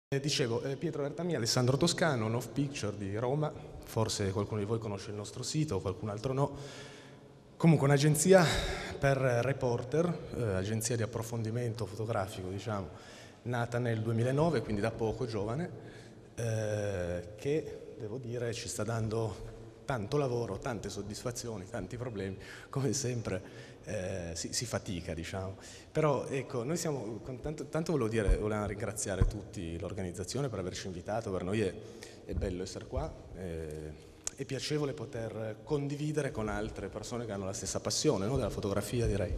Pietro Bertami, Alessandro Toscano, Nov Picture di Roma, forse qualcuno di voi conosce il nostro sito, qualcun altro no. Comunque un'agenzia per reporter, agenzia di approfondimento fotografico, diciamo, nata nel 2009, quindi da poco, giovane, che, devo dire, ci sta dando tanto lavoro, tante soddisfazioni, tanti problemi, come sempre si fatica, diciamo. Però ecco, noi siamo, tanto volevo ringraziare tutti l'organizzazione per averci invitato, per noi è bello essere qua, è piacevole poter condividere con altre persone che hanno la stessa passione, no, della fotografia, direi,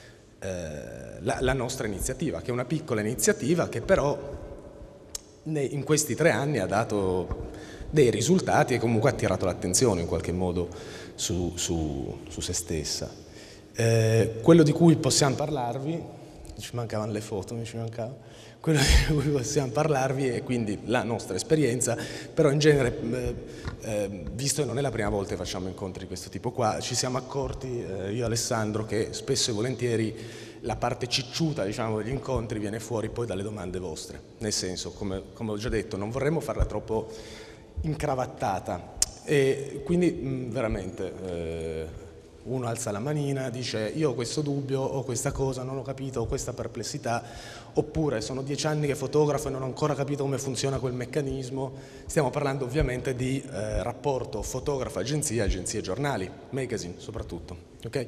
la nostra iniziativa, che è una piccola iniziativa che però in questi 3 anni ha dato dei risultati e comunque ha attirato l'attenzione in qualche modo su se stessa. Quello di cui possiamo parlarvi, ci mancavano le foto, quello di cui possiamo parlarvi è quindi la nostra esperienza, però in genere, visto che non è la prima volta che facciamo incontri di questo tipo qua, ci siamo accorti, io e Alessandro, che spesso e volentieri la parte cicciuta, diciamo, degli incontri viene fuori poi dalle domande vostre, nel senso, come ho già detto, non vorremmo farla troppo incravattata e quindi veramente uno alza la manina, dice io ho questo dubbio, ho questa cosa, non ho capito, ho questa perplessità, oppure sono 10 anni che fotografo e non ho ancora capito come funziona quel meccanismo. Stiamo parlando ovviamente di rapporto fotografo-agenzia, agenzie-giornali, magazine soprattutto, ok?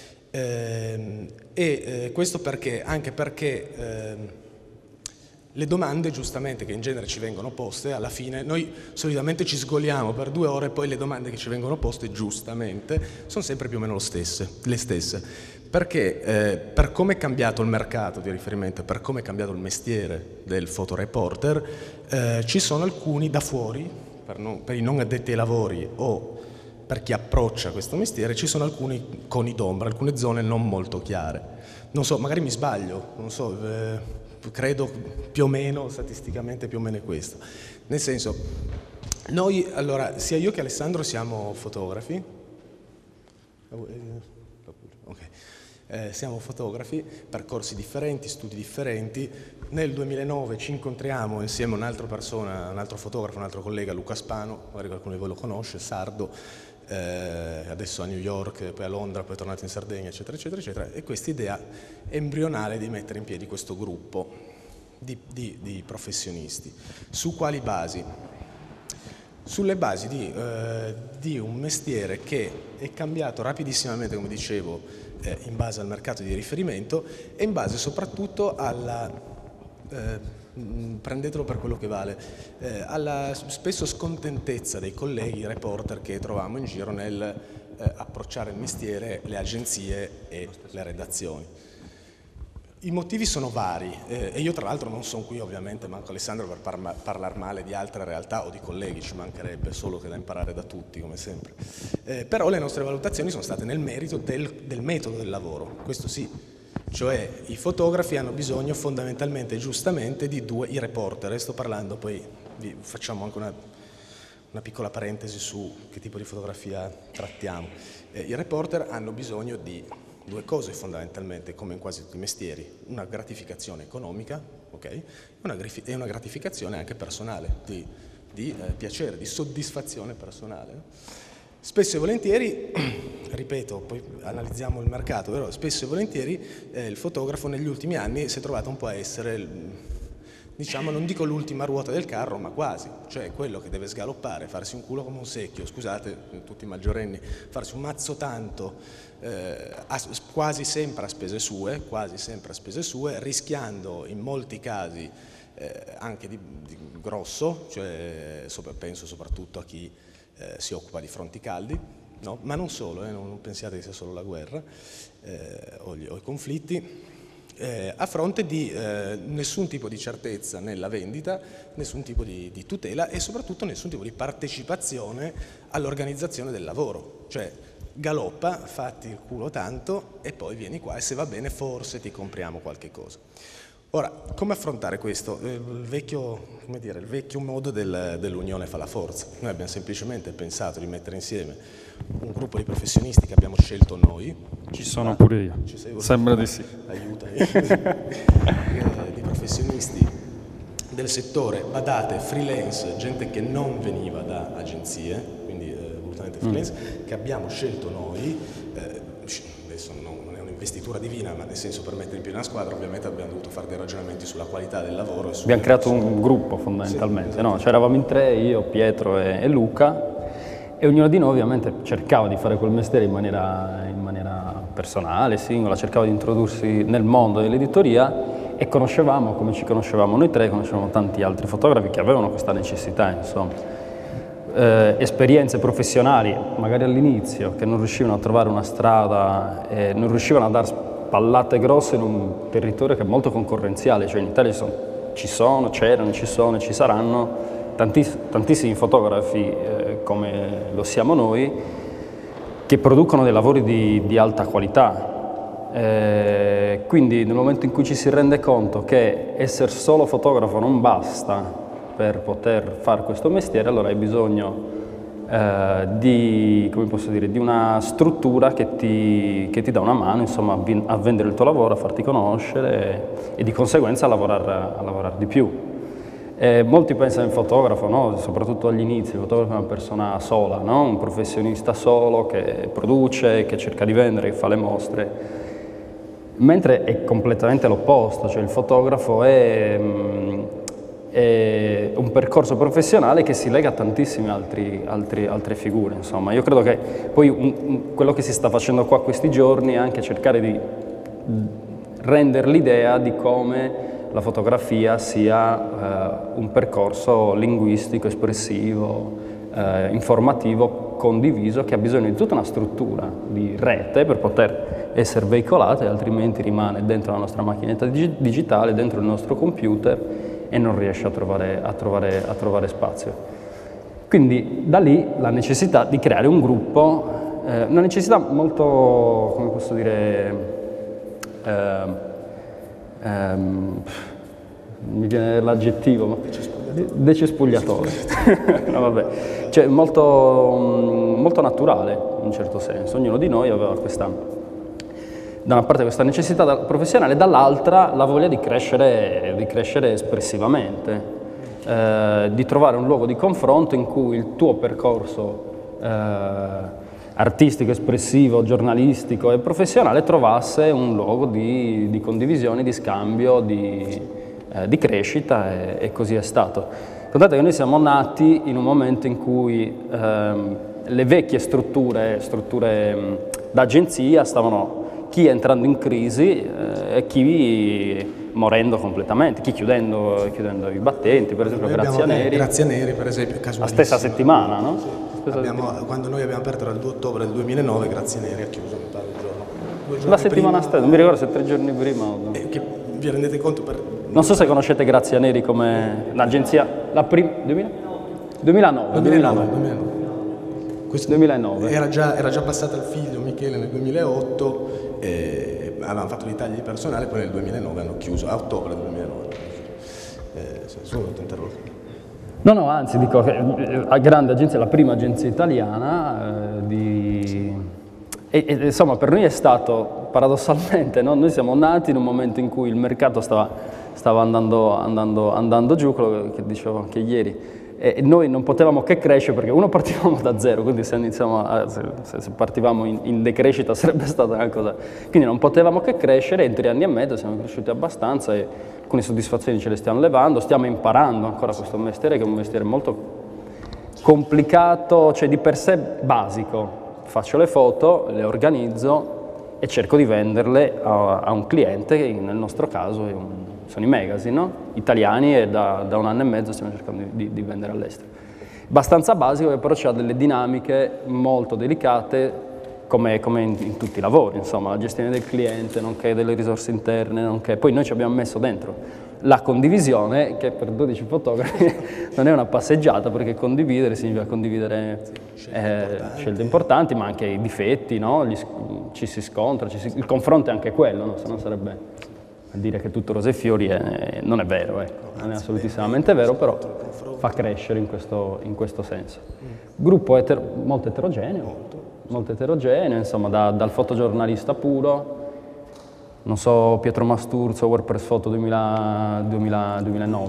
Questo perché? Anche perché le domande, giustamente, che in genere ci vengono poste, alla fine noi solitamente ci sgoliamo per 2 ore, poi le domande che ci vengono poste, giustamente, sono sempre più o meno le stesse. Perché per come è cambiato il mercato di riferimento, per come è cambiato il mestiere del fotoreporter, ci sono alcuni da fuori, per i non addetti ai lavori o per chi approccia questo mestiere, ci sono alcuni coni d'ombra, alcune zone non molto chiare. Non so, magari mi sbaglio, non so, credo più o meno, statisticamente più o meno è questo. Nel senso, noi, allora, sia io che Alessandro siamo fotografi, siamo fotografi, percorsi differenti, studi differenti. Nel 2009 ci incontriamo insieme a un'altra persona, un altro fotografo, un altro collega, Luca Spano, magari qualcuno di voi lo conosce, sardo, adesso a New York, poi a Londra, poi è tornato in Sardegna, eccetera, eccetera, eccetera, e questa idea embrionale di mettere in piedi questo gruppo di professionisti. Su quali basi? Sulle basi di un mestiere che è cambiato rapidissimamente, come dicevo, in base al mercato di riferimento e in base soprattutto alla, prendetelo per quello che vale, alla spesso scontentezza dei colleghi reporter che trovavamo in giro nel approcciare il mestiere, le agenzie e le redazioni. I motivi sono vari e io tra l'altro non sono qui ovviamente, manco Alessandro, per parlare male di altre realtà o di colleghi, ci mancherebbe, solo che da imparare da tutti come sempre. Però le nostre valutazioni sono state nel merito del metodo del lavoro, questo sì, cioè i fotografi hanno bisogno fondamentalmente e giustamente di i reporter, e sto parlando, poi vi facciamo anche una piccola parentesi su che tipo di fotografia trattiamo. I reporter hanno bisogno di 2 cose fondamentalmente, come in quasi tutti i mestieri: una gratificazione economica, okay? E una gratificazione anche personale, di piacere, di soddisfazione personale. Spesso e volentieri, ripeto, poi analizziamo il mercato, però spesso e volentieri il fotografo negli ultimi anni si è trovato un po' a essere, diciamo, non dico l'ultima ruota del carro, ma quasi, cioè quello che deve sgaloppare, farsi un culo come un secchio, scusate, tutti maggiorenni, farsi un mazzo tanto, quasi sempre a spese sue, rischiando in molti casi anche di grosso, cioè penso soprattutto a chi si occupa di fronti caldi, no? Ma non solo, non pensiate che sia solo la guerra o i conflitti. A fronte di nessun tipo di certezza nella vendita, nessun tipo di tutela e soprattutto nessun tipo di partecipazione all'organizzazione del lavoro. Cioè, galoppa, fatti il culo tanto e poi vieni qua e se va bene forse ti compriamo qualche cosa. Ora, come affrontare questo? Il vecchio modo dell'unione fa la forza. Noi abbiamo semplicemente pensato di mettere insieme un gruppo di professionisti che abbiamo scelto noi. Ci sono pure io. Sembra di sì. Aiutami. Di professionisti del settore, badate, freelance, gente che non veniva da agenzie, quindi volutamente freelance, che abbiamo scelto noi, adesso non è un'investitura divina, ma nel senso per mettere in piedi una squadra ovviamente abbiamo dovuto fare dei ragionamenti sulla qualità del lavoro. Abbiamo creato un gruppo fondamentalmente, no? Cioè, eravamo in 3, io, Pietro e Luca, e ognuno di noi ovviamente cercava di fare quel mestiere in maniera personale, singola, cercava di introdursi nel mondo dell'editoria, e conoscevamo, come ci conoscevamo noi 3, conoscevamo tanti altri fotografi che avevano questa necessità, insomma. Esperienze professionali, magari all'inizio, che non riuscivano a trovare una strada, non riuscivano a dar spallate grosse in un territorio che è molto concorrenziale, cioè in Italia c'erano, ci sono e ci saranno tantissimi fotografi come lo siamo noi, che producono dei lavori di alta qualità. Quindi nel momento in cui ci si rende conto che essere solo fotografo non basta per poter fare questo mestiere, allora hai bisogno come posso dire, di una struttura che ti dà una mano, insomma, a vendere il tuo lavoro, a farti conoscere e di conseguenza a lavorare di più. Molti pensano in fotografo, no? Soprattutto agli inizi, il fotografo è una persona sola, no? Un professionista solo che produce, che cerca di vendere, che fa le mostre. Mentre è completamente l'opposto, cioè il fotografo è un percorso professionale che si lega a tantissime altre figure, insomma. Io credo che poi quello che si sta facendo qua questi giorni è anche cercare di rendere l'idea di come la fotografia sia un percorso linguistico, espressivo, informativo, condiviso, che ha bisogno di tutta una struttura di rete per poter essere veicolata, altrimenti rimane dentro la nostra macchinetta digitale, dentro il nostro computer, e non riesce a trovare spazio. Quindi da lì la necessità di creare un gruppo, una necessità molto, come posso dire, mi viene l'aggettivo, ma decespugliatore. No, vabbè. Cioè, molto naturale in un certo senso. Ognuno di noi aveva da una parte questa necessità professionale, dall'altra la voglia di crescere espressivamente, di trovare un luogo di confronto in cui il tuo percorso artistico, espressivo, giornalistico e professionale trovasse un luogo di condivisione, di scambio, di crescita, e così è stato. Contate che noi siamo nati in un momento in cui le vecchie strutture d'agenzia stavano chi entrando in crisi e chi morendo completamente, chi chiudendo i battenti, per esempio Grazianeri. Grazianeri, per esempio, la stessa settimana, no? Sì. Quando noi abbiamo aperto era il 2 ottobre del 2009, Grazianeri ha chiuso, mi pare, il giorno. La settimana stessa, non mi ricordo se 3 giorni prima o no. Che vi rendete conto Non so se conoscete Grazianeri come l'agenzia, la prima... 2009. 2009. Era già passata al figlio Michele nel 2008, avevano fatto gli tagli di personale, poi nel 2009 hanno chiuso, a ottobre del 2009. Solo ti interrotto. No, anzi, dico che a grande agenzia, la prima agenzia italiana insomma, per noi è stato, paradossalmente, no? Noi siamo nati in un momento in cui il mercato stava andando giù, quello che dicevo anche ieri, e noi non potevamo che crescere perché partivamo da zero, quindi se partivamo in decrescita sarebbe stata una cosa, quindi non potevamo che crescere, e in 3 anni e mezzo siamo cresciuti abbastanza e alcune soddisfazioni ce le stiamo levando, stiamo imparando ancora questo mestiere, che è un mestiere molto complicato, cioè di per sé basico. Faccio le foto, le organizzo e cerco di venderle a un cliente, che nel nostro caso sono i magazine, no? Italiani, e da 1 anno e mezzo stiamo cercando di vendere all'estero. Abbastanza basico, che però ha delle dinamiche molto delicate, come in tutti i lavori, insomma, la gestione del cliente, nonché delle risorse interne, nonché poi noi ci abbiamo messo dentro la condivisione, che per 12 fotografi non è una passeggiata, perché condividere significa condividere scelte importanti, ma anche i difetti, no? Ci si scontra, il confronto è anche quello, no? Se no sarebbe a dire che tutto rose e fiori, non è vero, ecco. Non è assolutissimamente vero, però fa crescere in questo senso. Gruppo molto eterogeneo, insomma, dal fotogiornalista puro, non so, Pietro Masturzo, WordPress Photo 2009,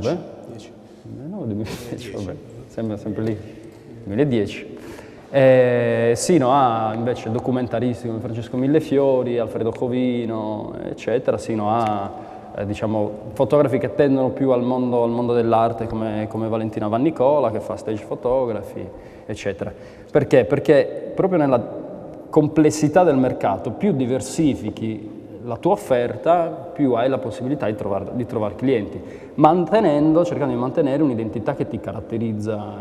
10. No, 2010, vabbè, sembra sempre lì, 2010. Sino a invece documentaristi come Francesco Millefiori, Alfredo Covino, eccetera, sino a diciamo, fotografi che tendono più al mondo dell'arte come Valentina Vannicola, che fa stage photography, eccetera. Perché? Perché proprio nella complessità del mercato, più diversifichi la tua offerta, più hai la possibilità di trovare clienti, cercando di mantenere un'identità che ti caratterizza.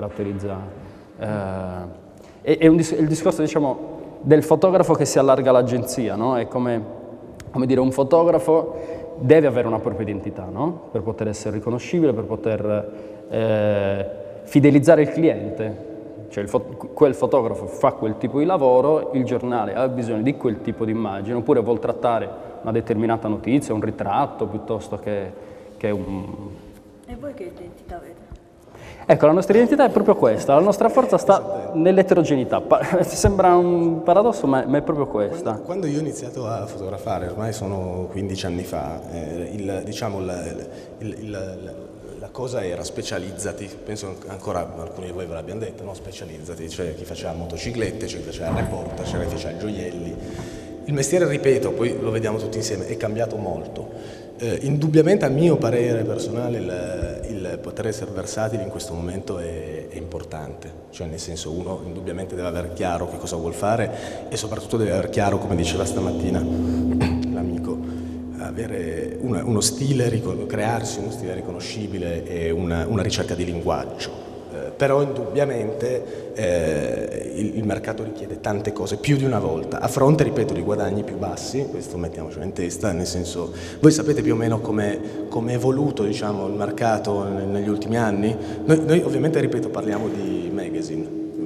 È il discorso, diciamo, del fotografo che si allarga all'agenzia, no? È come dire, un fotografo deve avere una propria identità, no? Per poter essere riconoscibile, per poter fidelizzare il cliente. Cioè quel fotografo fa quel tipo di lavoro, il giornale ha bisogno di quel tipo di immagine, oppure vuol trattare una determinata notizia, un ritratto, piuttosto che un... E voi che identità avete? Ecco, la nostra identità è proprio questa, la nostra forza sta nell'eterogeneità. Sembra un paradosso, ma è proprio questa. Quando io ho iniziato a fotografare, ormai sono 15 anni fa, la cosa era specializzati, penso ancora alcuni di voi ve l'abbiano detto, no? Specializzati, cioè chi faceva motociclette, cioè chi faceva reporter, c'era chi faceva gioielli. Il mestiere, ripeto, poi lo vediamo tutti insieme, è cambiato molto. Indubbiamente, a mio parere personale, il poter essere versatili in questo momento è importante, cioè nel senso, uno indubbiamente deve avere chiaro che cosa vuol fare e soprattutto deve avere chiaro, come diceva stamattina l'amico, avere uno stile, crearsi uno stile riconoscibile e una ricerca di linguaggio. Però indubbiamente il mercato richiede tante cose, più di una volta, a fronte, ripeto, di guadagni più bassi, questo mettiamocelo in testa, nel senso, voi sapete più o meno come è evoluto, diciamo, il mercato negli ultimi anni? Noi ovviamente, ripeto, parliamo di magazine,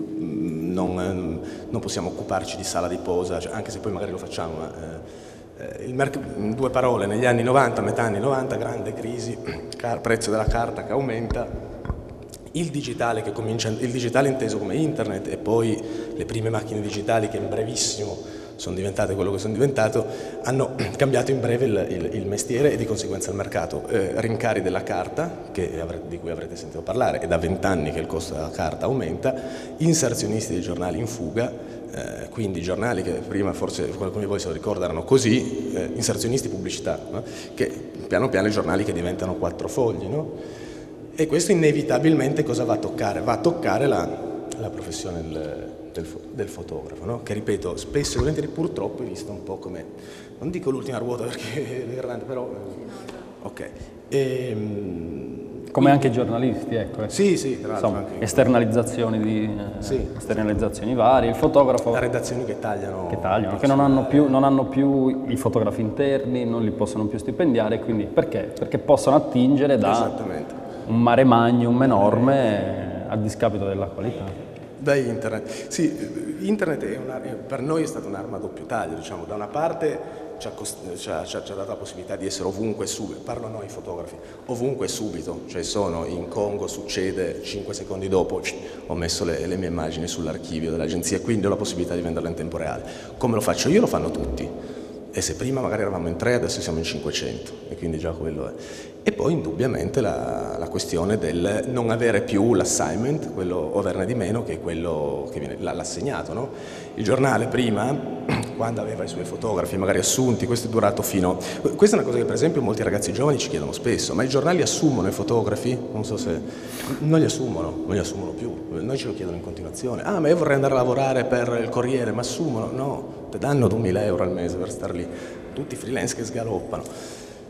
non possiamo occuparci di sala di posa, cioè, anche se poi magari lo facciamo, ma in due parole, negli anni 90, metà anni 90, grande crisi, prezzo della carta che aumenta, il digitale inteso come internet e poi le prime macchine digitali che in brevissimo sono diventate quello che sono diventato, hanno cambiato in breve il mestiere e di conseguenza il mercato. Rincari della carta, di cui avrete sentito parlare, è da 20 anni che il costo della carta aumenta, inserzionisti dei giornali in fuga, quindi giornali che prima forse qualcuno di voi se lo ricorda erano così, inserzionisti pubblicità, no? Che piano piano i giornali che diventano 4 fogli, no? E questo inevitabilmente cosa va a toccare? Va a toccare la professione del fotografo, no? Che, ripeto, spesso e volentieri purtroppo è vista un po' come, non dico l'ultima ruota perché è grande, però ok. Come anche i giornalisti, ecco. Sì, tra l'altro. Insomma, esternalizzazioni varie, il fotografo... Le redazioni che tagliano, che non hanno più i fotografi interni, non li possono più stipendiare, quindi perché? Perché possono attingere da un mare magnum enorme a discapito della qualità. Da internet. Sì, internet per noi è stata un'arma a doppio taglio, diciamo. Da una parte ci ha dato la possibilità di essere ovunque subito, parlo a noi fotografi, ovunque subito, cioè sono in Congo, succede 5 secondi dopo, ho messo le mie immagini sull'archivio dell'agenzia, quindi ho la possibilità di venderle in tempo reale. Come lo faccio io lo fanno tutti, e se prima magari eravamo in 3, adesso siamo in 500, e quindi già quello è. E poi indubbiamente la questione del non avere più l'assignment, o averne di meno, che è quello che viene l'assegnato, no? Il giornale prima, quando aveva i suoi fotografi magari assunti, questo è durato fino... Questa è una cosa che per esempio molti ragazzi giovani ci chiedono spesso, ma i giornali assumono i fotografi? Non so se... Non li assumono più, noi ce lo chiedono in continuazione. Ah, ma io vorrei andare a lavorare per il Corriere, ma assumono? No, ti danno 2.000 euro al mese per star lì, tutti freelance che sgaloppano.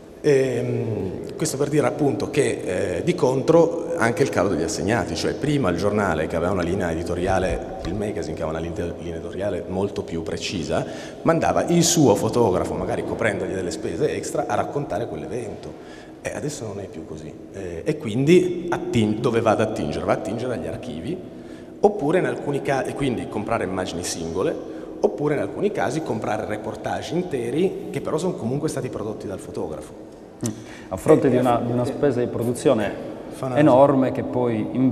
Questo per dire appunto che di contro anche il calo degli assegnati, cioè prima il giornale che aveva una linea editoriale, il magazine che aveva una linea editoriale molto più precisa, mandava il suo fotografo, magari coprendogli delle spese extra, a raccontare quell'evento. E adesso non è più così. E quindi dove va ad attingere? Va ad attingere agli archivi, oppure in alcuni casi, quindi comprare immagini singole, oppure in alcuni casi comprare reportage interi che però sono comunque stati prodotti dal fotografo. A fronte di una spesa di produzione enorme che poi in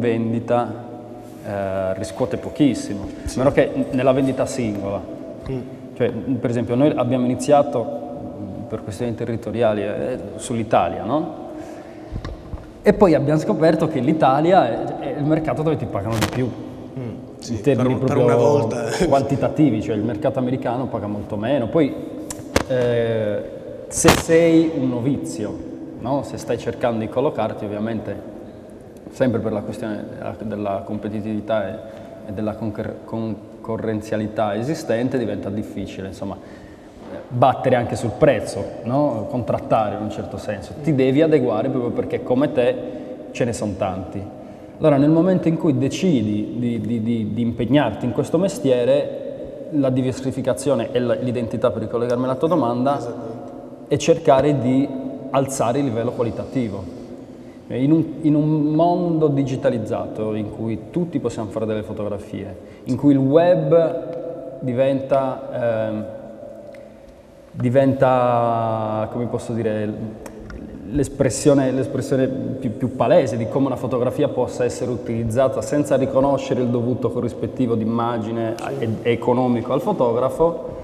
vendita riscuote pochissimo, a meno che nella vendita singola. Cioè, per esempio, noi abbiamo iniziato per questioni territoriali sull'Italia, no? E poi abbiamo scoperto che l'Italia è il mercato dove ti pagano di più, sì, in termini per proprio una volta. quantitativi, cioè il mercato americano paga molto meno. Poi se sei un novizio, no? Se stai cercando di collocarti, ovviamente, sempre per la questione della competitività e della concorrenzialità esistente, diventa difficile, insomma, battere anche sul prezzo, no? Contrattare in un certo senso. Ti devi adeguare proprio perché come te ce ne sono tanti. Allora, nel momento in cui decidi di impegnarti in questo mestiere, la diversificazione e l'identità, per ricollegarmi alla tua domanda, è cercare di alzare il livello qualitativo. In un mondo digitalizzato in cui tutti possiamo fare delle fotografie, in cui il web diventa, come posso dire, l'espressione più palese di come una fotografia possa essere utilizzata senza riconoscere il dovuto corrispettivo di immagine e economico al fotografo,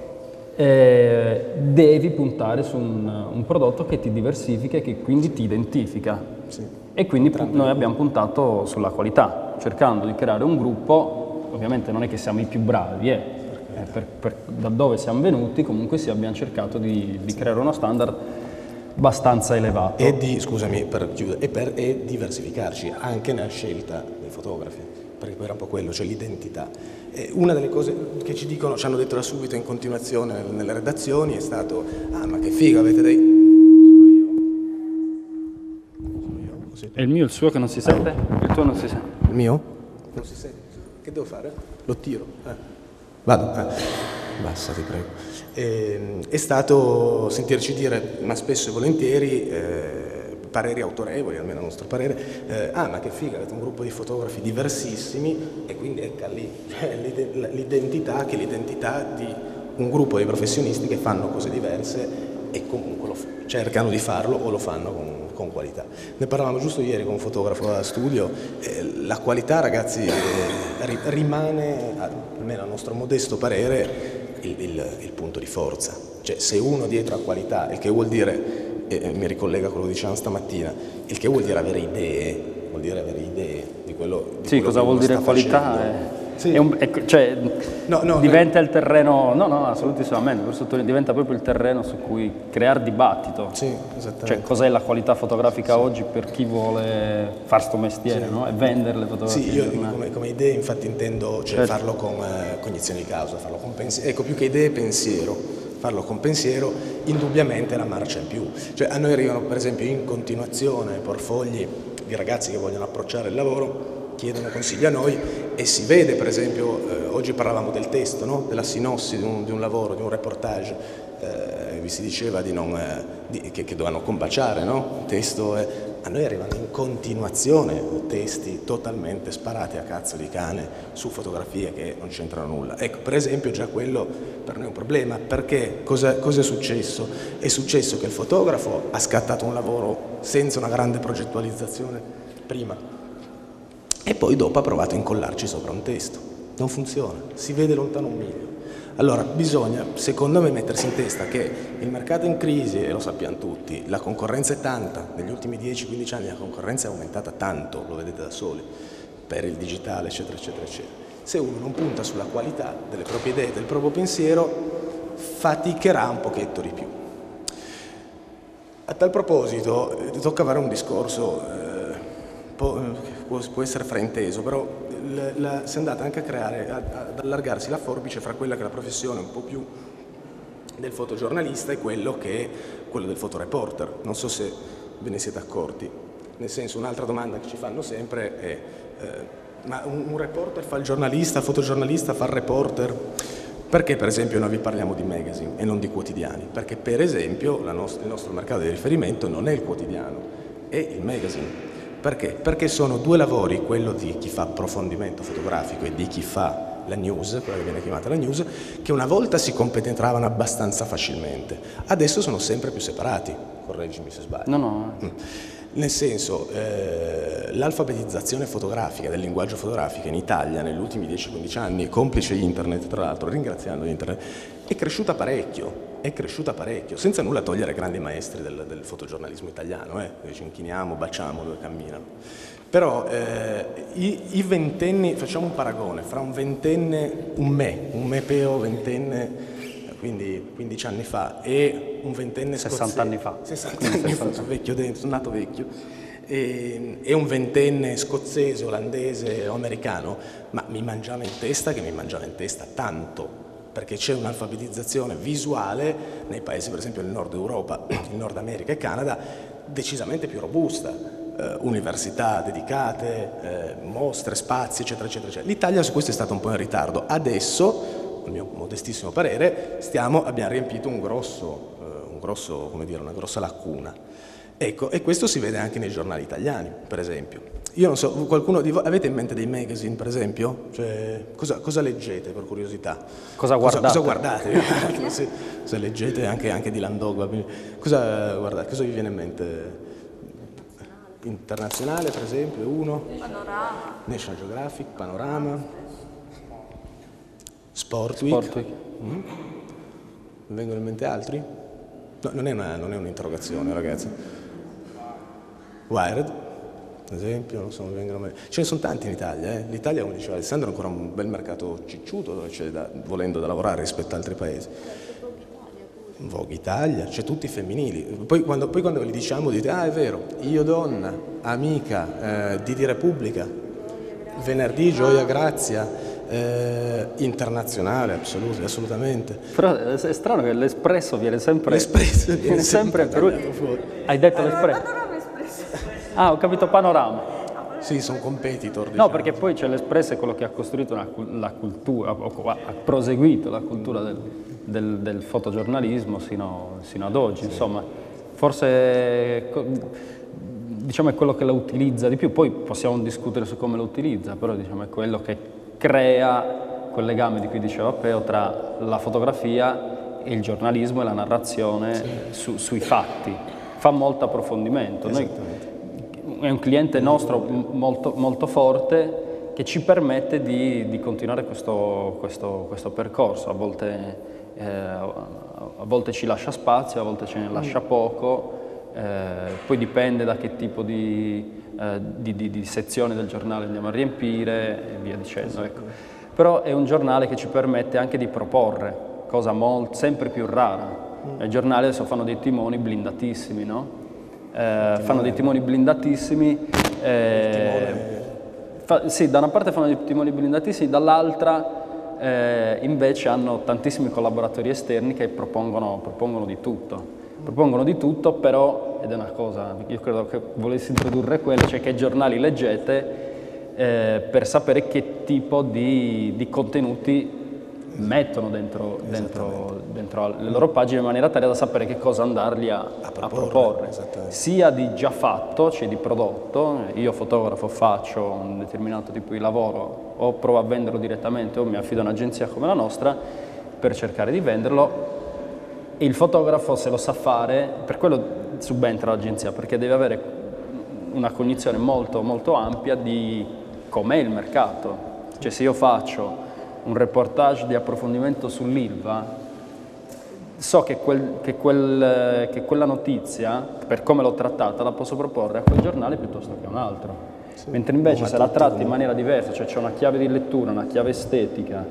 devi puntare su un prodotto che ti diversifica e che quindi ti identifica. Sì. E quindi noi abbiamo puntato sulla qualità, cercando di creare un gruppo. Ovviamente non è che siamo i più bravi, da dove siamo venuti comunque sì, abbiamo cercato di creare uno standard abbastanza elevato. Scusami, per chiudere, e diversificarci anche nella scelta dei fotografi, perché poi era un po' quello, cioè l'identità. Una delle cose che ci hanno detto da subito in continuazione nelle redazioni è stato: ah, ma che figo, avete dei... È il mio, il suo che non si sente? Il tuo non si sente? Il mio? Non si sente? Che devo fare? Lo tiro? Vado? Basta, ti prego. È stato sentirci dire, ma spesso e volentieri, pareri autorevoli, almeno a nostro parere, ah, ma che figa, avete un gruppo di fotografi diversissimi, e quindi ecco lì l'identità, che è l'identità di un gruppo di professionisti che fanno cose diverse e comunque cercano di farlo o lo fanno con qualità. Ne parlavamo giusto ieri con un fotografo a studio, la qualità, ragazzi, rimane, almeno a nostro modesto parere, il punto di forza. Cioè, se uno dietro a qualità, il che vuol dire, mi ricollega a quello che dicevamo stamattina, il che vuol dire avere idee di quello sì, di cosa quello vuol dire qualità? facendo. Sì. Cioè, diventa no. il terreno, no, assolutissimamente, diventa proprio il terreno su cui creare dibattito. Sì, esattamente. Cioè, cos'è la qualità fotografica oggi per chi vuole fare sto mestiere, no? E vendere le fotografie. Sì, io come idee infatti intendo, cioè, farlo con cognizione di causa, farlo con pensiero, ecco, più che idee, pensiero. Farlo con pensiero, indubbiamente è la marcia in più. Cioè, a noi arrivano per esempio in continuazione portfogli di ragazzi che vogliono approcciare il lavoro, chiedono consigli a noi, e si vede per esempio, oggi parlavamo del testo, no? Della sinossi di un lavoro, di un reportage, vi si diceva che dovevano combaciare, no? Il testo a noi arrivano in continuazione testi totalmente sparati a cazzo di cane su fotografie che non c'entrano nulla. Ecco, per esempio già quello per noi è un problema, perché cosa è successo? È successo che il fotografo ha scattato un lavoro senza una grande progettualizzazione prima, e poi dopo ha provato a incollarci sopra un testo. Non funziona, si vede lontano un miglio. Allora bisogna, secondo me, mettersi in testa che il mercato è in crisi, e lo sappiamo tutti, la concorrenza è tanta, negli ultimi 10-15 anni la concorrenza è aumentata tanto, lo vedete da soli, per il digitale, eccetera, eccetera, eccetera. Se uno non punta sulla qualità delle proprie idee, del proprio pensiero, faticherà un pochetto di più. A tal proposito, tocca fare un discorso, può essere frainteso, però si è andata anche ad allargarsi la forbice fra quella che è la professione un po' più del fotogiornalista e quello del fotoreporter. Non so se ve ne siete accorti. Nel senso, un'altra domanda che ci fanno sempre è ma un reporter fa il giornalista, il fotogiornalista fa il reporter? Perché per esempio noi vi parliamo di magazine e non di quotidiani? Perché per esempio il nostro mercato di riferimento non è il quotidiano, è il magazine. Perché? Perché sono due lavori, quello di chi fa approfondimento fotografico e di chi fa la news, quella che viene chiamata la news, che una volta si compenetravano abbastanza facilmente, adesso sono sempre più separati, correggimi se sbaglio. No. Nel senso, l'alfabetizzazione fotografica, del linguaggio fotografico in Italia negli ultimi 10-15 anni, complice internet tra l'altro, ringraziando internet, è cresciuta parecchio. è cresciuta parecchio, senza nulla togliere ai grandi maestri del fotogiornalismo italiano, ci inchiniamo, baciamo dove camminano. Però i ventenni, facciamo un paragone, fra un ventenne, un me peo ventenne, quindi 15 anni fa, e un ventenne 60 anni fa. 60 anni fa, sono vecchio dentro, sono nato vecchio. E un ventenne scozzese, olandese o americano, ma mi mangiava in testa tanto, perché c'è un'alfabetizzazione visuale nei paesi, per esempio nel nord Europa, il Nord America e Canada, decisamente più robusta. Università dedicate, mostre, spazi, eccetera, eccetera, eccetera. L'Italia su questo è stata un po' in ritardo. Adesso, a mio modestissimo parere, abbiamo riempito un grosso, come dire, una grossa lacuna. Ecco, e questo si vede anche nei giornali italiani, per esempio. Io non so, qualcuno di voi avete in mente dei magazine, per esempio? Cioè, cosa leggete, per curiosità? Cosa guardate? Cosa guardate? se leggete anche di Landogua, cosa guardate? Cosa vi viene in mente? Internazionale, per esempio, uno? Panorama. National Geographic, Panorama. Sport Week. Mi vengono in mente altri? No, non è un'interrogazione, ragazzi. Wired, ad esempio, non so, ce ne sono tanti in Italia. L'Italia, come diceva Alessandro, è ancora un bel mercato cicciuto, dove c'è volendo da lavorare rispetto ad altri paesi. Vogue Italia, c'è tutti i femminili. Poi quando ve li diciamo dite, è vero, Io Donna, Amica, Didi Repubblica, Venerdì, Gioia Grazia, Internazionale, assolutamente. Però è strano che l'Espresso viene sempre... L'Espresso viene sempre fuori. Hai detto l'Espresso? Panorama Espresso. Ah, ho capito Panorama. Sì, sono competitor, diciamo. No, perché poi c'è l'Espresso, è quello che ha costruito la cultura, ha proseguito la cultura del fotogiornalismo sino ad oggi, insomma. Forse diciamo è quello che la utilizza di più, poi possiamo discutere su come lo utilizza, però diciamo è quello che crea quel legame di cui diceva Peo tra la fotografia e il giornalismo e la narrazione sui fatti. Fa molto approfondimento. È un cliente nostro molto, molto forte che ci permette di continuare questo percorso. A volte ci lascia spazio, a volte ce ne lascia poco, poi dipende da che tipo di sezione del giornale andiamo a riempire e via dicendo. Ecco. Però è un giornale che ci permette anche di proporre, cosa sempre più rara. I giornali adesso fanno dei timoni blindatissimi, no? Fanno dei timoni blindatissimi, sì, da una parte fanno dei timoni blindatissimi, dall'altra invece hanno tantissimi collaboratori esterni che propongono di tutto. Propongono di tutto, però, ed è una cosa, io credo che volessi introdurre quello, cioè che giornali leggete per sapere che tipo di contenuti mettono dentro le loro pagine in maniera tale da sapere che cosa andarli a proporre, sia di già fatto, cioè di prodotto. Io fotografo, faccio un determinato tipo di lavoro, o provo a venderlo direttamente o mi affido a un'agenzia come la nostra per cercare di venderlo. E il fotografo, se lo sa fare, per quello subentra l'agenzia, perché deve avere una cognizione molto, molto ampia di com'è il mercato. Cioè, se io faccio un reportage di approfondimento sull'Ilva, so che quella notizia, per come l'ho trattata, la posso proporre a quel giornale piuttosto che a un altro. Sì. Mentre invece se la tratti in maniera diversa, cioè c'è una chiave di lettura, una chiave estetica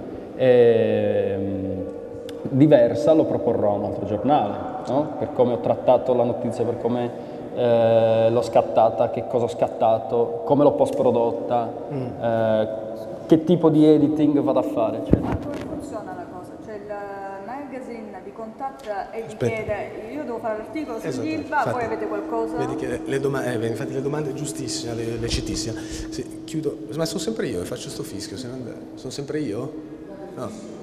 diversa, lo proporrò a un altro giornale, no? Per come ho trattato la notizia, per come l'ho scattata, che cosa ho scattato, come l'ho post prodotta, che tipo di editing vado a fare. Cioè. Ma come funziona la cosa? Cioè il magazine vi contatta e vi chiede, io devo fare l'articolo sull'Ilva, voi avete qualcosa? Vedi che infatti le domande giustissime, lecitissime. Sì, chiudo, ma sono sempre io che faccio sto fischio, sono sempre io? No.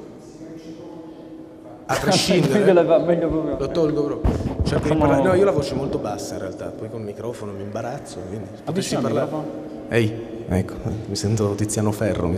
A prescindere, lo tolgo proprio. Cioè, no, io ho la voce molto bassa in realtà, poi col microfono mi imbarazzo, quindi potessi parlare. Ehi, ecco, mi sento Tiziano Ferro,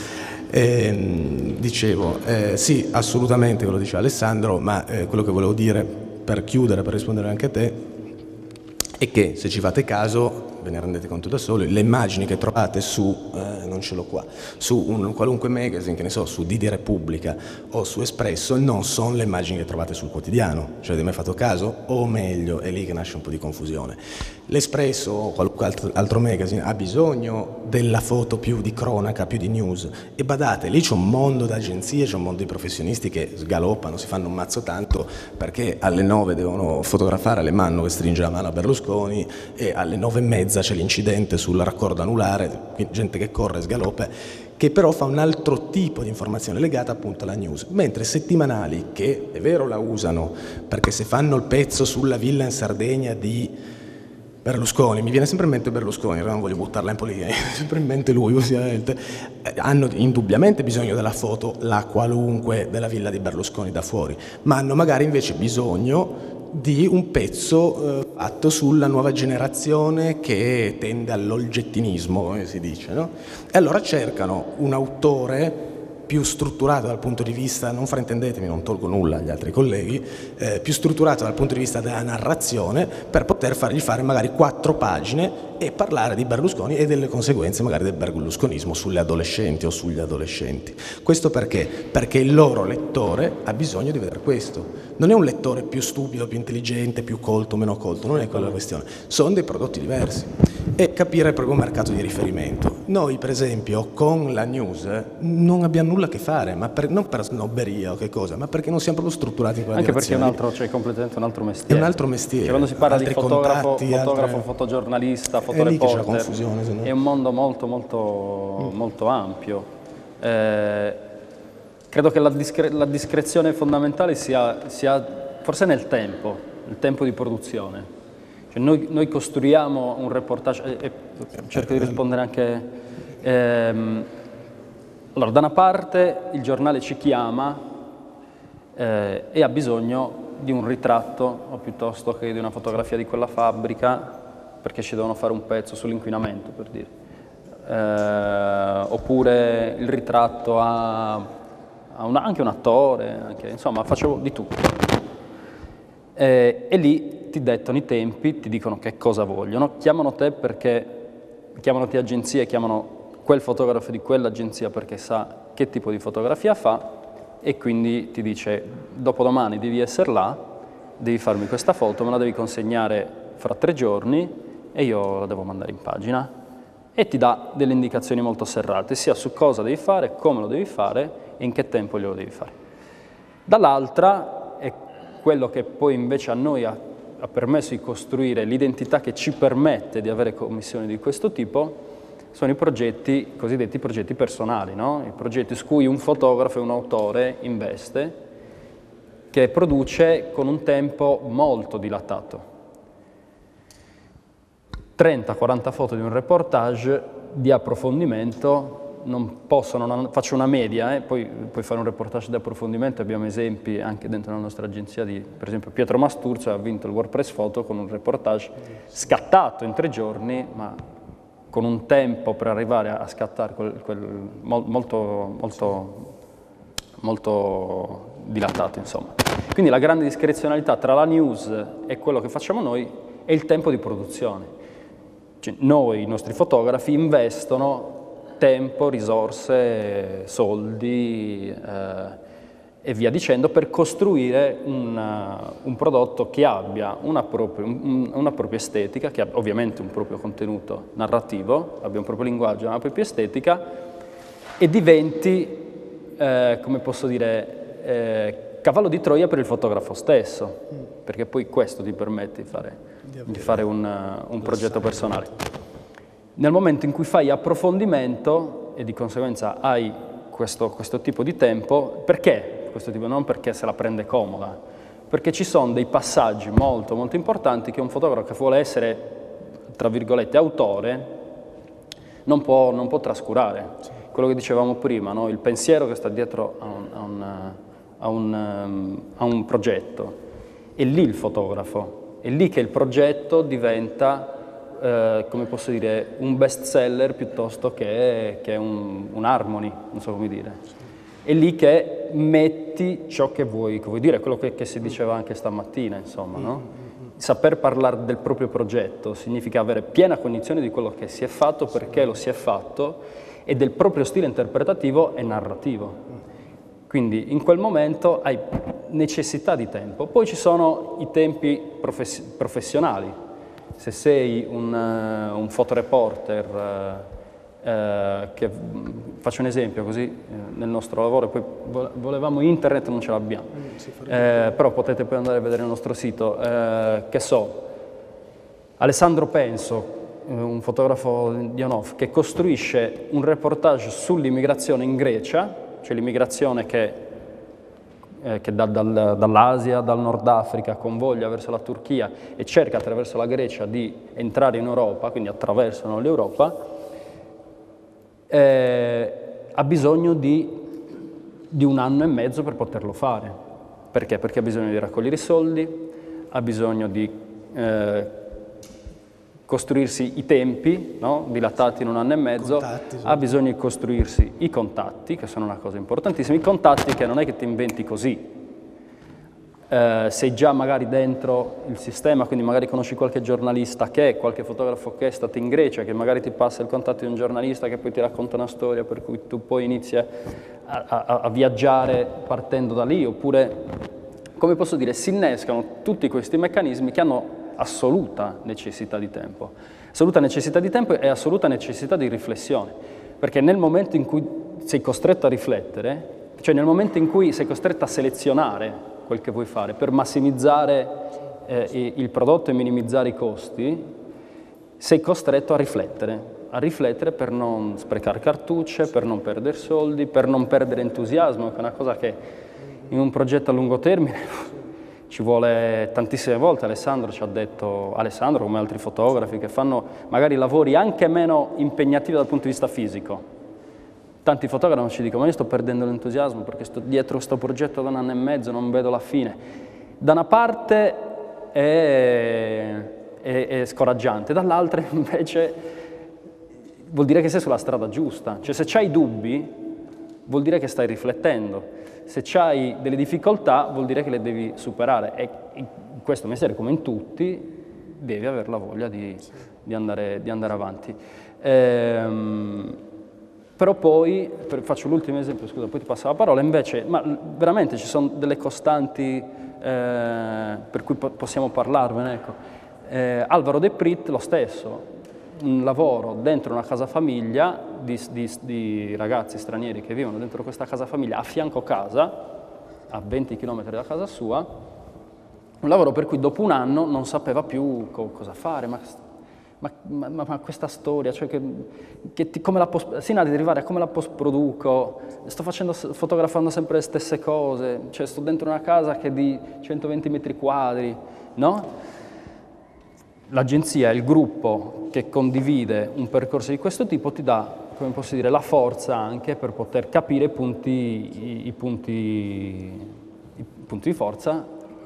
dicevo, sì, assolutamente quello diceva Alessandro, ma quello che volevo dire per chiudere, per rispondere anche a te, è che se ci fate caso ve ne rendete conto da soli, le immagini che trovate su, non ce l'ho qua, su un qualunque magazine, che ne so, su Di Repubblica o su Espresso, non sono le immagini che trovate sul quotidiano. Ci avete mai fatto caso? O meglio, è lì che nasce un po' di confusione. L'Espresso o qualunque altro magazine ha bisogno della foto più di cronaca, più di news, e badate, lì c'è un mondo d'agenzie, c'è un mondo di professionisti che sgaloppano, si fanno un mazzo tanto perché alle 9 devono fotografare Alemanno che stringe la mano a Berlusconi e alle 9:30 c'è l'incidente sul raccordo anulare, gente che corre, sgaloppa, che però fa un altro tipo di informazione legata appunto alla news, mentre settimanali, che è vero la usano, perché se fanno il pezzo sulla villa in Sardegna di Berlusconi, mi viene sempre in mente Berlusconi, non voglio buttarla in politica, sempre in mente lui, ovviamente, hanno indubbiamente bisogno della foto, la qualunque, della villa di Berlusconi da fuori, ma hanno magari invece bisogno di un pezzo fatto sulla nuova generazione che tende all'olgettinismo, come si dice, no? E allora cercano un autore più strutturato dal punto di vista, non fraintendetemi, non tolgo nulla agli altri colleghi, più strutturato dal punto di vista della narrazione, per poter fargli fare magari 4 pagine e parlare di Berlusconi e delle conseguenze magari del berlusconismo sulle adolescenti o sugli adolescenti. Questo perché? Perché il loro lettore ha bisogno di vedere questo. Non è un lettore più stupido, più intelligente, più colto, meno colto, non è quella la questione. Sono dei prodotti diversi. E capire proprio un mercato di riferimento. Noi, per esempio, con la news non abbiamo nulla a che fare, ma non per snobberia o che cosa, ma perché non siamo proprio strutturati in quella direzione. Anche perché è completamente un altro mestiere. È un altro mestiere. Cioè, quando si parla di fotografo, contatti, fotogiornalista, fotoreporter, confusione, è un mondo molto ampio. Credo che la discrezione fondamentale sia forse nel tempo di produzione. Cioè noi costruiamo un reportage, e cerco di rispondere anche... allora, da una parte il giornale ci chiama e ha bisogno di un ritratto, o piuttosto che di una fotografia di quella fabbrica, perché ci devono fare un pezzo sull'inquinamento, per dire. Oppure il ritratto anche un attore, insomma faccio di tutto. E lì ti dettano i tempi, ti dicono che cosa vogliono, chiamano ti agenzie, chiamano quel fotografo di quell'agenzia perché sa che tipo di fotografia fa e quindi ti dice dopodomani devi essere là, devi farmi questa foto, me la devi consegnare fra 3 giorni e io la devo mandare in pagina, e ti dà delle indicazioni molto serrate, sia su cosa devi fare, come lo devi fare e in che tempo glielo devi fare. Dall'altra è quello che poi invece a noi ha permesso di costruire l'identità che ci permette di avere commissioni di questo tipo, sono i progetti, cosiddetti progetti personali, no? I progetti su cui un fotografo e un autore investe, che produce con un tempo molto dilatato. 30-40 foto di un reportage di approfondimento faccio una media, poi puoi fare un reportage di approfondimento, abbiamo esempi anche dentro la nostra agenzia di, per esempio, Pietro Masturzo ha vinto il WordPress Photo con un reportage scattato in 3 giorni, ma con un tempo per arrivare a scattare molto dilatato, insomma. Quindi la grande discrezionalità tra la news e quello che facciamo noi è il tempo di produzione. Cioè, noi, i nostri fotografi, investono tempo, risorse, soldi e via dicendo per costruire un prodotto che abbia una propria estetica, che ha ovviamente un proprio contenuto narrativo, abbia un proprio linguaggio, una propria estetica e diventi, come posso dire, cavallo di Troia per il fotografo stesso, perché poi questo ti permette di fare un progetto personale. Nel momento in cui fai approfondimento e di conseguenza hai questo tipo di tempo, perché questo tipo? Non perché se la prende comoda, perché ci sono dei passaggi molto importanti che un fotografo che vuole essere, tra virgolette, autore, non può trascurare. Quello che dicevamo prima, no? Il pensiero che sta dietro a un progetto, è lì il fotografo, è lì che il progetto diventa, come posso dire, un best seller piuttosto che un harmony, non so come dire. È lì che metti ciò che vuoi dire, quello che si diceva anche stamattina, insomma, no? saper parlare del proprio progetto significa avere piena cognizione di quello che si è fatto, perché lo si è fatto, e del proprio stile interpretativo e narrativo. Quindi in quel momento hai necessità di tempo. Poi ci sono i tempi professionali. Se sei un fotoreporter, faccio un esempio così, nel nostro lavoro, poi volevamo internet, non ce l'abbiamo, però potete poi andare a vedere il nostro sito, che so, Alessandro Penso, un fotografo di on-off, che costruisce un reportage sull'immigrazione in Grecia, cioè l'immigrazione che dall'Asia, dal Nord Africa, convoglia verso la Turchia e cerca attraverso la Grecia di entrare in Europa, quindi attraversano l'Europa, ha bisogno di 1 anno e mezzo per poterlo fare. Perché? Perché ha bisogno di raccogliere i soldi, ha bisogno di costruirsi i tempi, no? Dilatati in 1 anno e mezzo, contatti, ha bisogno di costruirsi i contatti, che sono una cosa importantissima, i contatti che non è che ti inventi così, sei già magari dentro il sistema, quindi magari conosci qualche giornalista qualche fotografo che è stato in Grecia, che magari ti passa il contatto di un giornalista che poi ti racconta una storia per cui tu poi inizi a viaggiare partendo da lì, oppure, come posso dire, si innescano tutti questi meccanismi che hanno assoluta necessità di tempo. Assoluta necessità di tempo e assoluta necessità di riflessione, perché nel momento in cui sei costretto a riflettere, cioè nel momento in cui sei costretto a selezionare quel che vuoi fare per massimizzare il prodotto e minimizzare i costi, sei costretto a riflettere per non sprecare cartucce, per non perdere soldi, per non perdere entusiasmo, che è una cosa che in un progetto a lungo termine ci vuole tantissime volte. Alessandro ci ha detto, come altri fotografi che fanno magari lavori anche meno impegnativi dal punto di vista fisico. Tanti fotografi ci dicono, ma io sto perdendo l'entusiasmo perché sto dietro questo progetto da 1 anno e mezzo, non vedo la fine. Da una parte è scoraggiante, dall'altra invece vuol dire che sei sulla strada giusta. Cioè se c'hai dubbi vuol dire che stai riflettendo. Se c'hai delle difficoltà vuol dire che le devi superare, e in questo mestiere, come in tutti, devi avere la voglia di andare avanti. Però poi, faccio l'ultimo esempio, scusa, poi ti passo la parola, invece, ma veramente ci sono delle costanti per cui possiamo parlarvene, ecco. Alvaro De Prit, lo stesso, un lavoro dentro una casa famiglia di ragazzi stranieri che vivono dentro questa casa famiglia a fianco casa, a 20 km da casa sua, un lavoro per cui dopo 1 anno non sapeva più cosa fare, ma questa storia, cioè come la sino ad arrivare a come la post-produco, fotografando sempre le stesse cose, cioè sto dentro una casa che è di 120 metri quadri, no? L'agenzia, il gruppo che condivide un percorso di questo tipo ti dà, come posso dire, la forza anche per poter capire i punti di forza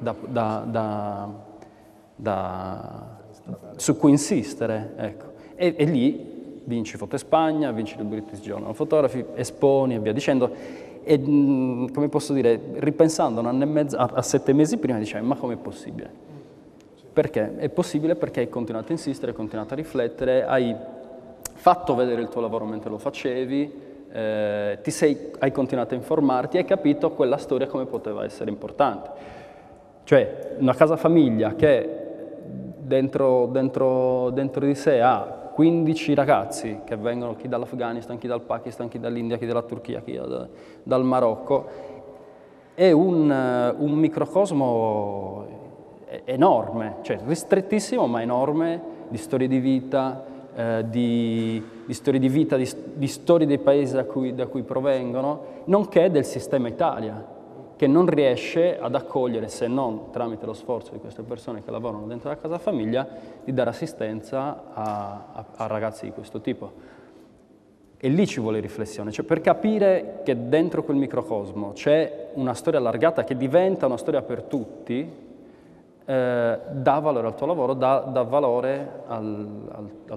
su cui insistere, ecco. E lì vinci Foto Spagna, vinci il British Journal Photography, esponi e via dicendo. E come posso dire, ripensando 1 anno e mezzo, a 7 mesi prima, dicevo, ma com'è possibile? Perché? È possibile perché hai continuato a insistere, hai continuato a riflettere, hai fatto vedere il tuo lavoro mentre lo facevi, hai continuato a informarti, hai capito quella storia come poteva essere importante. Cioè, una casa famiglia che dentro di sé ha 15 ragazzi che vengono, chi dall'Afghanistan, chi dal Pakistan, chi dall'India, chi dalla Turchia, chi dal Marocco, è un microcosmo enorme, cioè ristrettissimo ma enorme, di storie di vita, di storie di vita, di storie dei paesi da cui provengono, nonché del sistema Italia, che non riesce ad accogliere, se non tramite lo sforzo di queste persone che lavorano dentro la casa famiglia, di dare assistenza a ragazzi di questo tipo. E lì ci vuole riflessione, cioè per capire che dentro quel microcosmo c'è una storia allargata che diventa una storia per tutti, dà valore al tuo lavoro, dà valore alla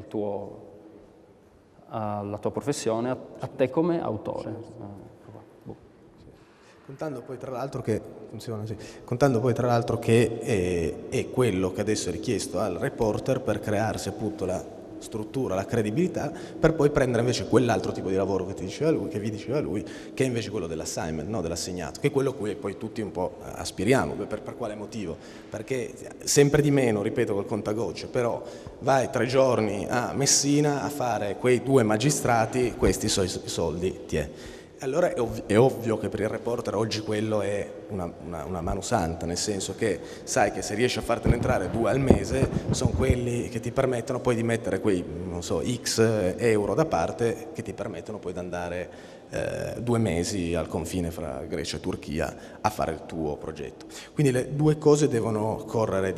tua professione, a te come autore. Contando poi tra l'altro che, funziona così, contando poi tra l'altro che è quello che adesso è richiesto al reporter per crearsi appunto la struttura, la credibilità, per poi prendere invece quell'altro tipo di lavoro che ti diceva lui, che vi diceva lui, che è invece quello dell'assignment, no? Dell'assegnato, che è quello a cui poi tutti un po' aspiriamo. Per quale motivo? Perché sempre di meno, ripeto, col contagocce, però vai 3 giorni a Messina a fare quei 2 magistrati, questi sono i soldi, ti è. Allora è ovvio che per il reporter oggi quello è una mano santa, nel senso che sai che se riesci a fartene entrare 2 al mese sono quelli che ti permettono poi di mettere quei, non so, X euro da parte che ti permettono poi di andare 2 mesi al confine fra Grecia e Turchia a fare il tuo progetto. Quindi le 2 cose devono correre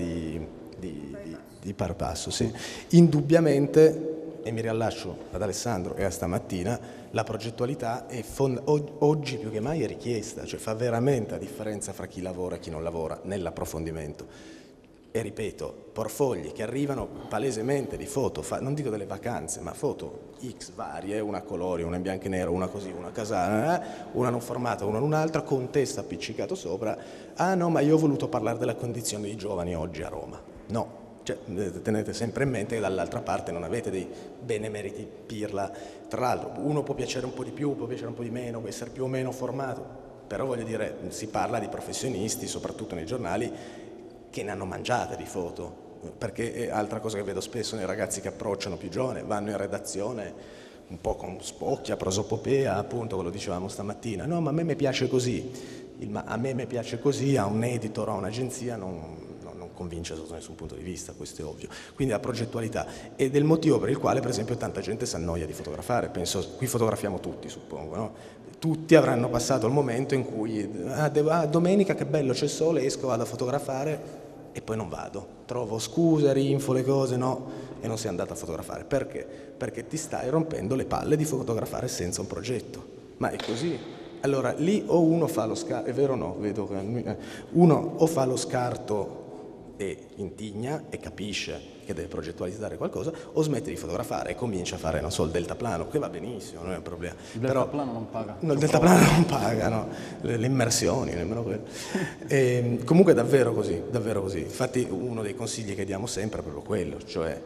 di pari passo, sì. Indubbiamente, e mi riallaccio ad Alessandro e a stamattina, la progettualità è oggi più che mai è richiesta, cioè fa veramente la differenza fra chi lavora e chi non lavora nell'approfondimento. E ripeto, portfogli che arrivano palesemente di foto, non dico delle vacanze, ma foto X varie, una a colori, una in bianco e nero, una così, una casana, una non formata, una un'altra, con testo appiccicato sopra. Ah no, ma io ho voluto parlare della condizione dei giovani oggi a Roma. No. Cioè, tenete sempre in mente che dall'altra parte non avete dei benemeriti pirla. Tra l'altro uno può piacere un po' di più, può piacere un po' di meno, può essere più o meno formato, però voglio dire, si parla di professionisti, soprattutto nei giornali, che ne hanno mangiate di foto, perché è altra cosa che vedo spesso nei ragazzi che approcciano più giovani, vanno in redazione un po' con spocchia, prosopopea, appunto, quello dicevamo stamattina, no, ma a me mi piace così, a me mi piace così, a un editor, a un'agenzia non convince sotto nessun punto di vista, questo è ovvio. Quindi la progettualità è del motivo per il quale, per esempio, tanta gente si annoia di fotografare. Penso, qui fotografiamo tutti, suppongo, no? Tutti avranno passato il momento in cui domenica che bello c'è il sole, esco, vado a fotografare e poi non vado. Trovo scuse, rinfo le cose, no? E non sei andato a fotografare. Perché? Perché ti stai rompendo le palle di fotografare senza un progetto. Ma è così. Allora, lì o uno fa lo scarto, è vero o no? Vedo che uno o fa lo scarto e intigna e capisce che deve progettualizzare qualcosa, o smette di fotografare e comincia a fare, non so, il deltaplano, che va benissimo, non è un problema. Il deltaplano non paga. No, il deltaplano non paga, no. Le immersioni, nemmeno quello. Comunque è davvero così, davvero così. Infatti uno dei consigli che diamo sempre è proprio quello, cioè,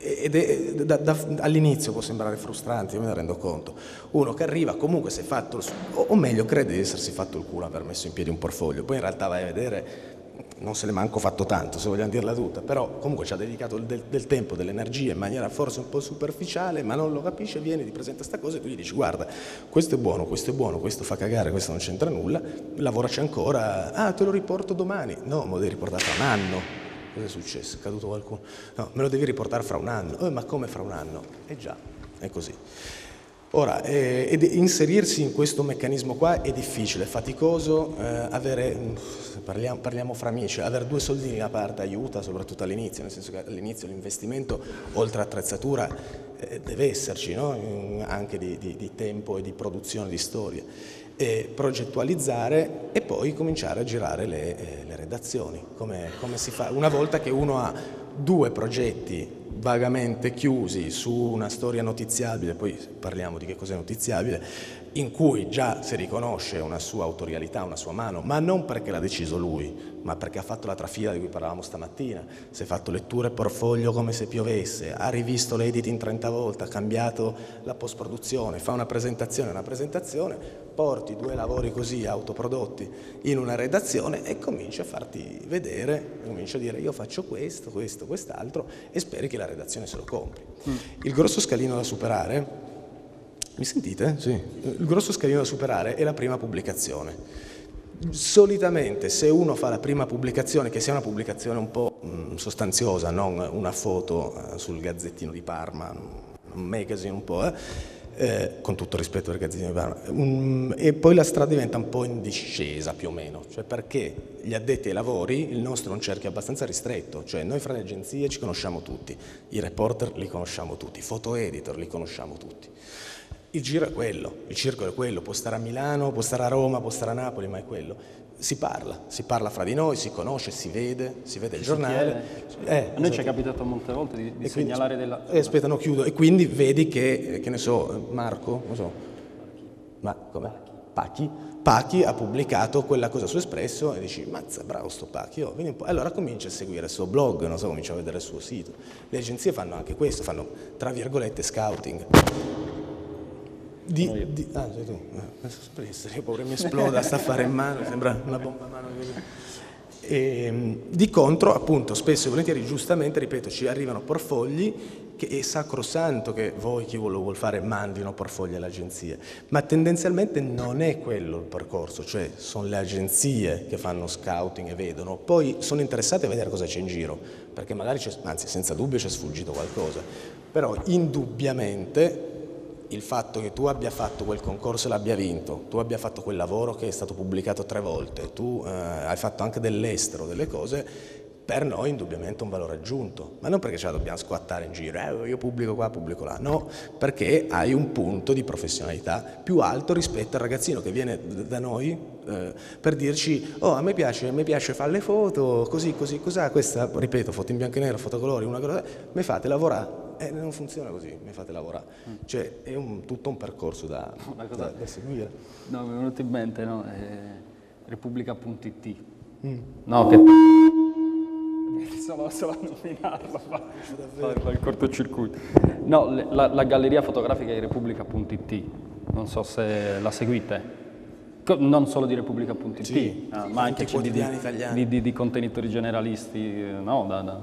all'inizio può sembrare frustrante, io me ne rendo conto. Uno che arriva, comunque si è fatto, o meglio, crede di essersi fatto il culo aver messo in piedi un portfolio, poi in realtà vai a vedere, non se ne manco fatto tanto, se vogliamo dirla tutta, però comunque ci ha dedicato del tempo, delle energie in maniera forse un po' superficiale, ma non lo capisce, viene, ti presenta sta cosa e tu gli dici guarda, questo è buono, questo fa cagare, questo non c'entra nulla, lavoraci ancora, te lo riporto domani, no, me lo devi riportare fra un anno, cosa è successo? È caduto qualcuno? No, me lo devi riportare fra un anno, ma come fra un anno? Già, è così. Ora, inserirsi in questo meccanismo qua è difficile, è faticoso, parliamo fra amici, avere 2 soldini da parte aiuta, soprattutto all'inizio, nel senso che all'inizio l'investimento, oltre all'attrezzatura, deve esserci, no? Anche di tempo e di produzione di storie. Progettualizzare e poi cominciare a girare le redazioni, come si fa una volta che uno ha 2 progetti vagamente chiusi su una storia notiziabile, poi parliamo di che cos'è notiziabile, in cui già si riconosce una sua autorialità, una sua mano, ma non perché l'ha deciso lui, ma perché ha fatto la trafila di cui parlavamo stamattina, si è fatto letture portfolio come se piovesse, ha rivisto l'editing 30 volte, ha cambiato la post-produzione, fa una presentazione, porti 2 lavori così autoprodotti in una redazione e cominci a farti vedere, cominci a dire io faccio questo, quest'altro e speri che la redazione se lo compri. Il grosso scalino da superare, mi sentite? Sì. Il grosso scalino da superare è la prima pubblicazione. Solitamente se uno fa la prima pubblicazione, che sia una pubblicazione un po' sostanziosa, non una foto sul Gazzettino di Parma, un magazine un po', con tutto rispetto al Gazzettino di Parma, e poi la strada diventa un po' in discesa più o meno, cioè perché gli addetti ai lavori, il nostro è un cerchio abbastanza ristretto, cioè noi fra le agenzie ci conosciamo tutti, i reporter li conosciamo tutti, i foto editor li conosciamo tutti. Il giro è quello, il circolo è quello, può stare a Milano, può stare a Roma, può stare a Napoli, ma è quello. Si parla fra di noi, si conosce, si vede il giornale. A noi ci è capitato molte volte di segnalare della... Aspetta, no, chiudo. E quindi vedi che ne so, Marco, non so, ma come? Pachi ha pubblicato quella cosa su Espresso e dici, mazza, bravo sto Pachi, oh, vieni un po'. Allora comincia a seguire il suo blog, non so, comincia a vedere il suo sito. Le agenzie fanno anche questo, fanno, tra virgolette, scouting. Sei tu? Io ho paura che mi esploda, sta a fare in mano, sembra una bomba a mano. E, di contro, appunto, spesso e volentieri, giustamente, ripeto, ci arrivano portfogli che è sacrosanto che voi, chi lo vuol fare, mandino portfogli alle agenzie, ma tendenzialmente non è quello il percorso, cioè sono le agenzie che fanno scouting e vedono, poi sono interessate a vedere cosa c'è in giro, perché magari anzi senza dubbio c'è sfuggito qualcosa, però indubbiamente il fatto che tu abbia fatto quel concorso e l'abbia vinto, tu abbia fatto quel lavoro che è stato pubblicato 3 volte, tu hai fatto anche dell'estero, delle cose, per noi indubbiamente un valore aggiunto, ma non perché ce la dobbiamo squattare in giro, io pubblico qua, pubblico là, no, perché hai un punto di professionalità più alto rispetto al ragazzino che viene da noi per dirci, oh a me piace fare le foto, così, cos'ha questa, ripeto, foto in bianco e nero, fotocolori, una cosa, mi fate lavorare. Non funziona così, mi fate lavorare, cioè è tutto un percorso da seguire. No, mi è venuto in mente, no? Repubblica.it, no, che solo a nominarlo fa il cortocircuito. No, la galleria fotografica di Repubblica.it, non so se la seguite. Non solo di Repubblica.it, sì, ma anche quotidiani italiani. Di contenitori generalisti, no?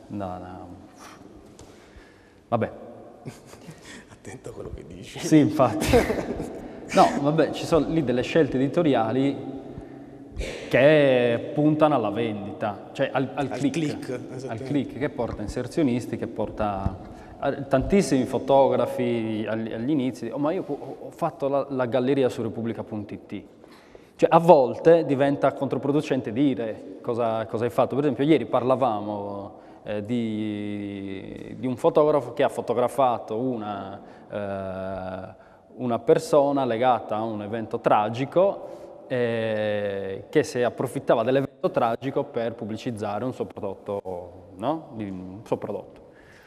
Vabbè. Attento a quello che dici. Sì, infatti. No, vabbè, ci sono lì delle scelte editoriali che puntano alla vendita, cioè al click, che porta inserzionisti, che porta tantissimi fotografi agli inizi. Ma io ho fatto la galleria su Repubblica.it. Cioè, a volte diventa controproducente dire cosa hai fatto. Per esempio, ieri parlavamo di un fotografo che ha fotografato una persona legata a un evento tragico che si approfittava dell'evento tragico per pubblicizzare un suo prodotto, no? Un suo prodotto.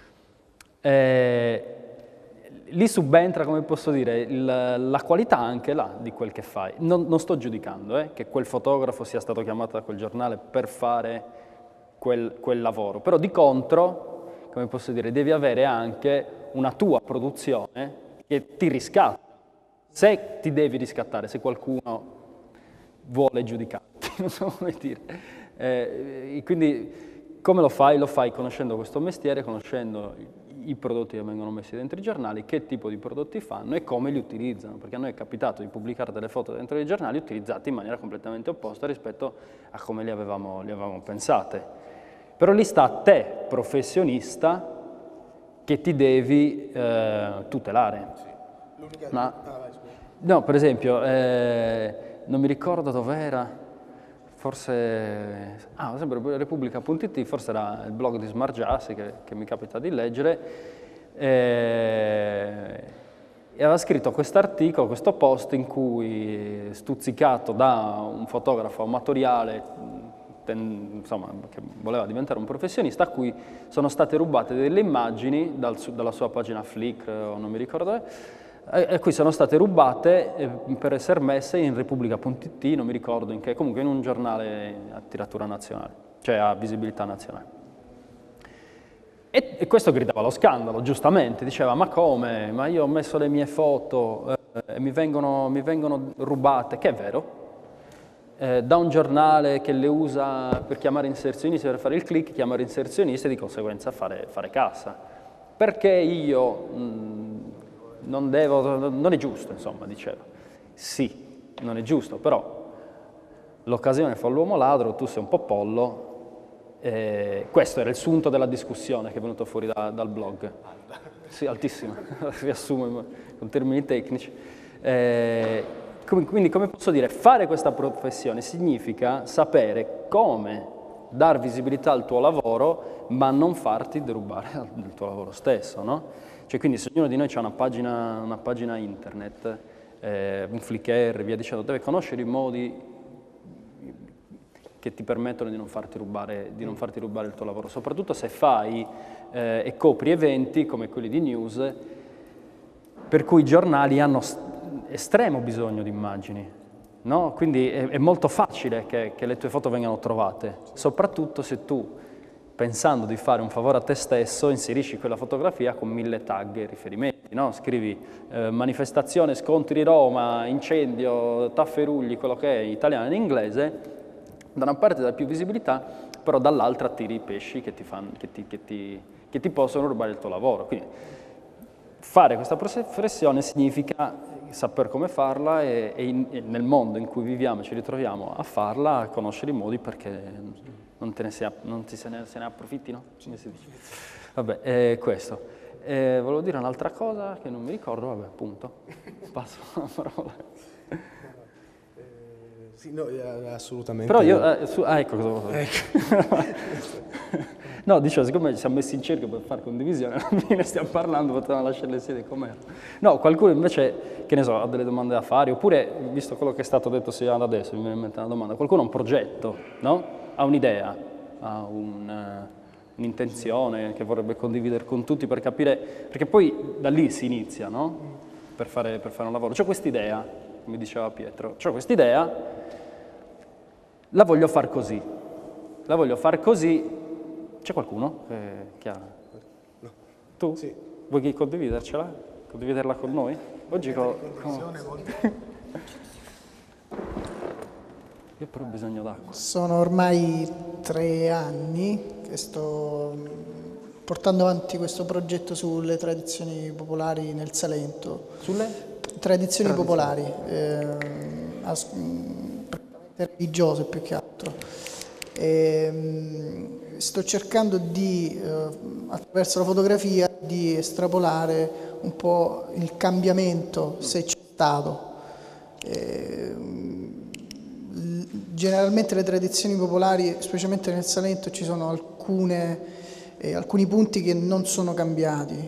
Lì subentra, come posso dire, la qualità anche là di quel che fai. Non sto giudicando che quel fotografo sia stato chiamato da quel giornale per fare quel lavoro, però di contro, come posso dire, devi avere anche una tua produzione che ti riscatta. Se ti devi riscattare, se qualcuno vuole giudicarti, non so come dire. Quindi come lo fai? Lo fai conoscendo questo mestiere, conoscendo i prodotti che vengono messi dentro i giornali, che tipo di prodotti fanno e come li utilizzano, perché a noi è capitato di pubblicare delle foto dentro i giornali utilizzate in maniera completamente opposta rispetto a come le avevamo pensate. Però lì sta a te, professionista, che ti devi tutelare. Sì. No, per esempio, non mi ricordo dov'era, forse, sempre Repubblica.it, forse era il blog di Smart Jazz che mi capita di leggere, e aveva scritto questo articolo, questo post in cui, stuzzicato da un fotografo amatoriale, insomma, che voleva diventare un professionista, a cui sono state rubate delle immagini dalla sua pagina Flickr, o non mi ricordo, a cui sono state rubate per essere messe in Repubblica.it, non mi ricordo in che, comunque in un giornale a tiratura nazionale, cioè a visibilità nazionale. E questo gridava allo scandalo, giustamente, diceva: ma come? Ma io ho messo le mie foto e mi vengono rubate, che è vero, da un giornale che le usa per chiamare inserzionisti, per fare il click, chiamare inserzionisti e di conseguenza fare cassa. Perché io non è giusto, insomma, diceva. Sì, non è giusto, però l'occasione fa l'uomo ladro, tu sei un po' pollo. Questo era il sunto della discussione che è venuto fuori dal blog. Sì, altissimo, riassumo con termini tecnici. Quindi, come posso dire, fare questa professione significa sapere come dar visibilità al tuo lavoro, ma non farti derubare il tuo lavoro stesso, no? Cioè, quindi se ognuno di noi ha una pagina internet, un Flickr, via dicendo, deve conoscere i modi che ti permettono di non farti rubare il tuo lavoro, soprattutto se fai e copri eventi come quelli di news, per cui i giornali hanno estremo bisogno di immagini, no? Quindi è molto facile che le tue foto vengano trovate, soprattutto se tu, pensando di fare un favore a te stesso, inserisci quella fotografia con 1000 tag e riferimenti, no? Scrivi manifestazione, scontri di Roma, incendio, tafferugli, quello che è in italiano e in inglese, da una parte dà più visibilità, però dall'altra attiri i pesci che ti possono rubare il tuo lavoro. Quindi fare questa riflessione significa saper come farla e nel mondo in cui viviamo e ci ritroviamo a farla, conoscere i modi perché non se ne approfittino, come si dice. Vabbè, è questo. Volevo dire un'altra cosa che non mi ricordo, vabbè, appunto. Passo la parola. Sì, no, assolutamente. Però io, ecco cosa volevo dire. No, dicevo, siccome ci siamo messi in cerchio per fare condivisione, alla fine stiamo parlando, potevamo lasciare le sedie com'era. No, qualcuno invece, che ne so, ha delle domande da fare, oppure, visto quello che è stato detto sia da adesso, mi viene in mente una domanda, qualcuno ha un progetto, no? Ha un'idea, ha un'intenzione che vorrebbe condividere con tutti per capire, perché poi da lì si inizia, no? Per fare un lavoro. C'ho quest'idea, come diceva Pietro, c'ho quest'idea, la voglio far così. La voglio far così. C'è qualcuno che ha? No. Tu? Sì. Vuoi condividercela? Condividerla con noi? Oggi io però ho bisogno d'acqua. Sono ormai 3 anni che sto portando avanti questo progetto sulle tradizioni popolari nel Salento. Sulle? Tradizioni popolari, religiose più che altro. Sto cercando di, attraverso la fotografia, di estrapolare un po' il cambiamento, se c'è stato. Generalmente le tradizioni popolari, specialmente nel Salento, ci sono alcuni punti che non sono cambiati,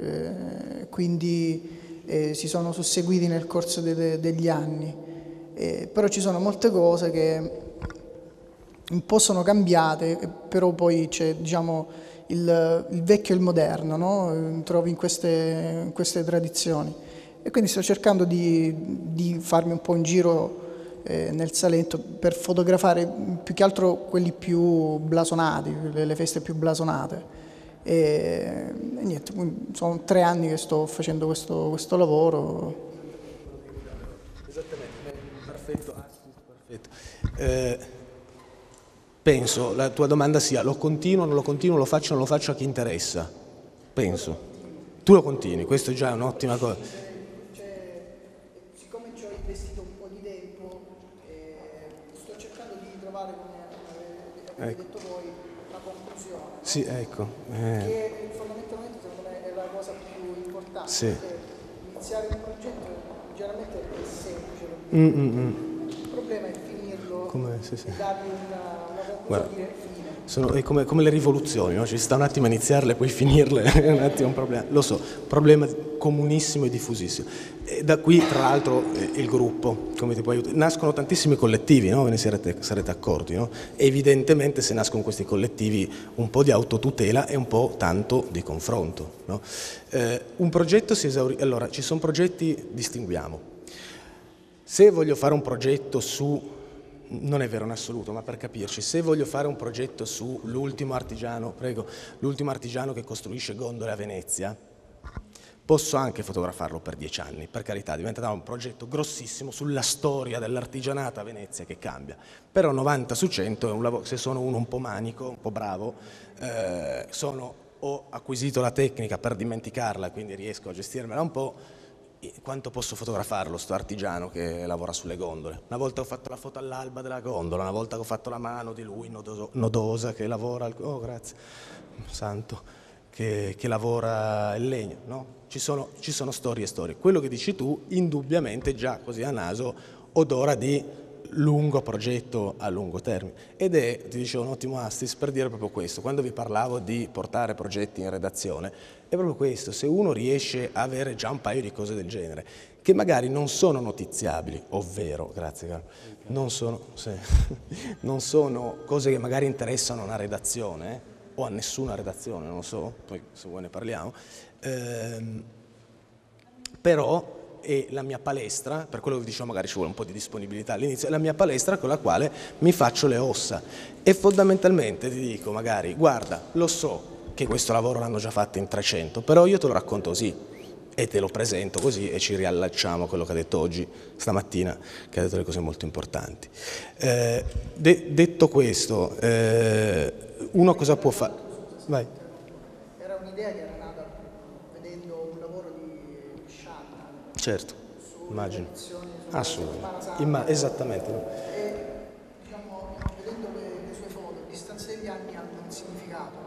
quindi si sono susseguiti nel corso degli anni, però ci sono molte cose che un po' sono cambiate, però poi c'è, diciamo, il vecchio e il moderno, no? Trovi in queste tradizioni. E quindi sto cercando di farmi un po' un giro nel Salento per fotografare più che altro quelli più blasonati, le feste più blasonate. E niente, sono 3 anni che sto facendo questo lavoro. Esattamente, perfetto. Penso la tua domanda sia: lo continuo, non lo continuo, lo faccio, non lo faccio, a chi interessa? Penso. Tu lo continui, questo è già un'ottima cosa. Siccome ci ho investito un po' di tempo, sto cercando di trovare, come avete detto voi, la conclusione. Sì, ecco. Che fondamentalmente secondo me è la cosa più importante. Sì. Perché iniziare un progetto generalmente è semplice. Il problema è finirlo e dargli una conclusione e dire fine. È come le rivoluzioni, no? Ci sta un attimo a iniziarle, poi finirle, è un attimo un problema. Lo so, problema comunissimo e diffusissimo. E da qui, tra l'altro, il gruppo, come ti può aiutare. Nascono tantissimi collettivi, no? Ve ne sarete accorti, no? Evidentemente, se nascono questi collettivi, un po' di autotutela e un po' tanto di confronto, no? Un progetto si esaurisce. Allora, ci sono progetti, distinguiamo. Se voglio fare un progetto non è vero in assoluto, ma per capirci, se voglio fare un progetto su l'ultimo artigiano che costruisce gondole a Venezia, posso anche fotografarlo per 10 anni, per carità, diventerà un progetto grossissimo sulla storia dell'artigianato a Venezia che cambia, però 90 su 100 è un lavoro. Se sono uno un po' manico, un po' bravo, ho acquisito la tecnica per dimenticarla, quindi riesco a gestirmela un po'. Quanto posso fotografarlo, sto artigiano che lavora sulle gondole? Una volta ho fatto la foto all'alba della gondola, una volta che ho fatto la mano di lui nodosa che lavora, oh grazie, santo, che lavora il legno, no? Ci sono storie e storie. Quello che dici tu, indubbiamente, già così a naso, odora di lungo progetto a lungo termine. Ed è, ti dicevo, un ottimo assist per dire proprio questo. Quando vi parlavo di portare progetti in redazione, è proprio questo: se uno riesce a avere già un paio di cose del genere, che magari non sono notiziabili, ovvero, grazie Carlo, non sono cose che magari interessano una redazione, o a nessuna redazione, non lo so, poi se vuoi ne parliamo, però e la mia palestra, per quello che dicevo magari ci vuole un po' di disponibilità all'inizio, è la mia palestra con la quale mi faccio le ossa e fondamentalmente ti dico magari guarda, lo so che questo lavoro l'hanno già fatto in 300, però io te lo racconto così e te lo presento così e ci riallacciamo a quello che ha detto oggi, stamattina, che ha detto le cose molto importanti. Detto questo, uno cosa può fare? Vai. Era un'idea che era nata vedendo un lavoro di Shanna. Certo, immagino. Assolutamente. Esattamente. E diciamo, vedendo le sue foto, a distanza degli anni hanno un significato, no?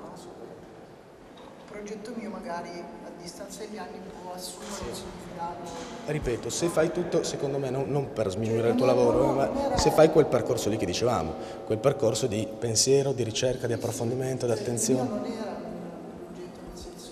Il progetto mio magari a distanza degli anni può assumere un significato. Ripeto, se fai tutto, secondo me, non per sminuire il tuo lavoro, ma se fai quel percorso lì che dicevamo, quel percorso di pensiero, di ricerca, di approfondimento, di attenzione. Non era un progetto nel senso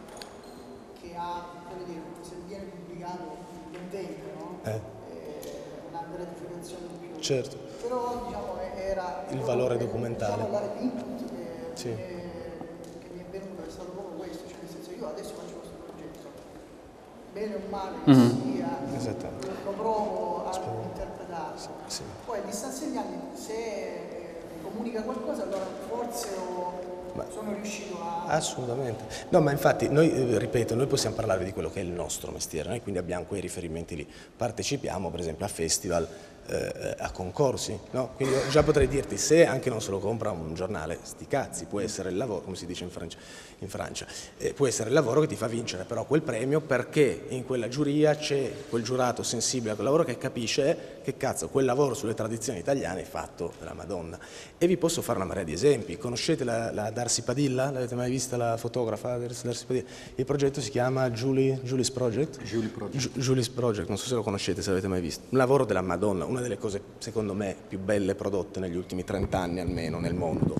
che ha, come dire, se viene pubblicato non vende, no? Una gratificazione in più. Certo. Però diciamo era il valore documentale. Diciamo, l'input che mi è venuto è stato proprio questo, cioè nel senso io adesso faccio questo progetto, bene o male che sia, lo provo a interpretare. Sì. Poi a distanza degli anni se comunica qualcosa allora forse sono riuscito a... Assolutamente. No, ma infatti noi, ripeto, noi possiamo parlare di quello che è il nostro mestiere, noi quindi abbiamo quei riferimenti lì. Partecipiamo per esempio a festival, a concorsi, no? Quindi già potrei dirti, se anche non se lo compra un giornale, sti cazzi, può essere il lavoro, come si dice in Francia, può essere il lavoro che ti fa vincere però quel premio, perché in quella giuria c'è quel giurato sensibile a quel lavoro che capisce che cazzo quel lavoro sulle tradizioni italiane è fatto della Madonna. E vi posso fare una marea di esempi. Conoscete la Darsi Padilla? L'avete mai vista la fotografa Darsi Padilla? Il progetto si chiama Julie's Project? Julie's Project, non so se lo conoscete, se l'avete mai visto. Un lavoro della Madonna, una delle cose secondo me più belle prodotte negli ultimi 30 anni almeno nel mondo.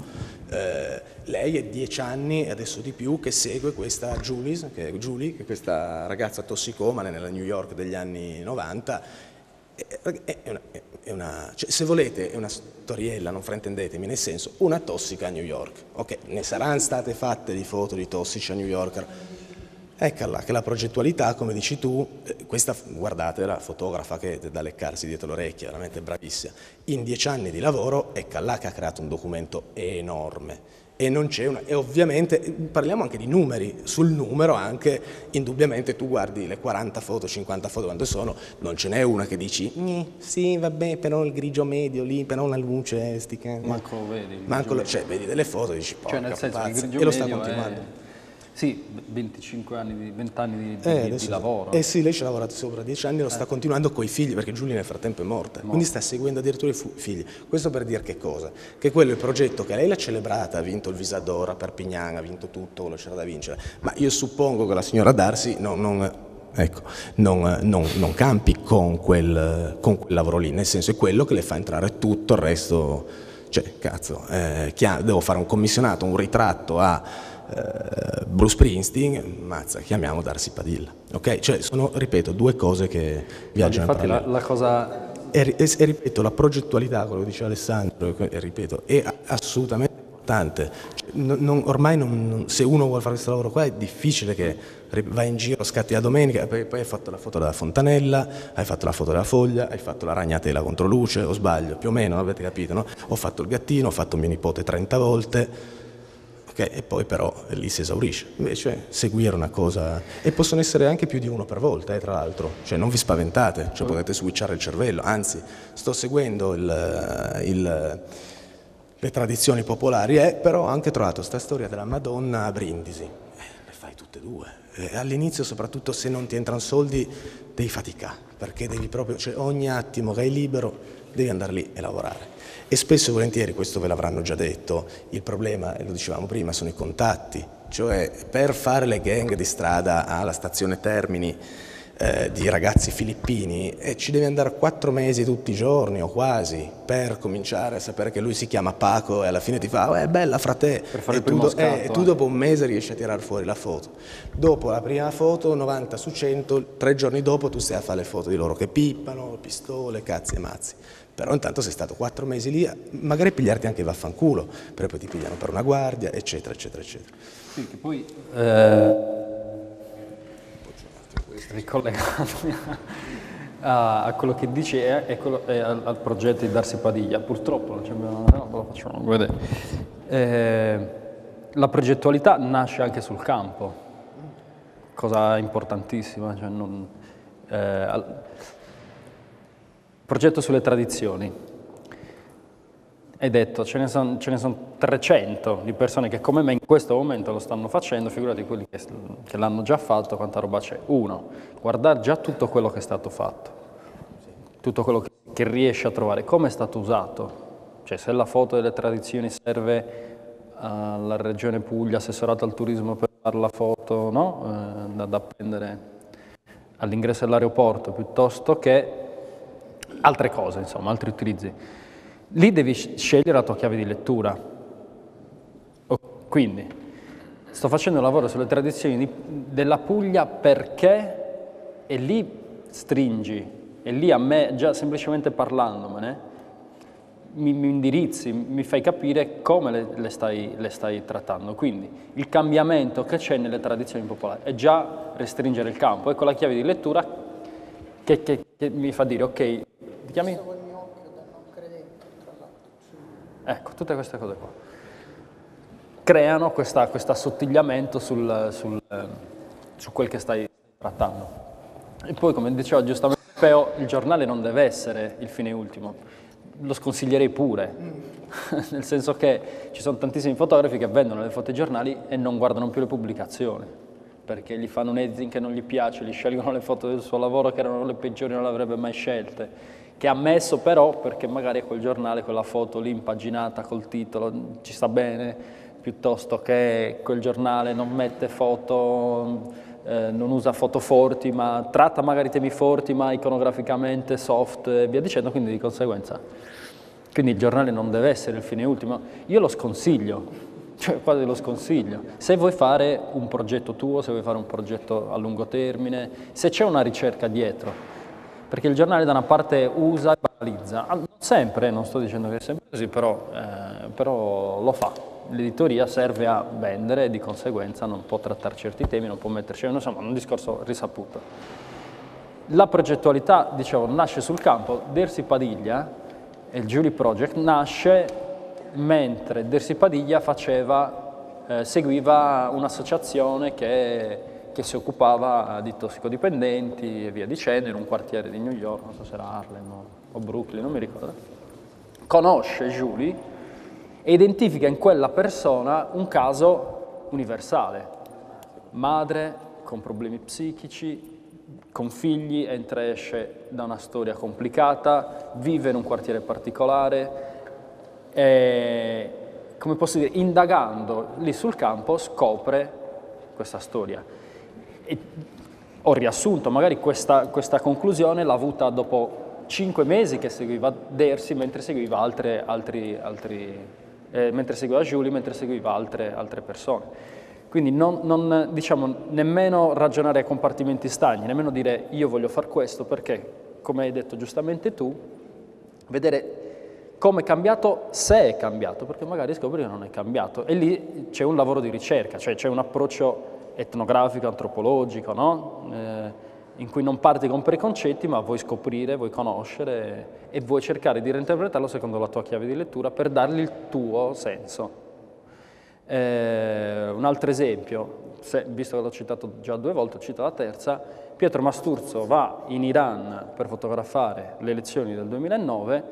Lei è 10 anni e adesso di più che segue questa Julie, che è questa ragazza tossicomane nella New York degli anni 90. Cioè, se volete è una storiella, non fraintendetemi, nel senso una tossica a New York, ok, ne saranno state fatte di foto di tossici a New York, eccola che la progettualità, come dici tu, questa guardate la fotografa che è da leccarsi dietro l'orecchia, veramente bravissima, in 10 anni di lavoro eccola che ha creato un documento enorme. E non c'è una, e ovviamente parliamo anche di numeri, sul numero anche indubbiamente tu guardi le 40 foto, 50 foto quante sono, non ce n'è una che dici sì vabbè però il grigio medio lì, però la luce manco lo vedi, cioè vedi delle foto e dici cioè nel senso che il grigio e lo sta medio continuando. Sì, 25 anni, 20 anni di lavoro. Sì, lei ci ha lavorato sopra 10 anni e lo sta continuando coi figli, perché Giulia nel frattempo è morta. Quindi sta seguendo addirittura i figli. Questo per dire che cosa? Che quello è il progetto che lei l'ha celebrata, ha vinto il Visador a Perpignan, ha vinto tutto quello c'era da vincere. Ma io suppongo che la signora Darsi non campi con quel lavoro lì, nel senso è quello che le fa entrare tutto il resto. Cioè, cazzo, devo fare un commissionato, un ritratto a Bruce Springsteen, mazza, chiamiamo Darsi Padilla, ok? Cioè sono, ripeto, due cose che viaggiano. Infatti la cosa... E ripeto, la progettualità, quello che diceva Alessandro, ripeto, è assolutamente importante. Cioè, ormai se uno vuole fare questo lavoro qua è difficile che vai in giro, scatti la domenica, poi hai fatto la foto della fontanella, hai fatto la foto della foglia, hai fatto la ragnatela contro luce, o sbaglio, più o meno, avete capito, no? Ho fatto il gattino, ho fatto mio nipote 30 volte. Okay, e poi però lì si esaurisce, invece seguire una cosa, e possono essere anche più di uno per volta tra l'altro, cioè non vi spaventate, cioè potete switchare il cervello, anzi sto seguendo le tradizioni popolari, però ho anche trovato questa storia della Madonna a Brindisi, le fai tutte e due, all'inizio soprattutto se non ti entrano soldi devi faticare, perché devi proprio, cioè ogni attimo che hai libero devi andare lì e lavorare. E spesso e volentieri, questo ve l'avranno già detto, il problema, e lo dicevamo prima, sono i contatti, cioè per fare le gang di strada alla stazione Termini di ragazzi filippini ci devi andare 4 mesi tutti i giorni o quasi per cominciare a sapere che lui si chiama Paco e alla fine ti fa è bella frate, per fare il primo scatto, e tu dopo un mese riesci a tirare fuori la foto. Dopo la prima foto, 90 su 100, 3 giorni dopo tu stai a fare le foto di loro che pippano, pistole, cazzi e mazzi. Però intanto sei stato 4 mesi lì, magari pigliarti anche vaffanculo, però poi ti pigliano per una guardia, eccetera, eccetera, eccetera. Sì, che poi... ricollegandomi a quello che dici e al progetto di Darsi Padiglia. Purtroppo non c'abbiamo, no, lo facciamo vedere. La progettualità nasce anche sul campo, cosa importantissima. Cioè progetto sulle tradizioni. Hai detto, ce ne sono 300 di persone che come me in questo momento lo stanno facendo, figurati quelli che l'hanno già fatto, quanta roba c'è. Uno, guardare già tutto quello che è stato fatto, tutto quello che riesce a trovare, come è stato usato. Cioè se la foto delle tradizioni serve alla Regione Puglia, assessorato al turismo per fare la foto, no? Da appendere all'ingresso dell'aeroporto, piuttosto che altre cose, insomma, altri utilizzi. Lì devi scegliere la tua chiave di lettura. Quindi, sto facendo un lavoro sulle tradizioni della Puglia perché, e lì stringi, e lì a me, già semplicemente parlandomene, mi indirizzi, mi fai capire come le stai trattando. Quindi, il cambiamento che c'è nelle tradizioni popolari è già restringere il campo. Ecco la chiave di lettura che mi fa dire, ok, ti chiami? Ecco, tutte queste cose qua creano questo assottigliamento su quel che stai trattando. E poi, come diceva giustamente Peo, il giornale non deve essere il fine ultimo, lo sconsiglierei pure, nel senso che ci sono tantissimi fotografi che vendono le foto ai giornali e non guardano più le pubblicazioni, perché gli fanno un editing che non gli piace, gli scelgono le foto del suo lavoro che erano le peggiori, non le avrebbe mai scelte. Che ha messo però perché magari quel giornale, quella foto lì impaginata col titolo ci sta bene, piuttosto che quel giornale non mette foto, non usa foto forti, ma tratta magari temi forti, ma iconograficamente soft e via dicendo, quindi di conseguenza. Quindi il giornale non deve essere il fine ultimo. Io lo sconsiglio, cioè quasi lo sconsiglio. Se vuoi fare un progetto tuo, se vuoi fare un progetto a lungo termine, se c'è una ricerca dietro, perché il giornale da una parte usa e banalizza, non sempre, non sto dicendo che è sempre così, però lo fa. L'editoria serve a vendere e di conseguenza non può trattare certi temi, non può metterci, insomma, un discorso risaputo. La progettualità, dicevo, nasce sul campo. Dersi Padiglia e il Julie Project nasce mentre Dersi Padiglia seguiva un'associazione che si occupava di tossicodipendenti e via dicendo, in un quartiere di New York, non so se era Harlem o Brooklyn, non mi ricordo. Conosce Julie e identifica in quella persona un caso universale. Madre con problemi psichici, con figli, entra e esce da una storia complicata, vive in un quartiere particolare e, come posso dire, indagando lì sul campo scopre questa storia. E ho riassunto, magari questa conclusione l'ha avuta dopo 5 mesi che seguiva Dersi, mentre seguiva mentre seguiva Julie, mentre seguiva altre persone. Quindi non diciamo nemmeno ragionare a compartimenti stagni, nemmeno dire io voglio fare questo perché, come hai detto giustamente tu, vedere come è cambiato, se è cambiato, perché magari scopri che non è cambiato. E lì c'è un lavoro di ricerca, cioè c'è un approccio etnografico, antropologico, no? In cui non parti con preconcetti, ma vuoi scoprire, vuoi conoscere e vuoi cercare di reinterpretarlo secondo la tua chiave di lettura per dargli il tuo senso. Un altro esempio, visto che l'ho citato già 2 volte, cito la terza, Pietro Masturzo va in Iran per fotografare le elezioni del 2009,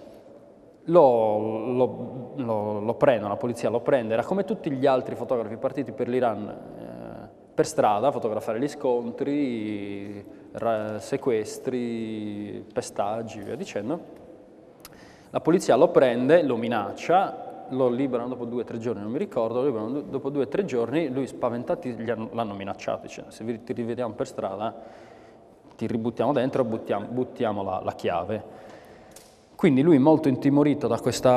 lo prendono, la polizia lo prende, era come tutti gli altri fotografi partiti per l'Iran per strada a fotografare gli scontri, sequestri, pestaggi, via dicendo. La polizia lo prende, lo minaccia, lo liberano dopo 2 o 3 giorni, non mi ricordo, lo liberano dopo 2 o 3 giorni, lui spaventati l'hanno minacciato, dice se ti rivediamo per strada ti ributtiamo dentro, buttiamo la chiave. Quindi lui molto intimorito da questo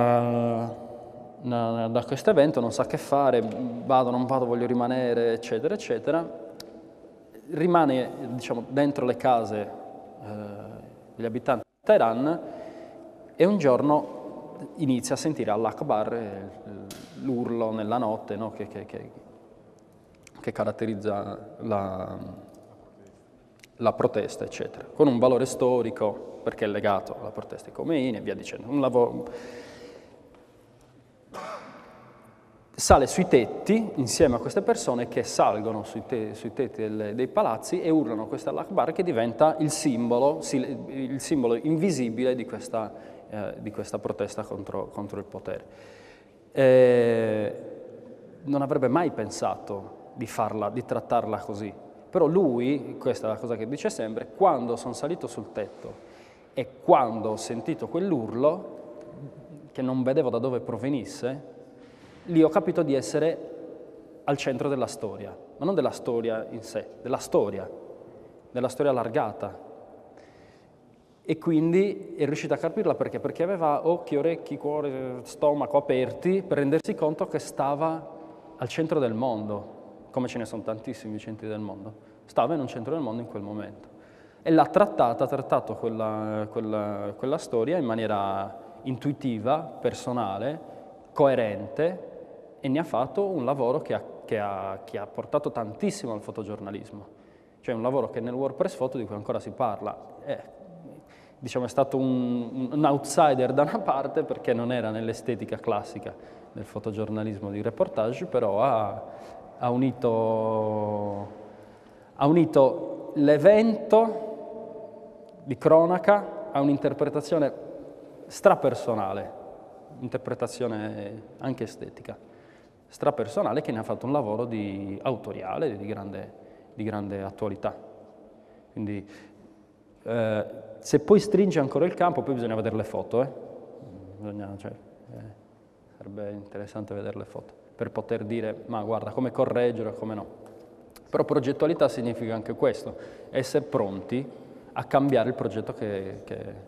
evento, non sa che fare, vado, non vado, voglio rimanere, eccetera, eccetera. Rimane, diciamo, dentro le case degli abitanti di Teheran e un giorno inizia a sentire all'Akbar l'urlo nella notte, no? che caratterizza la protesta, eccetera, con un valore storico, perché è legato alla protesta di Khomeini e via dicendo. Un lavoro... Sale sui tetti insieme a queste persone che salgono sui tetti dei palazzi e urlano questo Allah Akbar, che diventa il simbolo invisibile di questa protesta contro il potere. Non avrebbe mai pensato di trattarla così, però lui, questa è la cosa che dice sempre, quando sono salito sul tetto e quando ho sentito quell'urlo, che non vedevo da dove provenisse, lì ho capito di essere al centro della storia, ma non della storia in sé, della storia allargata. E quindi è riuscito a capirla perché? Perché aveva occhi, orecchi, cuore, stomaco aperti per rendersi conto che stava al centro del mondo, come ce ne sono tantissimi centri del mondo. Stava in un centro del mondo in quel momento. E ha trattato quella storia in maniera intuitiva, personale, coerente, e ne ha fatto un lavoro che ha portato tantissimo al fotogiornalismo. Cioè un lavoro che nel WordPress Photo, di cui ancora si parla, diciamo, è stato un outsider da una parte perché non era nell'estetica classica del fotogiornalismo di reportage, però ha unito l'evento di cronaca a un'interpretazione strapersonale, interpretazione anche estetica, strapersonale, che ne ha fatto un lavoro autoriale di grande attualità. Quindi se poi stringe ancora il campo, poi bisogna vedere le foto, sarebbe interessante vedere le foto per poter dire, ma guarda, come correggere o come no. Però progettualità significa anche questo, essere pronti a cambiare il progetto che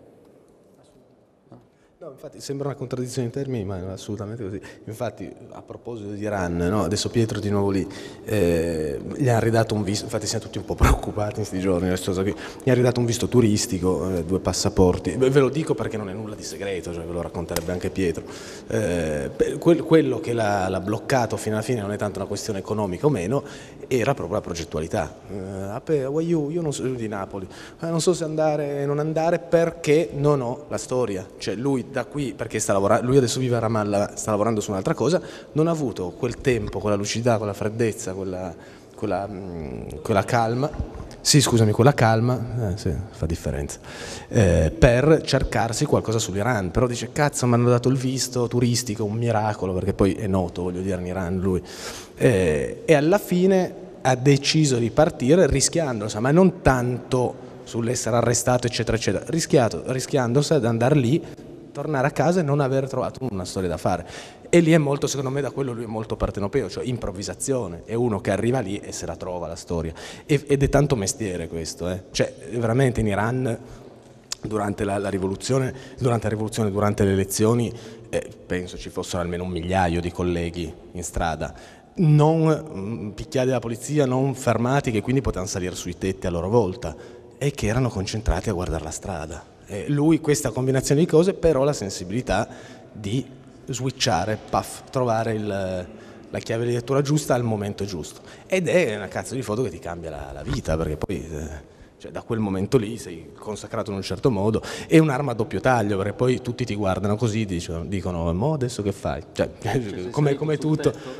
No, infatti sembra una contraddizione in termini, ma è assolutamente così. Infatti, a proposito di Iran, no? Adesso Pietro di nuovo lì, gli ha ridato un visto, infatti siamo tutti un po' preoccupati in questi giorni, gli ha ridato un visto turistico, 2 passaporti, ve lo dico perché non è nulla di segreto, cioè ve lo racconterebbe anche Pietro. Quello che l'ha bloccato fino alla fine non è tanto una questione economica o meno, era proprio la progettualità. Io non sono di Napoli, non so se andare o non andare perché non ho la storia, cioè lui da qui, perché lui adesso vive a Ramallah, sta lavorando su un'altra cosa, non ha avuto quel tempo, quella lucidità, quella freddezza, quella calma, sì scusami, quella calma, sì, fa differenza, per cercarsi qualcosa sull'Iran, però dice cazzo mi hanno dato il visto turistico, un miracolo, perché poi è noto, voglio dire, in Iran lui, e alla fine ha deciso di partire rischiando, ma non tanto sull'essere arrestato eccetera eccetera, rischiandosi ad andare lì, tornare a casa e non aver trovato una storia da fare. E lì è molto, secondo me, da quello lui è molto partenopeo, cioè improvvisazione, è uno che arriva lì e se la trova la storia. Ed è tanto mestiere questo, cioè veramente in Iran durante la rivoluzione, durante le elezioni, penso ci fossero almeno 1 migliaio di colleghi in strada, non picchiati dalla polizia, non fermati, che quindi potevano salire sui tetti a loro volta e che erano concentrati a guardare la strada. Lui questa combinazione di cose, però la sensibilità di switchare, trovare la chiave di lettura giusta al momento giusto, ed è una cazzo di foto che ti cambia la vita, perché poi cioè, da quel momento lì sei consacrato in un certo modo, è un'arma a doppio taglio, perché poi tutti ti guardano così, dicono mo adesso che fai, cioè, come tutto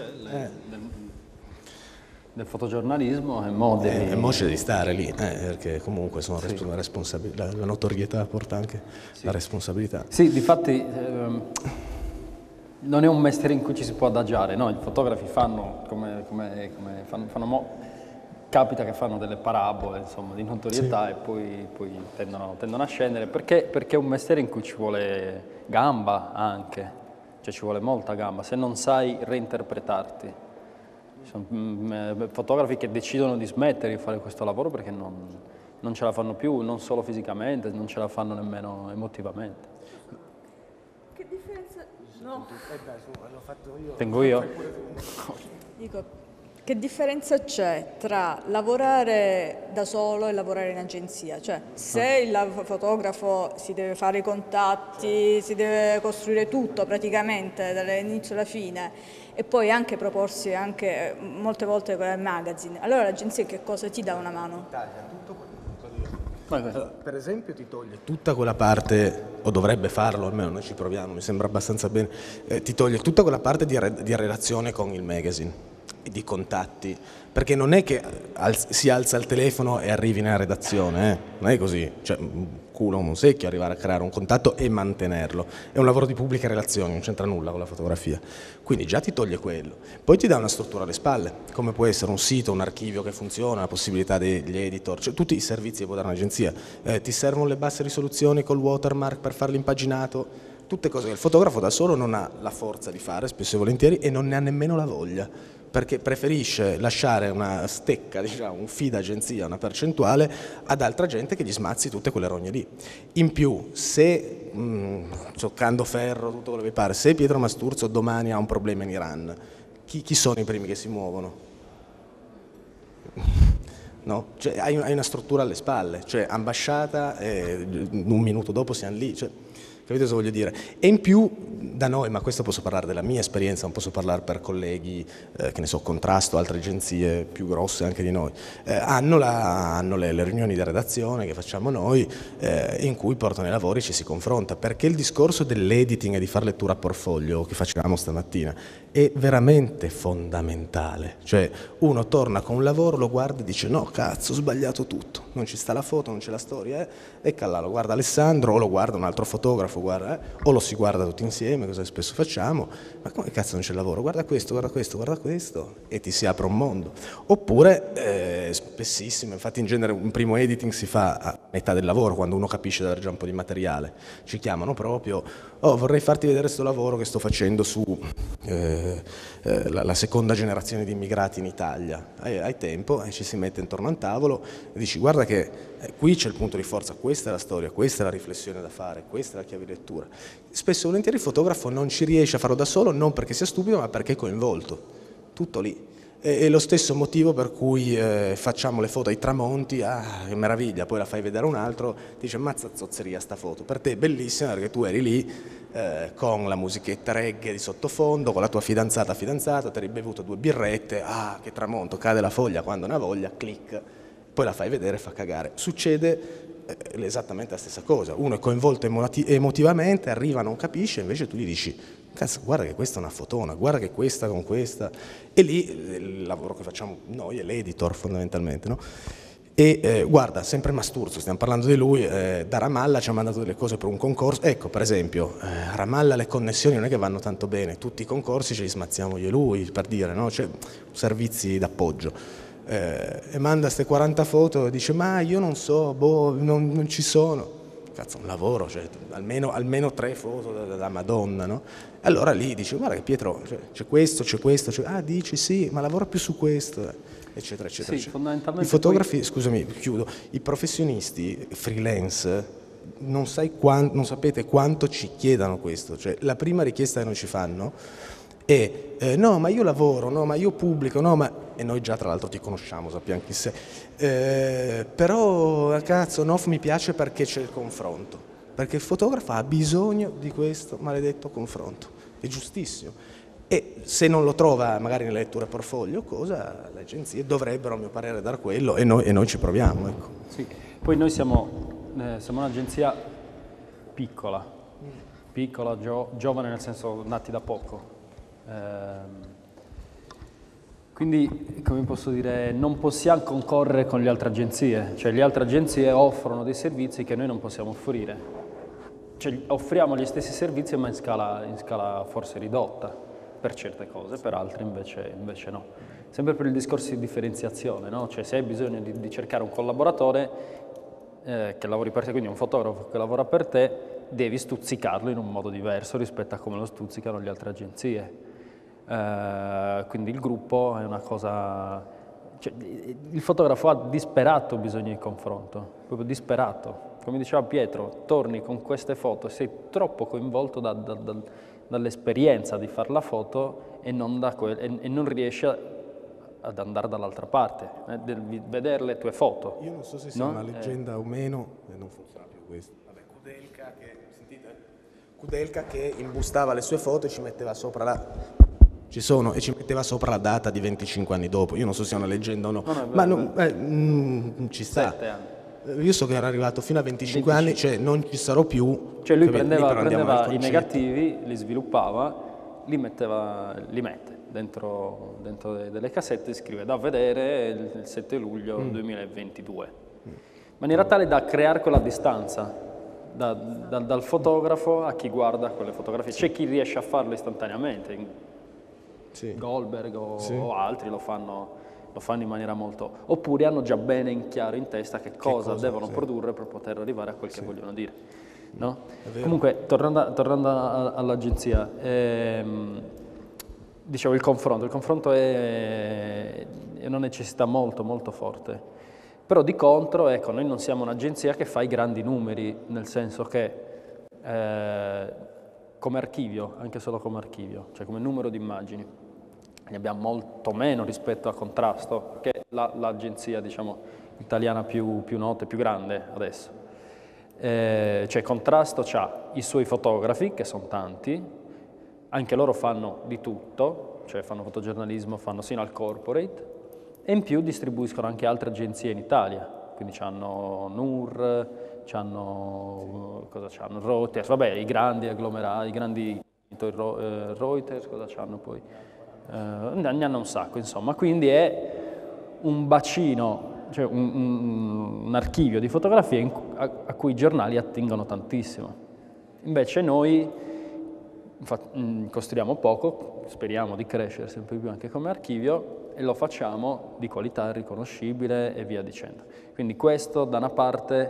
del fotogiornalismo e mode. E mo c'è di stare lì, perché comunque sono responsabilità, la notorietà porta anche la responsabilità. Sì, difatti non è un mestiere in cui ci si può adagiare, no? I fotografi fanno capita che fanno delle parabole, insomma, di notorietà, sì, e poi tendono a scendere, perché è un mestiere in cui ci vuole gamba anche, cioè ci vuole molta gamba, se non sai reinterpretarti. Sono fotografi che decidono di smettere di fare questo lavoro perché non ce la fanno più, non solo fisicamente, non ce la fanno nemmeno emotivamente. Che differenza... No. L'ho fatto io. Tengo io? Dico, che differenza c'è tra lavorare da solo e lavorare in agenzia? Cioè, se il fotografo si deve fare i contatti, si deve costruire tutto praticamente dall'inizio alla fine, e poi anche proporsi anche molte volte con il magazine, allora l'agenzia che cosa ti dà una mano? Tutto Per esempio ti toglie tutta quella parte, o dovrebbe farlo, almeno noi ci proviamo, mi sembra abbastanza bene, ti toglie tutta quella parte di relazione con il magazine e di contatti, perché non è che si alza il telefono e arrivi nella redazione, non è così, cioè culo un secchio arrivare a creare un contatto e mantenerlo, è un lavoro di pubbliche relazioni, non c'entra nulla con la fotografia, quindi già ti toglie quello, poi ti dà una struttura alle spalle, come può essere un sito, un archivio che funziona, la possibilità degli editor, cioè tutti i servizi che può dare un'agenzia, ti servono le basse risoluzioni col watermark per fare l'impaginato, tutte cose che il fotografo da solo non ha la forza di fare, spesso e volentieri, e non ne ha nemmeno la voglia, perché preferisce lasciare una stecca, diciamo, un fee d'agenzia, una percentuale, ad altra gente che gli smazzi tutte quelle rogne lì. In più, se, toccando ferro, tutto quello che pare, se Pietro Masturzo domani ha un problema in Iran, chi sono i primi che si muovono? No? Cioè, hai una struttura alle spalle, cioè ambasciata, un minuto dopo siamo lì. Cioè, capite cosa voglio dire? E in più da noi, ma questo posso parlare della mia esperienza, non posso parlare per colleghi, che ne so, Contrasto, altre agenzie più grosse anche di noi, hanno le riunioni di redazione che facciamo noi, in cui portano i lavori e ci si confronta, perché il discorso dell'editing e di fare lettura a portfolio che facevamo stamattina è veramente fondamentale, cioè uno torna con un lavoro, lo guarda e dice no cazzo ho sbagliato tutto, non ci sta la foto, non c'è la storia, e calla, lo guarda Alessandro o lo guarda un altro fotografo, guarda, o lo si guarda tutti insieme, cosa spesso facciamo, ma come cazzo non c'è il lavoro, guarda questo, guarda questo, guarda questo, e ti si apre un mondo. Oppure spessissimo, infatti in genere un primo editing si fa a metà del lavoro, quando uno capisce di aver già un po' di materiale, ci chiamano proprio, vorrei farti vedere questo lavoro che sto facendo su la seconda generazione di immigrati in Italia, hai tempo, e ci si mette intorno a un tavolo e dici guarda che qui c'è il punto di forza, questa è la storia, questa è la riflessione da fare, questa è la chiave di lettura. Spesso e volentieri il fotografo non ci riesce a farlo da solo, non perché sia stupido ma perché è coinvolto, tutto lì. È lo stesso motivo per cui facciamo le foto ai tramonti, che meraviglia, poi la fai vedere a un altro, ti dice ammazza zozzeria sta foto, per te è bellissima perché tu eri lì con la musichetta reggae di sottofondo, con la tua fidanzato, ti eri bevuto 2 birrette, che tramonto, cade la foglia quando ne ha voglia, clic, poi la fai vedere e fa cagare. Succede esattamente la stessa cosa, uno è coinvolto emotivamente, arriva, non capisce, invece tu gli dici cazzo, guarda che questa è una fotona, guarda che questa con questa, e lì il lavoro che facciamo noi è l'editor fondamentalmente, no? E guarda, sempre Masturzo, stiamo parlando di lui, da Ramallah ci ha mandato delle cose per un concorso, ecco per esempio, a Ramallah le connessioni non è che vanno tanto bene, tutti i concorsi ce li smazziamo io e lui, per dire, no? Cioè, servizi d'appoggio. E manda queste 40 foto e dice ma io non so, non ci sono. Cazzo, un lavoro, cioè, almeno 3 foto da Madonna, no? Allora lì dice guarda che Pietro, cioè, c'è questo, dici sì, ma lavora più su questo, eccetera, eccetera, sì, eccetera. fondamentalmente I fotografi, scusami, chiudo, i professionisti freelance non sapete quanto ci chiedano questo, cioè la prima richiesta che noi ci fanno è no ma io lavoro, no ma io pubblico, no ma, e noi già tra l'altro ti conosciamo, sappiamo chi sei, però cazzo no mi piace perché c'è il confronto, perché il fotografo ha bisogno di questo maledetto confronto, è giustissimo, e se non lo trova magari nelle letture portfolio cosa, le agenzie dovrebbero a mio parere dar quello e noi ci proviamo, ecco. Sì. Poi noi siamo un'agenzia piccola, giovane nel senso nati da poco. Quindi, come posso dire, non possiamo concorrere con le altre agenzie, cioè le altre agenzie offrono dei servizi che noi non possiamo offrire, cioè offriamo gli stessi servizi ma in scala forse ridotta per certe cose, per altre invece no. Sempre per il discorso di differenziazione, no? Cioè se hai bisogno di cercare un collaboratore che lavori per te, quindi un fotografo che lavora per te, devi stuzzicarlo in un modo diverso rispetto a come lo stuzzicano le altre agenzie. Quindi il gruppo è una cosa, cioè, il fotografo ha disperato bisogno di confronto, proprio disperato. Come diceva Pietro, torni con queste foto, sei troppo coinvolto dall'esperienza di fare la foto e non riesci ad andare dall'altra parte, vedere le tue foto. Io non so se sia una leggenda o meno, e non funziona più questo. Vabbè, Kudelka che imbustava le sue foto e ci metteva sopra ci metteva sopra la data di 25 anni dopo. Io non so se sia una leggenda o no, ma ci sta. 7 anni. io so che era arrivato fino a 25 anni, cioè non ci sarò più. Cioè lui lì prendeva però andiamo al i concetto. negativi, li sviluppava, li mette dentro delle cassette e scrive da vedere il 7 luglio 2022, in maniera tale da creare quella distanza dal fotografo a chi guarda quelle fotografie. C'è chi riesce a farlo istantaneamente, Goldberg o altri lo fanno in maniera molto... Oppure hanno già bene in chiaro in testa che cosa devono produrre per poter arrivare a quel che vogliono dire. No? Comunque, tornando all'agenzia, dicevo il confronto è una necessità molto molto forte, però di contro, ecco, noi non siamo un'agenzia che fa i grandi numeri, nel senso che come archivio, anche solo come archivio, cioè come numero di immagini, ne abbiamo molto meno rispetto a Contrasto, che è l'agenzia, diciamo, italiana più nota e più grande adesso. Cioè Contrasto ha i suoi fotografi, che sono tanti, anche loro fanno di tutto, cioè fanno fotogiornalismo, fanno sino al corporate, e in più distribuiscono anche altre agenzie in Italia, quindi c'hanno NUR, c'hanno Reuters, vabbè, i grandi agglomerati, i grandi Reuters, cosa c'hanno poi? Ne hanno un sacco, insomma, quindi è un bacino, cioè un archivio di fotografie a cui i giornali attingono tantissimo. Invece noi costruiamo poco, speriamo di crescere sempre più anche come archivio, e lo facciamo di qualità riconoscibile e via dicendo. Quindi questo da una parte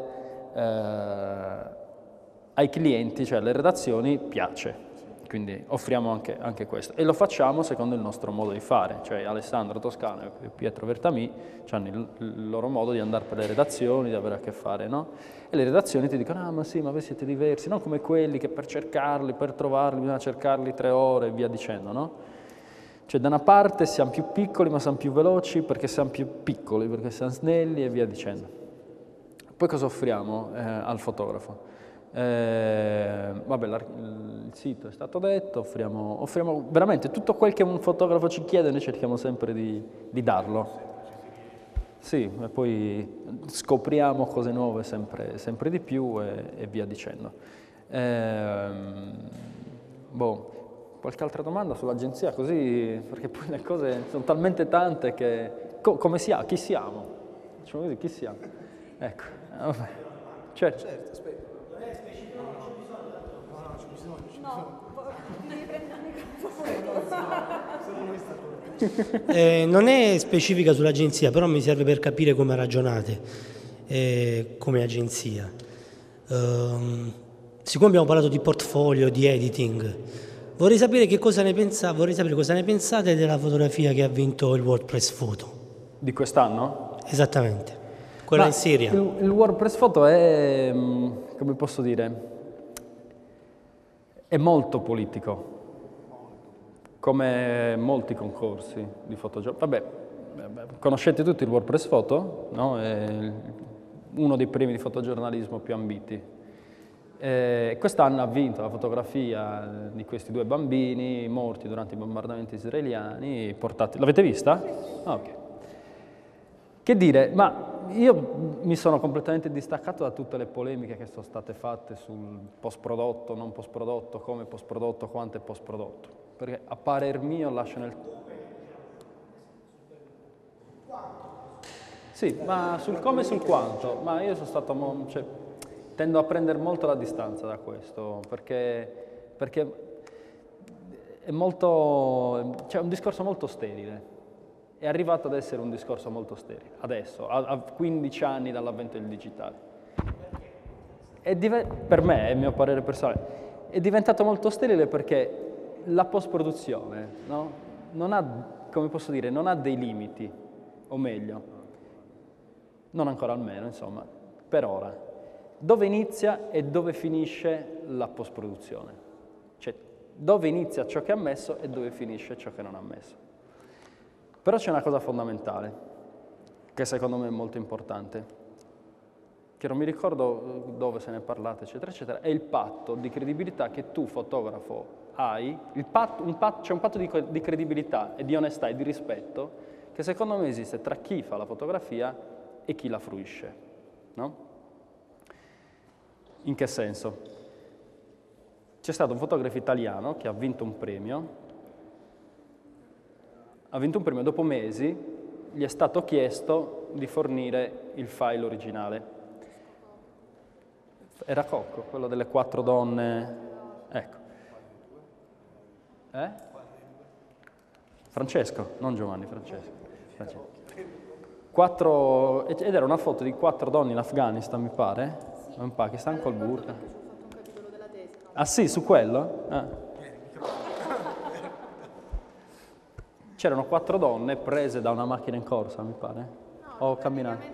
ai clienti, cioè alle redazioni, piace. Quindi offriamo anche questo. E lo facciamo secondo il nostro modo di fare. Cioè Alessandro Toscano e Pietro Vertamì hanno il loro modo di andare per le redazioni, di avere a che fare, no? E le redazioni ti dicono, ah ma sì, ma voi siete diversi, non come quelli che per cercarli, per trovarli, bisogna cercarli 3 ore e via dicendo, no? Cioè da una parte siamo più piccoli ma siamo più veloci perché siamo più piccoli, perché siamo snelli e via dicendo. Poi cosa offriamo al fotografo? Vabbè, il sito è stato detto, offriamo veramente tutto quel che un fotografo ci chiede, noi cerchiamo sempre di darlo. Sì, e poi scopriamo cose nuove sempre di più e via dicendo. Qualche altra domanda sull'agenzia, così, perché poi le cose sono talmente tante che... come si ha? Chi siamo? Facciamo così, chi siamo? Ecco, vabbè. Certo, aspetta. Non è specifica sull'agenzia, però mi serve per capire come ragionate come agenzia. Siccome abbiamo parlato di portfolio, di editing, vorrei sapere cosa ne pensate della fotografia che ha vinto il WordPress Photo. Di quest'anno? Esattamente, quella in Siria. Il WordPress Photo è, come posso dire, è molto politico. Come molti concorsi di fotogiornalismo. Vabbè, conoscete tutti il WordPress Photo, no? È uno dei premi di fotogiornalismo più ambiti. Quest'anno ha vinto la fotografia di questi 2 bambini morti durante i bombardamenti israeliani, portati... L'avete vista? Ah, ok. Che dire, ma io mi sono completamente distaccato da tutte le polemiche che sono state fatte sul post-prodotto, non post-prodotto, come post-prodotto, quanto è post-prodotto. Perché a parer mio lasciano il... Sì, ma sul come e sul quanto, ma io sono stato... Cioè, tendo a prendere molto la distanza da questo, perché è molto... cioè, è un discorso molto sterile. È arrivato ad essere un discorso molto sterile, adesso, a 15 anni dall'avvento del digitale. Per me, è il mio parere personale, è diventato molto sterile perché la post-produzione, no? Non ha, come posso dire, non ha dei limiti, o meglio, non ancora almeno, insomma, per ora. Dove inizia e dove finisce la post-produzione? Cioè, dove inizia ciò che ha messo e dove finisce ciò che non ha messo. Però c'è una cosa fondamentale, che secondo me è molto importante, che non mi ricordo dove se ne parlate, eccetera, eccetera, è il patto di credibilità che tu, fotografo, hai. C'è un patto di credibilità e di onestà e di rispetto che secondo me esiste tra chi fa la fotografia e chi la fruisce, no? In che senso? C'è stato un fotografo italiano che ha vinto un premio, dopo mesi gli è stato chiesto di fornire il file originale. Era Cocco, quello delle 4 donne, ecco. Francesco, non Giovanni, Francesco. Ed era una foto di 4 donne in Afghanistan, mi pare, in Pakistan col burqa. Ah sì, su quello? C'erano 4 donne prese da una macchina in corsa, mi pare. O camminando.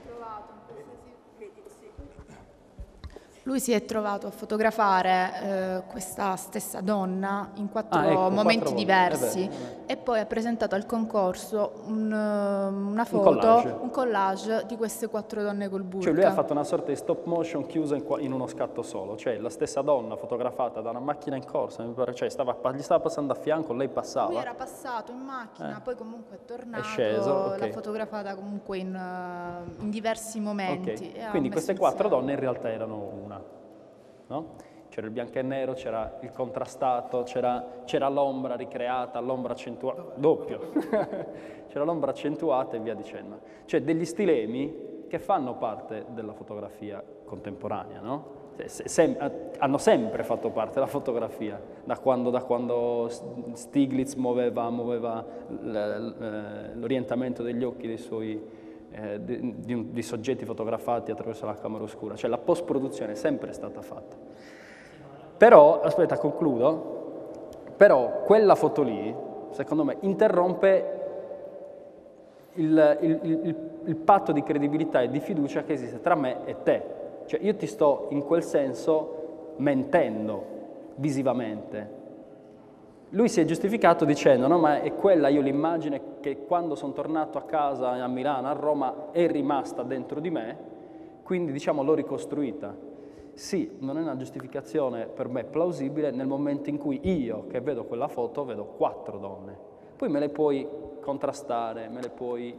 Lui si è trovato a fotografare questa stessa donna in 4 momenti diversi e poi ha presentato al concorso una foto, un collage di queste 4 donne col burqa. Cioè lui ha fatto una sorta di stop motion chiusa in uno scatto solo, cioè la stessa donna fotografata da una macchina in corsa, mi pare, cioè gli stava passando a fianco, lei passava. Lui era passato in macchina, poi comunque è tornato, è sceso, l'ha fotografata comunque in diversi momenti. Okay. Quindi queste 4 donne in realtà erano una. No? C'era il bianco e nero, c'era il contrastato, c'era l'ombra ricreata, l'ombra accentuata, doppio, c'era l'ombra accentuata e via dicendo. Cioè degli stilemi che fanno parte della fotografia contemporanea, no? Hanno sempre fatto parte della fotografia, da quando Stiglitz muoveva l'orientamento degli occhi dei suoi di soggetti fotografati attraverso la camera oscura, cioè la post-produzione è sempre stata fatta. Però, aspetta, concludo, però quella foto lì, secondo me, interrompe il patto di credibilità e di fiducia che esiste tra me e te. Cioè io ti sto in quel senso mentendo visivamente. Lui si è giustificato dicendo, no, ma è quella io l'immagine che quando sono tornato a casa a Milano, a Roma, è rimasta dentro di me, quindi diciamo l'ho ricostruita. Sì, non è una giustificazione per me plausibile nel momento in cui io, che vedo quella foto, vedo 4 donne. Poi me le puoi contrastare, me le puoi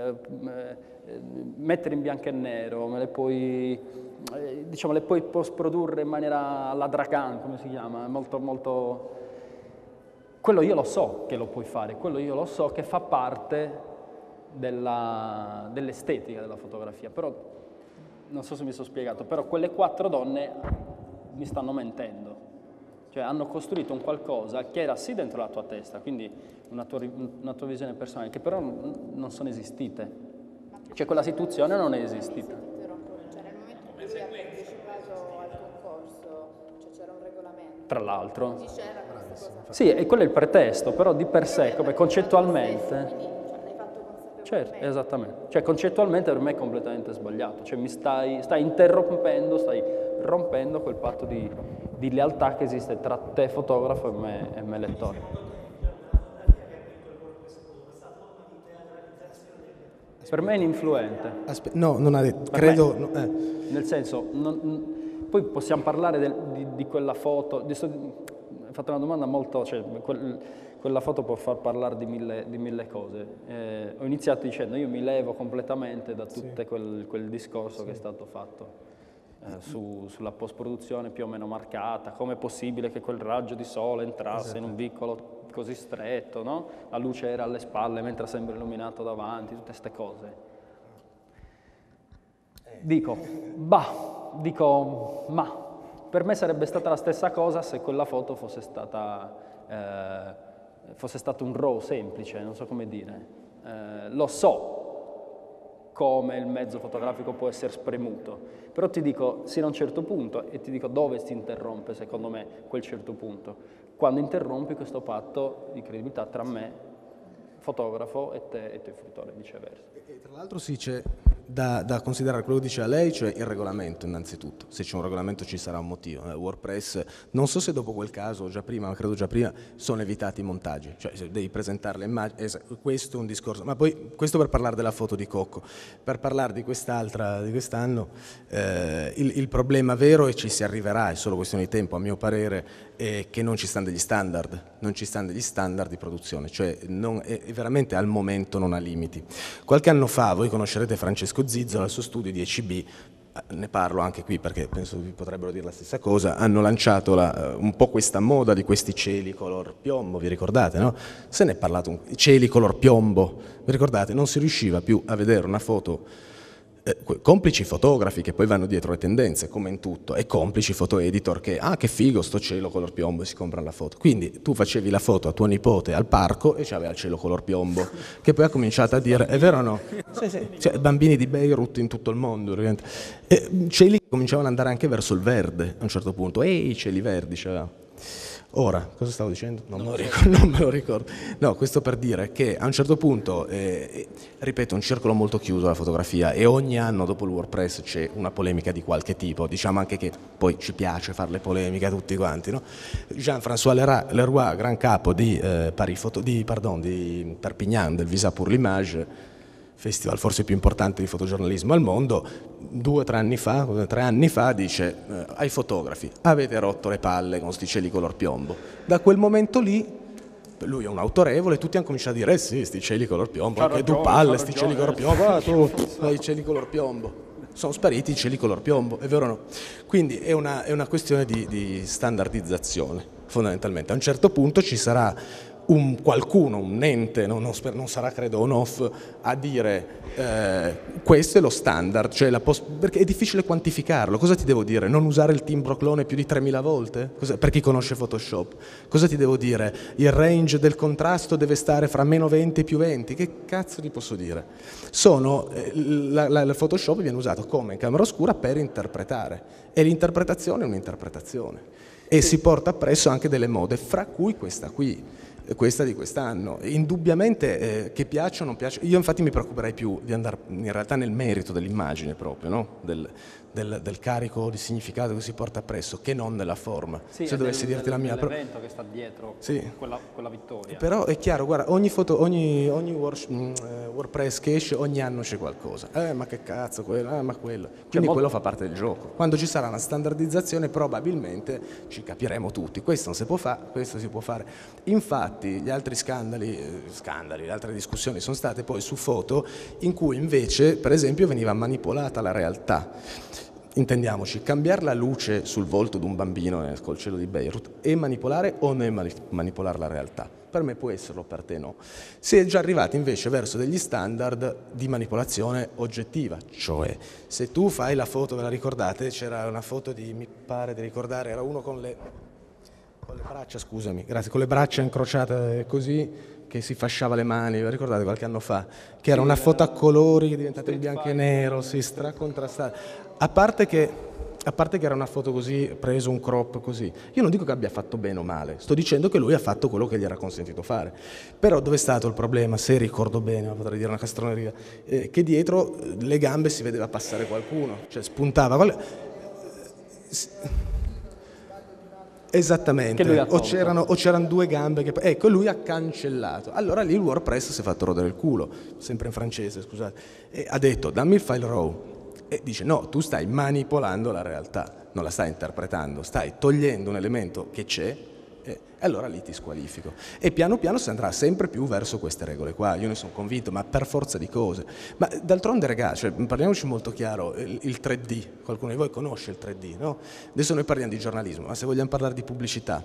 mettere in bianco e nero, me le puoi, diciamo, le puoi post-produrre in maniera alla Dragan, come si chiama, molto... Quello io lo so che lo puoi fare, quello io lo so che fa parte dell'estetica della fotografia, però non so se mi sono spiegato, però quelle 4 donne mi stanno mentendo, cioè hanno costruito un qualcosa che era sì dentro la tua testa, quindi una tua visione personale, che però non sono esistite, cioè quella situazione non è esistita. Cioè nel momento in cui lui ha partecipato al concorso, cioè c'era un regolamento. Tra l'altro. Diceva questa cosa. Sì, e quello è il pretesto, però di per sé, come concettualmente... Quindi l'hai fatto consapevolmente. Certo, esattamente. Cioè concettualmente per me è completamente sbagliato, cioè mi stai interrompendo, stai rompendo quel patto di lealtà che esiste tra te fotografo e me lettore. Per me è ininfluente. No, non ha detto, credo... Nel senso, poi possiamo parlare di quella foto, hai fatto una domanda molto, cioè quella foto può far parlare di mille cose. Ho iniziato dicendo io mi levo completamente da tutto quel discorso che è stato fatto sulla post-produzione più o meno marcata, come è possibile che quel raggio di sole entrasse in un vicolo così stretto, no? La luce era alle spalle mentre sembra illuminato davanti, tutte queste cose. Dico, ma per me sarebbe stata la stessa cosa se quella foto fosse stato un RAW semplice, non so come dire. Lo so come il mezzo fotografico può essere spremuto, però ti dico sino a un certo punto e ti dico dove si interrompe secondo me quel certo punto. Quando interrompi questo patto di credibilità tra me, fotografo, e te fruitore, viceversa. E tra l'altro sì, c'è da considerare quello che diceva lei, cioè il regolamento innanzitutto. Se c'è un regolamento ci sarà un motivo. WordPress, non so se dopo quel caso, già prima, ma credo già prima, sono evitati i montaggi. Cioè se devi presentare le immagini, questo è un discorso. Ma poi, questo per parlare della foto di Cocco. Per parlare di quest'altra, di quest'anno, il problema vero, e ci si arriverà, è solo questione di tempo a mio parere, è che non ci stanno degli standard. Non ci stanno degli standard di produzione. Cioè veramente al momento non ha limiti. Qualche anno fa, voi conoscerete Francesco Zizzola, al suo studio di ECB, ne parlo anche qui perché penso vi potrebbero dire la stessa cosa, hanno lanciato un po' questa moda di questi cieli color piombo, vi ricordate, no? Se ne è parlato, cieli color piombo, vi ricordate? Non si riusciva più a vedere una foto, complici fotografi che poi vanno dietro le tendenze, come in tutto, e complici foto editor che, che figo sto cielo color piombo, e si comprano la foto. Quindi tu facevi la foto a tuo nipote al parco e c'aveva il cielo color piombo, che poi ha cominciato a dire, è vero o no? Sì. Cioè, bambini di Beirut in tutto il mondo, cieli che cominciavano ad andare anche verso il verde a un certo punto, i cieli verdi c'aveva. Ora, cosa stavo dicendo? Non me lo ricordo. No, questo per dire che a un certo punto, ripeto, un circolo molto chiuso la fotografia, e ogni anno dopo il WordPress c'è una polemica di qualche tipo, diciamo anche che poi ci piace fare le polemiche a tutti quanti, no? Jean-François Leroy, gran capo di Perpignan, del Visa pour l'Image, festival forse più importante di fotogiornalismo al mondo, 2 o 3 anni fa dice ai fotografi, avete rotto le palle con sti cieli color piombo. Da quel momento lì, lui è un autorevole, tutti hanno cominciato a dire sì, sti cieli color piombo, anche tu palle, sti cieli color piombo, tu hai i cieli color piombo. Sono spariti i cieli color piombo, è vero o no? Quindi è una questione di standardizzazione, fondamentalmente. A un certo punto ci sarà qualcuno, un ente, non sarà credo on-off, a dire questo è lo standard, cioè perché è difficile quantificarlo. Cosa ti devo dire? Non usare il timbro clone più di 3000 volte? Per chi conosce Photoshop. Cosa ti devo dire? Il range del contrasto deve stare fra -20 e +20. Che cazzo ti posso dire? Il Photoshop viene usato come camera oscura per interpretare, e l'interpretazione è un'interpretazione. E si porta appresso anche delle mode, fra cui questa di quest'anno. Indubbiamente che piaccia o non piaccia, io infatti mi preoccuperei più di andare in realtà nel merito dell'immagine proprio, no? del carico di significato che si porta appresso, che non nella forma. Sì, se dovessi dirti la mia... L'evento che sta dietro quella vittoria. Però è chiaro, guarda, ogni WordPress che esce, ogni anno c'è qualcosa. Ma che cazzo, ma quello. Quindi quello fa parte del gioco. Quando ci sarà una standardizzazione probabilmente ci capiremo tutti. Questo non si può fare, questo si può fare. Infatti gli altri scandali, le altre discussioni sono state poi su foto in cui invece, per esempio, veniva manipolata la realtà. Intendiamoci, cambiare la luce sul volto di un bambino col cielo di Beirut è manipolare o non è manipolare la realtà? Per me può esserlo, per te no. Si è già arrivati invece verso degli standard di manipolazione oggettiva, cioè se tu fai la foto, ve la ricordate? C'era una foto mi pare di ricordare, era uno con le braccia, scusami, grazie, con le braccia incrociate così, che si fasciava le mani, vi ricordate qualche anno fa? Che era una foto a colori che è diventata in bianco e nero, si stracontrastata. A parte che era una foto così, preso un crop così, io non dico che abbia fatto bene o male, sto dicendo che lui ha fatto quello che gli era consentito fare. Però dove è stato il problema? Se ricordo bene, ma potrei dire una castroneria, che dietro le gambe si vedeva passare qualcuno, cioè spuntava. Esattamente, o c'erano 2 gambe che... Ecco, lui ha cancellato. Allora lì il WordPress si è fatto rodere il culo, sempre in francese, scusate, e ha detto dammi il file raw. E dice no, tu stai manipolando la realtà, non la stai interpretando, stai togliendo un elemento che c'è, e allora lì ti squalifico. E piano piano si andrà sempre più verso queste regole qua, io ne sono convinto, ma per forza di cose. Ma d'altronde ragazzi, cioè, parliamoci molto chiaro, il 3D, qualcuno di voi conosce il 3D, no? Adesso noi parliamo di giornalismo, ma se vogliamo parlare di pubblicità,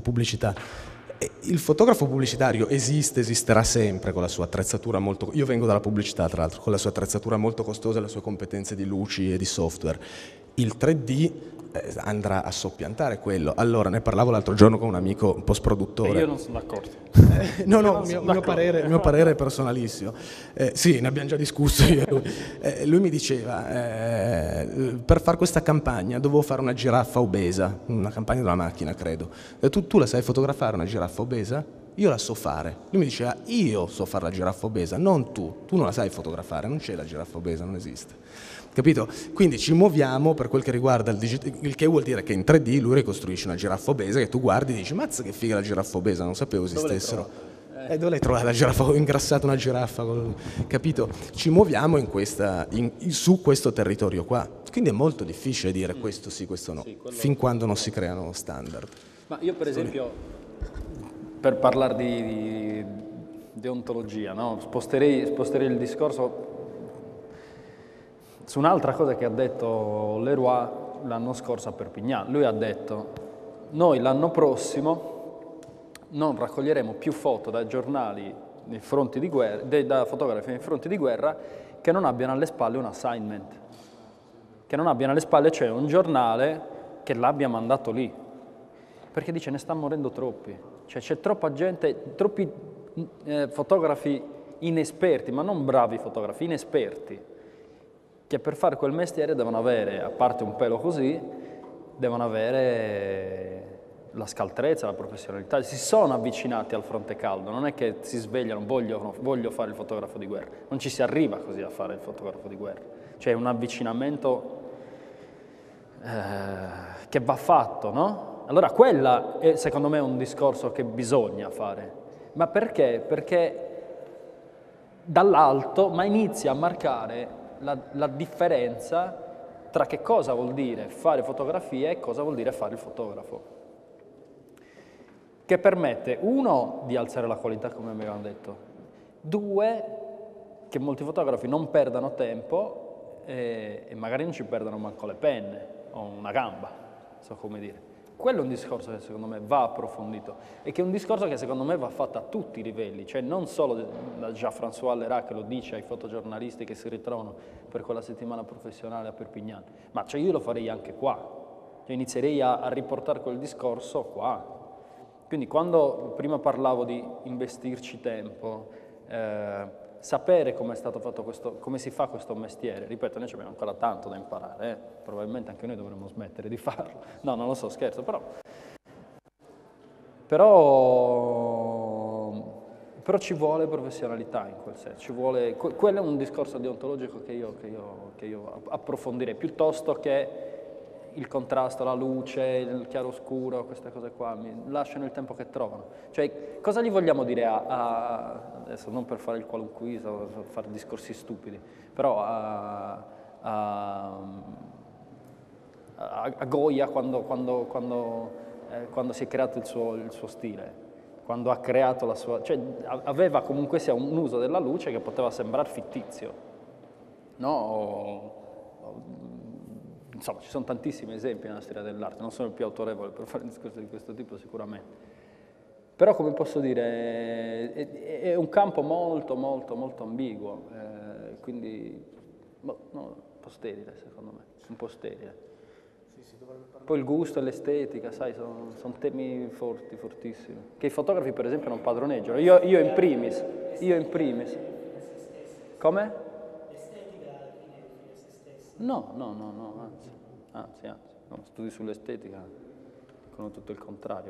il fotografo pubblicitario esisterà sempre con la sua attrezzatura molto... Io vengo dalla pubblicità, tra l'altro, con la sua attrezzatura molto costosa e le sue competenze di luci e di software. Il 3D andrà a soppiantare quello. Allora, ne parlavo l'altro giorno con un amico post-produttore. Io non sono d'accordo. Mio parere è personalissimo. Sì, ne abbiamo già discusso io e lui. Lui mi diceva, per fare questa campagna dovevo fare una giraffa obesa, una campagna della macchina, credo. Tu la sai fotografare una giraffa obesa? Io la so fare. Lui mi diceva, io so fare la giraffa obesa, non tu. Tu non la sai fotografare, non c'è la giraffa obesa, non esiste. Capito? Quindi ci muoviamo per quel che riguarda il che vuol dire che in 3D lui ricostruisce una giraffa obesa che tu guardi e dici mazza che figa la giraffa obesa, non sapevo esistessero. Dove l'hai trovata la giraffa? Ho ingrassato una giraffa, capito? Ci muoviamo su questo territorio qua. Quindi è molto difficile dire questo sì, questo no, fin quando non si creano standard. Ma io per esempio, per parlare di deontologia, no? sposterei il discorso. su un'altra cosa che ha detto Leroy l'anno scorso a Perpignan. Lui ha detto: noi l'anno prossimo non raccoglieremo più foto dai giornali nei fronti di guerra, da fotografi nei fronti di guerra che non abbiano alle spalle un assignment, che non abbiano alle spalle, cioè un giornale che l'abbia mandato lì, perché dice ne stanno morendo troppi, cioè c'è troppa gente, troppi fotografi inesperti, ma non bravi fotografi, inesperti, che per fare quel mestiere devono avere, a parte un pelo così, devono avere la scaltrezza, la professionalità. Si sono avvicinati al fronte caldo, non è che si svegliano, voglio fare il fotografo di guerra, non ci si arriva così a fare il fotografo di guerra, c'è un avvicinamento che va fatto, no? Allora quella è secondo me un discorso che bisogna fare, ma perché? Perché dall'alto, ma inizia a marcare la differenza tra che cosa vuol dire fare fotografia e cosa vuol dire fare il fotografo, che permette, uno, di alzare la qualità, come abbiamo detto, due, che molti fotografi non perdano tempo e magari non ci perdano manco le penne o una gamba, so come dire. Quello è un discorso che secondo me va approfondito e che è un discorso che secondo me va fatto a tutti i livelli, cioè non solo da Jean-François Leroy che lo dice ai fotogiornalisti che si ritrovano per quella settimana professionale a Perpignan, ma cioè io lo farei anche qua, cioè inizierei a riportare quel discorso qua. Quindi quando prima parlavo di investirci tempo, sapere come è stato fatto come si fa questo mestiere, ripeto, noi abbiamo ancora tanto da imparare, probabilmente anche noi dovremmo smettere di farlo, no, non lo so, scherzo, però ci vuole professionalità in quel senso, quello è un discorso deontologico che io approfondirei, piuttosto che il contrasto, la luce, il chiaroscuro, queste cose qua, mi lasciano il tempo che trovano. Cioè, cosa gli vogliamo dire adesso non per fare il qualunquismo, per fare discorsi stupidi, però a Goya quando si è creato il suo stile, quando ha creato la sua... cioè aveva comunque sia un uso della luce che poteva sembrare fittizio, no? Insomma, ci sono tantissimi esempi nella storia dell'arte, non sono il più autorevole per fare un discorso di questo tipo sicuramente. Però, come posso dire, è un campo molto, molto, molto ambiguo, quindi un po' sterile secondo me, un po' sterile. Poi il gusto e l'estetica, sai, sono temi forti, fortissimi, che i fotografi per esempio non padroneggiano, io in primis. Come? No, anzi, no, studi sull'estetica dicono tutto il contrario,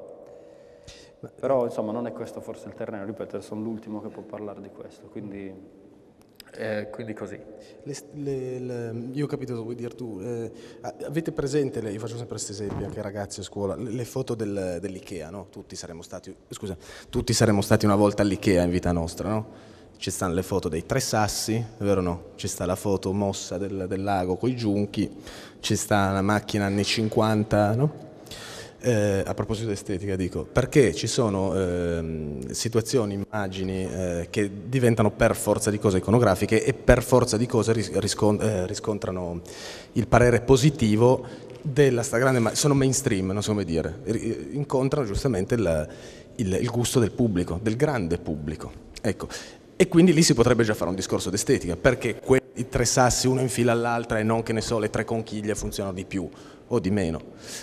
però insomma non è questo forse il terreno, ripeto, sono l'ultimo che può parlare di questo, quindi così. Io ho capito cosa vuoi dire tu, avete presente, io faccio sempre questo esempio anche ai ragazzi a scuola, le foto dell'Ikea, no? Tutti saremmo stati una volta all'Ikea in vita nostra, no? Ci stanno le foto dei 3 sassi, è vero o no? Ci sta la foto mossa del lago con i giunchi, ci sta la macchina anni 50, no? A proposito di estetica dico, perché ci sono situazioni, immagini che diventano per forza di cose iconografiche e per forza di cose riscontrano il parere positivo della stragrande, sono mainstream, non so come dire, incontrano giustamente il gusto del pubblico, del grande pubblico, ecco. E quindi lì si potrebbe già fare un discorso d'estetica, perché i 3 sassi uno in fila all'altra e non, che ne so, le 3 conchiglie funzionano di più o di meno.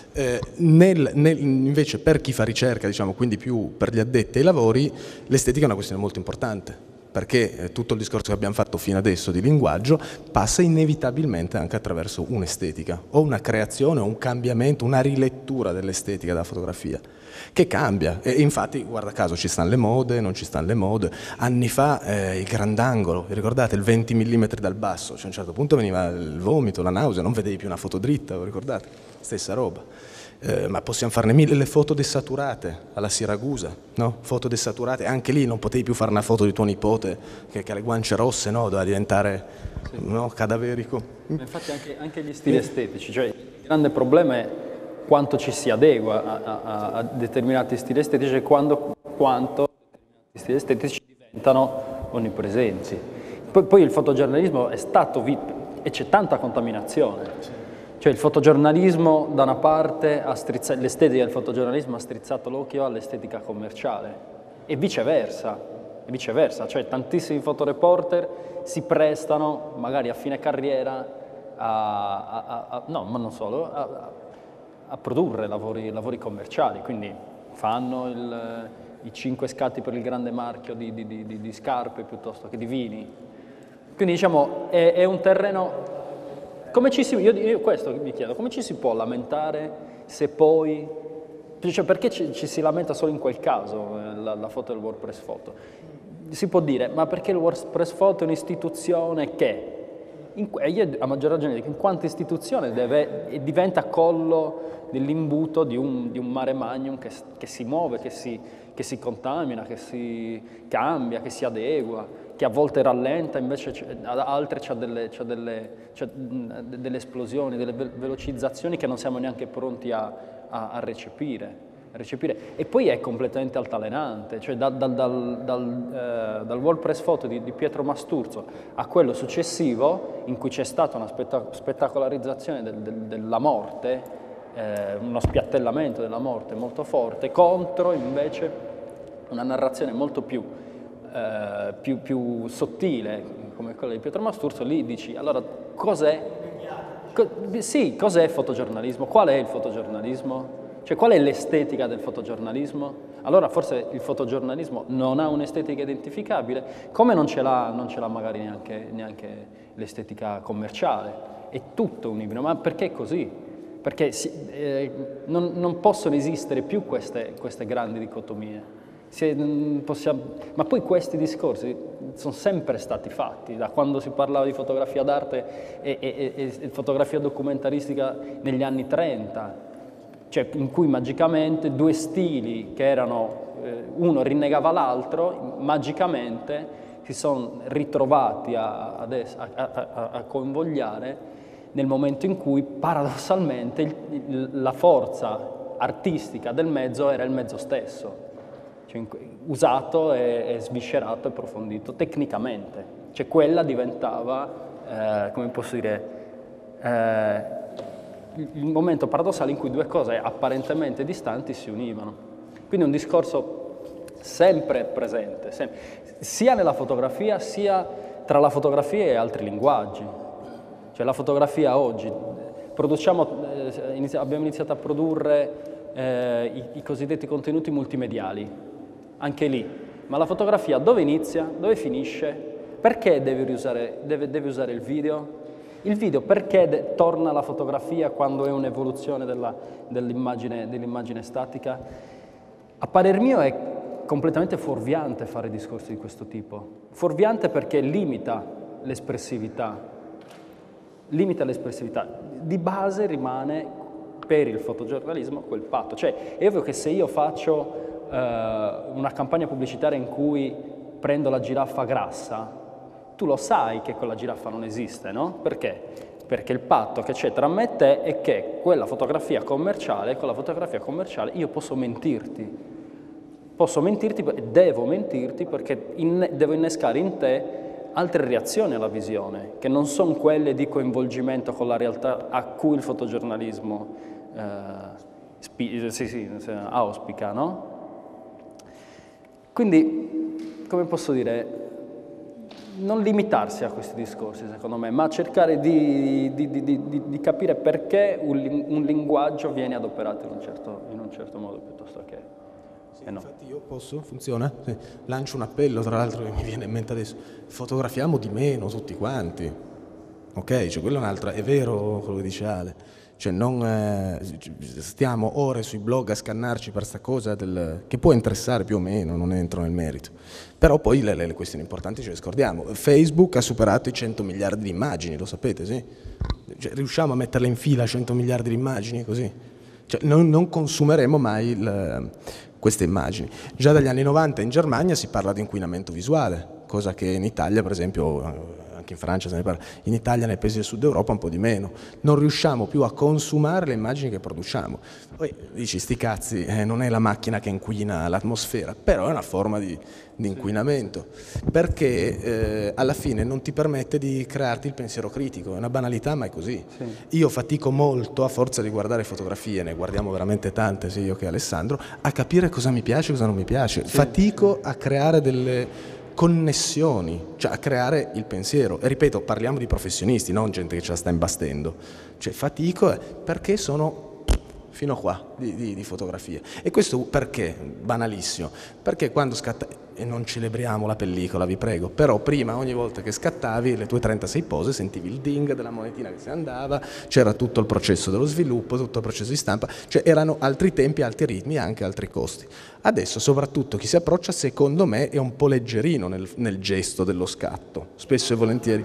Invece per chi fa ricerca, diciamo, quindi più per gli addetti ai lavori, l'estetica è una questione molto importante, perché tutto il discorso che abbiamo fatto fino adesso di linguaggio passa inevitabilmente anche attraverso un'estetica, o una creazione, o un cambiamento, una rilettura dell'estetica della fotografia, che cambia. E infatti, guarda caso, ci stanno le mode, non ci stanno le mode. Anni fa il grandangolo, vi ricordate? Il 20 mm dal basso, cioè a un certo punto veniva il vomito, la nausea, non vedevi più una foto dritta, vi ricordate? Stessa roba. Ma possiamo farne 1000, le foto desaturate alla Siracusa, no? Foto desaturate, anche lì non potevi più fare una foto di tuo nipote che ha le guance rosse, no? Doveva diventare, no, cadaverico. Ma infatti anche gli stili estetici, cioè il grande problema è quanto ci si adegua a determinati stili estetici e quanto determinati stili estetici diventano onnipresenti. Poi il fotogiornalismo è stato e c'è tanta contaminazione. Cioè il fotogiornalismo da una parte, l'estetica del fotogiornalismo ha strizzato l'occhio all'estetica commerciale e viceversa, cioè tantissimi fotoreporter si prestano magari a fine carriera no, ma non solo, a produrre lavori commerciali, quindi fanno i 5 scatti per il grande marchio di scarpe piuttosto che di vini. Quindi diciamo è un terreno. Io questo mi chiedo, come ci si può lamentare se poi, cioè perché ci si lamenta solo in quel caso, la foto del WordPress Photo? Si può dire, ma perché il WordPress Photo è un'istituzione che, io a maggior ragione dico, in quanto istituzione diventa collo dell'imbuto di un mare magnum che si muove, che si contamina, che si cambia, che si adegua, che a volte rallenta, invece ad altre c'ha delle esplosioni, delle velocizzazioni che non siamo neanche pronti a recepire. E poi è completamente altalenante, cioè dal WordPress Photo di Pietro Masturzo a quello successivo, in cui c'è stata una spettacolarizzazione della morte, uno spiattellamento della morte molto forte, contro invece una narrazione molto più sottile come quella di Pietro Masturzo. Lì dici, allora cos'è fotogiornalismo? Qual è il fotogiornalismo? Cioè qual è l'estetica del fotogiornalismo? Allora forse il fotogiornalismo non ha un'estetica identificabile, come non ce l'ha magari neanche l'estetica commerciale. È tutto un ibrido, ma perché è così? Perché non possono esistere più queste grandi dicotomie. Ma poi questi discorsi sono sempre stati fatti, da quando si parlava di fotografia d'arte e fotografia documentaristica negli anni 30, cioè in cui magicamente due stili che erano, uno rinnegava l'altro, magicamente si sono ritrovati a convogliare nel momento in cui paradossalmente la forza artistica del mezzo era il mezzo stesso. Cioè, usato e sviscerato e approfondito tecnicamente, cioè quella diventava, come posso dire, il momento paradossale in cui due cose apparentemente distanti si univano. Quindi un discorso sempre presente, sia nella fotografia sia tra la fotografia e altri linguaggi. Cioè la fotografia oggi, abbiamo iniziato a produrre i cosiddetti contenuti multimediali. Anche lì, ma la fotografia dove inizia, dove finisce? Perché deve usare il video? Il video perché torna alla fotografia quando è un'evoluzione dell'immagine statica? A parer mio è completamente fuorviante fare discorsi di questo tipo. Fuorviante perché limita l'espressività. Di base rimane per il fotogiornalismo quel patto. Cioè è ovvio che se io faccio una campagna pubblicitaria in cui prendo la giraffa grassa, tu lo sai che quella giraffa non esiste, no? Perché? Perché il patto che c'è tra me e te è che con la fotografia commerciale io posso mentirti e devo mentirti perché devo innescare in te altre reazioni alla visione, che non sono quelle di coinvolgimento con la realtà a cui il fotogiornalismo auspica, no? Quindi, come posso dire, non limitarsi a questi discorsi, secondo me, ma cercare di capire perché un linguaggio viene adoperato in un certo modo piuttosto che no. Infatti io posso? Funziona? Sì. Lancio un appello, tra l'altro, che mi viene in mente adesso. Fotografiamo di meno tutti quanti. Ok? Cioè, quello è un'altra, è vero quello che dice Ale. Cioè non stiamo ore sui blog a scannarci per sta cosa che può interessare più o meno, non entro nel merito. Però poi le questioni importanti ce le scordiamo. Facebook ha superato i 100 miliardi di immagini, lo sapete, sì? Cioè, riusciamo a metterle in fila 100 miliardi di immagini così? Cioè, non consumeremo mai queste immagini. Già dagli anni 90 in Germania si parla di inquinamento visuale, cosa che in Italia, per esempio, anche in Francia se ne parla, in Italia, nei paesi del sud Europa un po' di meno. Non riusciamo più a consumare le immagini che produciamo. Poi dici, sti cazzi, non è la macchina che inquina l'atmosfera, però è una forma di inquinamento, perché alla fine non ti permette di crearti il pensiero critico, è una banalità ma è così. Sì. Io fatico molto, a forza di guardare fotografie, ne guardiamo veramente tante sia io che Alessandro, a capire cosa mi piace e cosa non mi piace. Sì. Fatico a creare delle connessioni, cioè a creare il pensiero. E ripeto, parliamo di professionisti, non gente che ce la sta imbastendo. Cioè fatico perché sono fino a qua di fotografie. E questo perché? Banalissimo. Perché quando scatta, e non celebriamo la pellicola, vi prego, però prima ogni volta che scattavi le tue 36 pose sentivi il ding della monetina che si andava, c'era tutto il processo dello sviluppo, tutto il processo di stampa, cioè erano altri tempi, altri ritmi e anche altri costi. Adesso soprattutto chi si approccia, secondo me, è un po' leggerino nel gesto dello scatto, spesso e volentieri.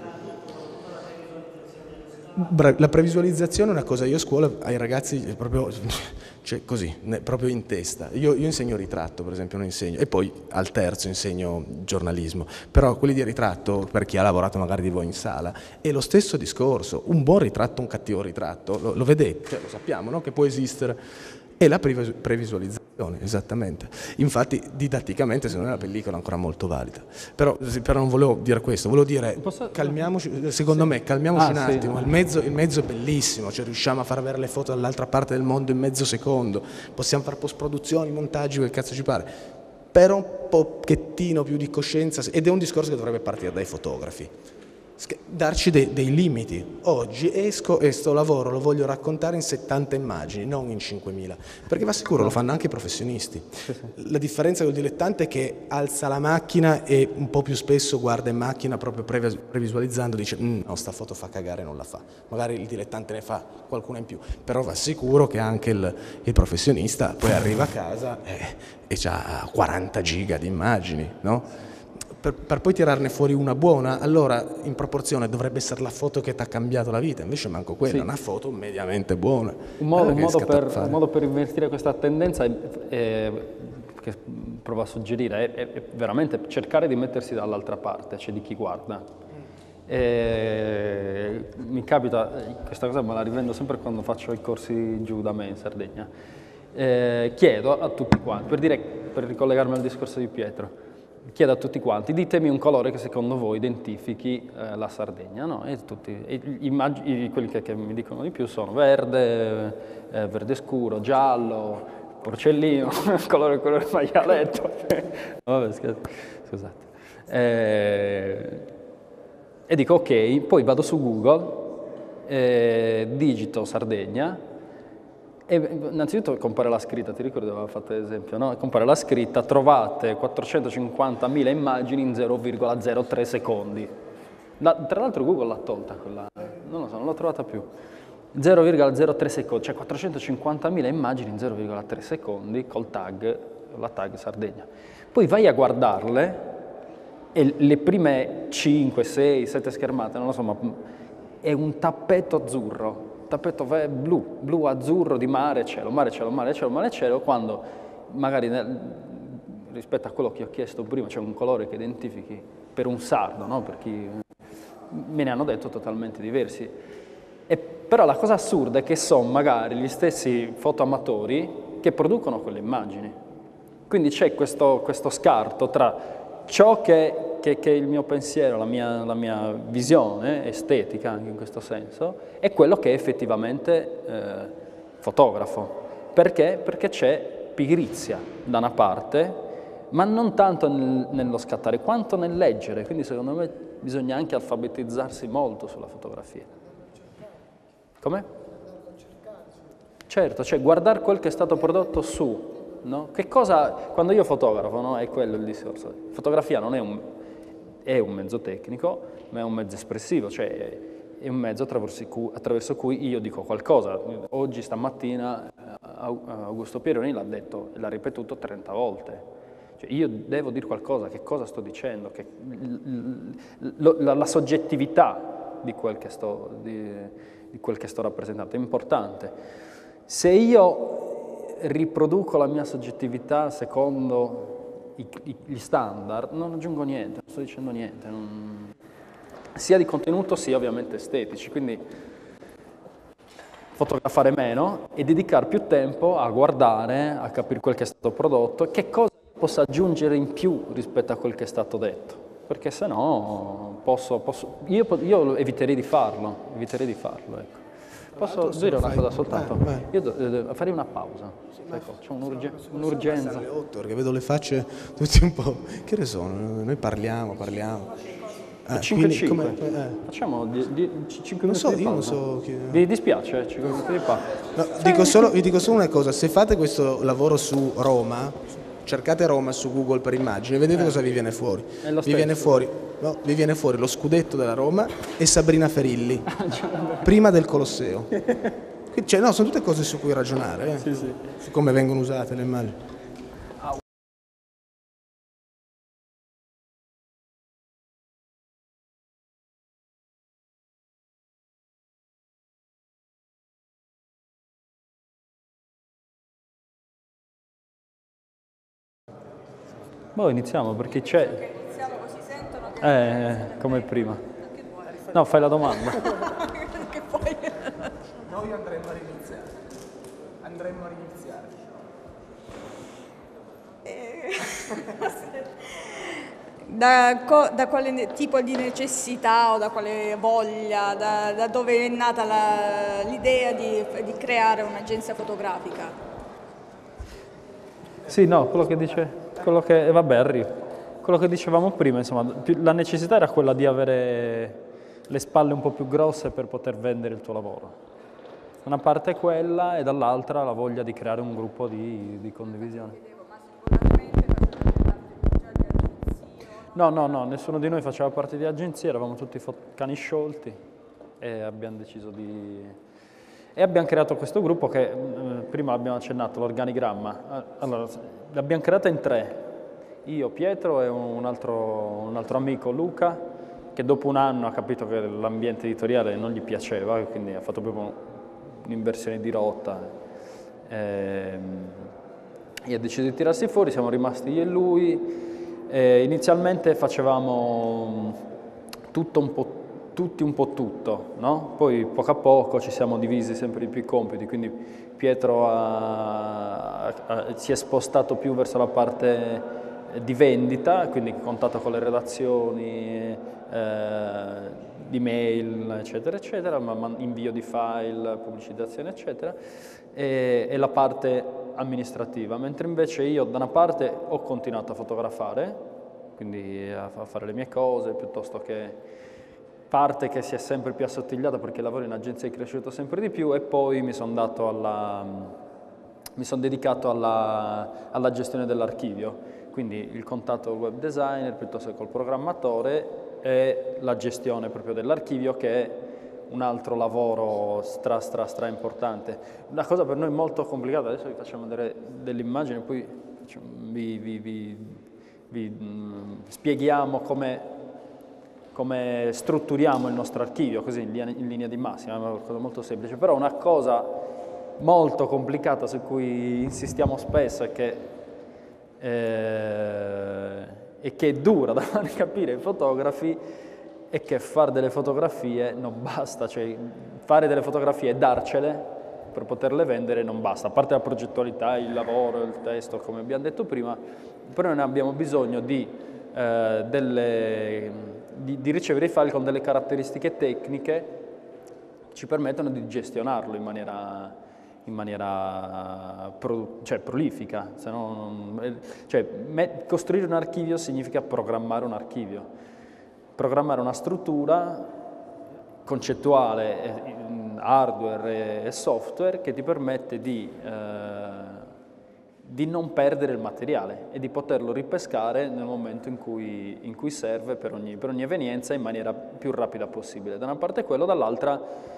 La previsualizzazione è una cosa, io a scuola ai ragazzi proprio, cioè così, proprio in testa. Io insegno ritratto, per esempio, non insegno, e poi al terzo insegno giornalismo, però quelli di ritratto, per chi ha lavorato magari di voi in sala, è lo stesso discorso, un buon ritratto, un cattivo ritratto, lo vedete, cioè, lo sappiamo, no? Che può esistere. E la previsualizzazione, esattamente. Infatti, didatticamente, secondo me la pellicola è ancora molto valida. Però non volevo dire questo, volevo dire, calmiamoci, secondo me, calmiamoci un attimo. Il mezzo è bellissimo, cioè riusciamo a far vedere le foto dall'altra parte del mondo in mezzo secondo, possiamo fare post-produzioni, montaggi, quel cazzo ci pare. Però un pochettino più di coscienza, ed è un discorso che dovrebbe partire dai fotografi. Darci dei limiti. Oggi esco e sto lavoro lo voglio raccontare in 70 immagini, non in 5.000, perché va sicuro, lo fanno anche i professionisti. La differenza col dilettante è che alza la macchina e un po' più spesso guarda in macchina proprio previsualizzando, dice no, sta foto fa cagare, non la fa. Magari il dilettante ne fa qualcuna in più, però va sicuro che anche il professionista poi arriva a casa e ha 40 giga di immagini, no? Per poi tirarne fuori una buona, allora in proporzione dovrebbe essere la foto che ti ha cambiato la vita, invece manco quella, una foto mediamente buona. Un modo per invertire questa tendenza che provo a suggerire è veramente cercare di mettersi dall'altra parte, cioè di chi guarda. Mi capita, questa cosa me la rivendo sempre quando faccio i corsi giù da me in Sardegna, chiedo a tutti quanti, per ricollegarmi al discorso di Pietro, chiedo a tutti quanti, ditemi un colore che secondo voi identifichi la Sardegna, no? E quelli che mi dicono di più sono verde, verde scuro, giallo, porcellino, colore maialetto. Vabbè, scusate. E dico ok, poi vado su Google, digito Sardegna, e innanzitutto compare la scritta, ti ricordi aveva fatto l'esempio, no? Compare la scritta, trovate 450.000 immagini in 0,03 secondi. Tra l'altro Google l'ha tolta quella, non lo so, non l'ho trovata più. 0,03 secondi, cioè 450.000 immagini in 0,3 secondi col tag, la tag Sardegna. Poi vai a guardarle e le prime 5, 6, 7 schermate, non lo so, ma è un tappeto azzurro. Tappeto blu, azzurro di mare, cielo, mare, cielo, mare, cielo, mare, cielo, quando magari rispetto a quello che ho chiesto prima c'è un colore che identifichi per un sardo, no? Per chi me ne hanno detto totalmente diversi. Però la cosa assurda è che sono magari gli stessi fotoamatori che producono quelle immagini. Quindi c'è questo scarto tra ciò che è il mio pensiero, la mia visione estetica anche in questo senso, è quello che è effettivamente fotografo. Perché? Perché c'è pigrizia da una parte, ma non tanto nello scattare quanto nel leggere, quindi secondo me bisogna anche alfabetizzarsi molto sulla fotografia. Come? Certo, cioè guardare quel che è stato prodotto su. No? Che cosa, quando io fotografo, no? È quello il discorso. Fotografia non è un mezzo tecnico, ma è un mezzo espressivo, cioè è un mezzo attraverso cui io dico qualcosa. Oggi, stamattina, Augusto Pieroni l'ha detto e l'ha ripetuto 30 volte. Cioè, io devo dire qualcosa, che cosa sto dicendo, la soggettività di quel che sto rappresentando è importante. Se io riproduco la mia soggettività secondo gli standard, non aggiungo niente, non sto dicendo niente. sia di contenuto sia ovviamente estetici, quindi fotografare meno e dedicare più tempo a guardare, a capire quel che è stato prodotto e che cosa possa aggiungere in più rispetto a quel che è stato detto, perché se no io eviterei di farlo, ecco. Posso dire una cosa soltanto? Io farei una pausa, ecco, c'è un'urgenza. Alle 8, perché vedo le facce tutti un po'... Che ore sono? Noi parliamo. 5-5. Facciamo 5 minuti di pausa. Io non so chi... Vi dispiace? 5 minuti di pausa? No, vi dico solo una cosa, se fate questo lavoro su Roma, cercate Roma su Google per immagini, vedete cosa vi viene fuori. Vi viene fuori lo scudetto della Roma e Sabrina Ferilli, prima del Colosseo. Cioè, no, sono tutte cose su cui ragionare, Sì. su come vengono usate le immagini. Boh, iniziamo perché c'è... Iniziamo così sentono come prima. No, fai la domanda. che poi... Noi andremo a riniziare. Da quale tipo di necessità o da quale voglia, da dove è nata l'idea di creare un'agenzia fotografica? Sì, no, quello che vabbè, arrivo. Quello che dicevamo prima, insomma, la necessità era quella di avere le spalle un po' più grosse per poter vendere il tuo lavoro. Da una parte quella e dall'altra la voglia di creare un gruppo di condivisione. No, nessuno di noi faceva parte di agenzie, eravamo tutti cani sciolti e abbiamo deciso di... E abbiamo creato questo gruppo che, prima abbiamo accennato, l'organigramma. Allora, l'abbiamo creata in 3, io, Pietro e un altro amico, Luca, che dopo un anno ha capito che l'ambiente editoriale non gli piaceva, quindi ha fatto proprio un'inversione di rotta e ha deciso di tirarsi fuori, siamo rimasti io e lui. Inizialmente facevamo tutti un po' tutto, no? Poi poco a poco ci siamo divisi sempre di più i compiti, quindi Pietro si è spostato più verso la parte di vendita, quindi contatto con le redazioni, di mail, eccetera, invio di file, pubblicizzazione, eccetera, e la parte amministrativa, mentre invece io da una parte ho continuato a fotografare, quindi a fare le mie cose, piuttosto che parte che si è sempre più assottigliata perché il lavoro in agenzia è cresciuto sempre di più, e poi mi sono dedicato alla gestione dell'archivio, quindi il contatto col web designer piuttosto che col programmatore e la gestione proprio dell'archivio, che è un altro lavoro stra importante. Una cosa per noi molto complicata, adesso vi facciamo vedere delle immagini, poi vi spieghiamo come strutturiamo il nostro archivio, così in linea di massima, è una cosa molto semplice, però una cosa molto complicata su cui insistiamo spesso e che è dura da far capire ai fotografi è che fare delle fotografie non basta, cioè fare delle fotografie e darcele per poterle vendere non basta, a parte la progettualità, il lavoro, il testo, come abbiamo detto prima, però noi abbiamo bisogno di ricevere i file con delle caratteristiche tecniche che ci permettono di gestionarlo in maniera prolifica. Se no, costruire un archivio significa programmare un archivio, programmare una struttura concettuale, hardware e software, che ti permette di non perdere il materiale e di poterlo ripescare nel momento in cui serve per ogni evenienza in maniera più rapida possibile. Da una parte quello, dall'altra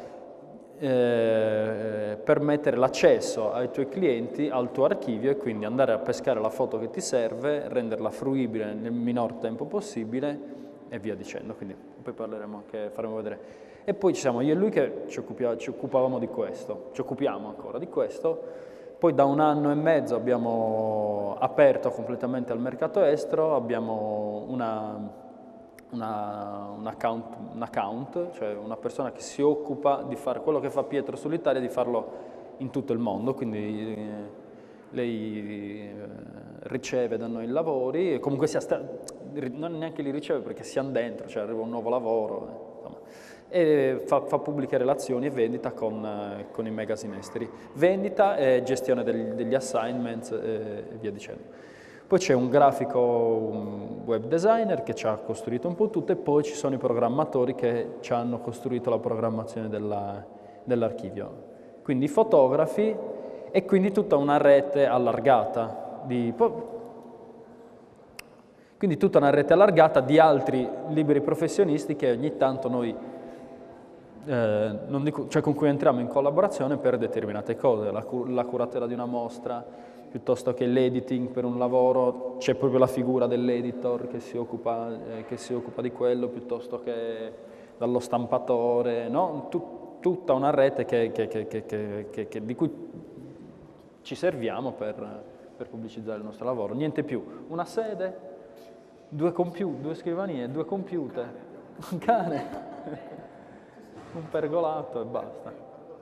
permettere l'accesso ai tuoi clienti al tuo archivio e quindi andare a pescare la foto che ti serve, renderla fruibile nel minor tempo possibile e via dicendo. Quindi poi parleremo, che faremo vedere. E poi ci siamo io e lui che ci occupavamo di questo, ci occupiamo ancora di questo. Poi da 1 anno e mezzo abbiamo aperto completamente al mercato estero, abbiamo un account, cioè una persona che si occupa di fare quello che fa Pietro sull'Italia, di farlo in tutto il mondo, quindi lei riceve da noi i lavori e comunque non neanche li riceve perché siamo dentro, cioè arriva un nuovo lavoro, insomma, e fa pubbliche relazioni e vendita con i magazine esteri. Vendita e gestione degli assignments e via dicendo. Poi c'è un grafico, un web designer che ci ha costruito un po' tutto e poi ci sono i programmatori che ci hanno costruito la programmazione dell'archivio. Quindi i fotografi e quindi tutta una rete allargata di altri liberi professionisti che ogni tanto noi con cui entriamo in collaborazione per determinate cose, la curatela di una mostra, piuttosto che l'editing per un lavoro, c'è proprio la figura dell'editor che si occupa di quello, piuttosto che dallo stampatore, no? Tutta una rete di cui ci serviamo per pubblicizzare il nostro lavoro. Niente più, una sede, due scrivanie, 2 computer, un cane, un pergolato e basta.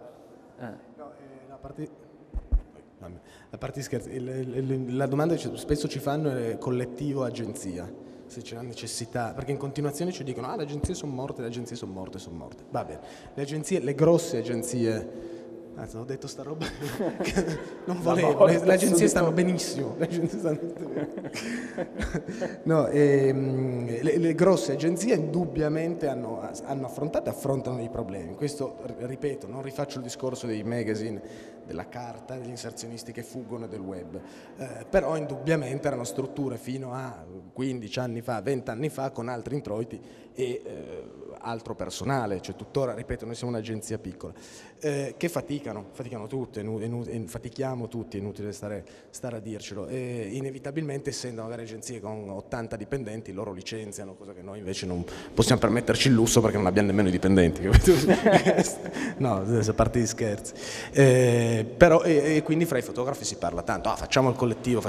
A parte scherzi, la domanda che spesso ci fanno è collettivo-agenzia, se c'è la necessità, perché in continuazione ci dicono le agenzie sono morte, va bene, le grosse agenzie, ho detto sta roba, non volevo, le agenzie stanno benissimo, no, le grosse agenzie indubbiamente hanno affrontato e affrontano i problemi. Questo, ripeto, non rifaccio il discorso dei magazine, della carta, degli inserzionisti che fuggono e del web, però indubbiamente erano strutture fino a 15 anni fa, 20 anni fa, con altri introiti e altro personale, cioè tuttora, ripeto, noi siamo un'agenzia piccola, che faticano tutte, fatichiamo tutti, è inutile stare a dircelo, e inevitabilmente, essendo magari agenzie con 80 dipendenti, loro licenziano, cosa che noi invece non possiamo permetterci il lusso perché non abbiamo nemmeno i dipendenti, capito? No, a parte gli scherzi. Però quindi fra i fotografi si parla tanto, facciamo il collettivo.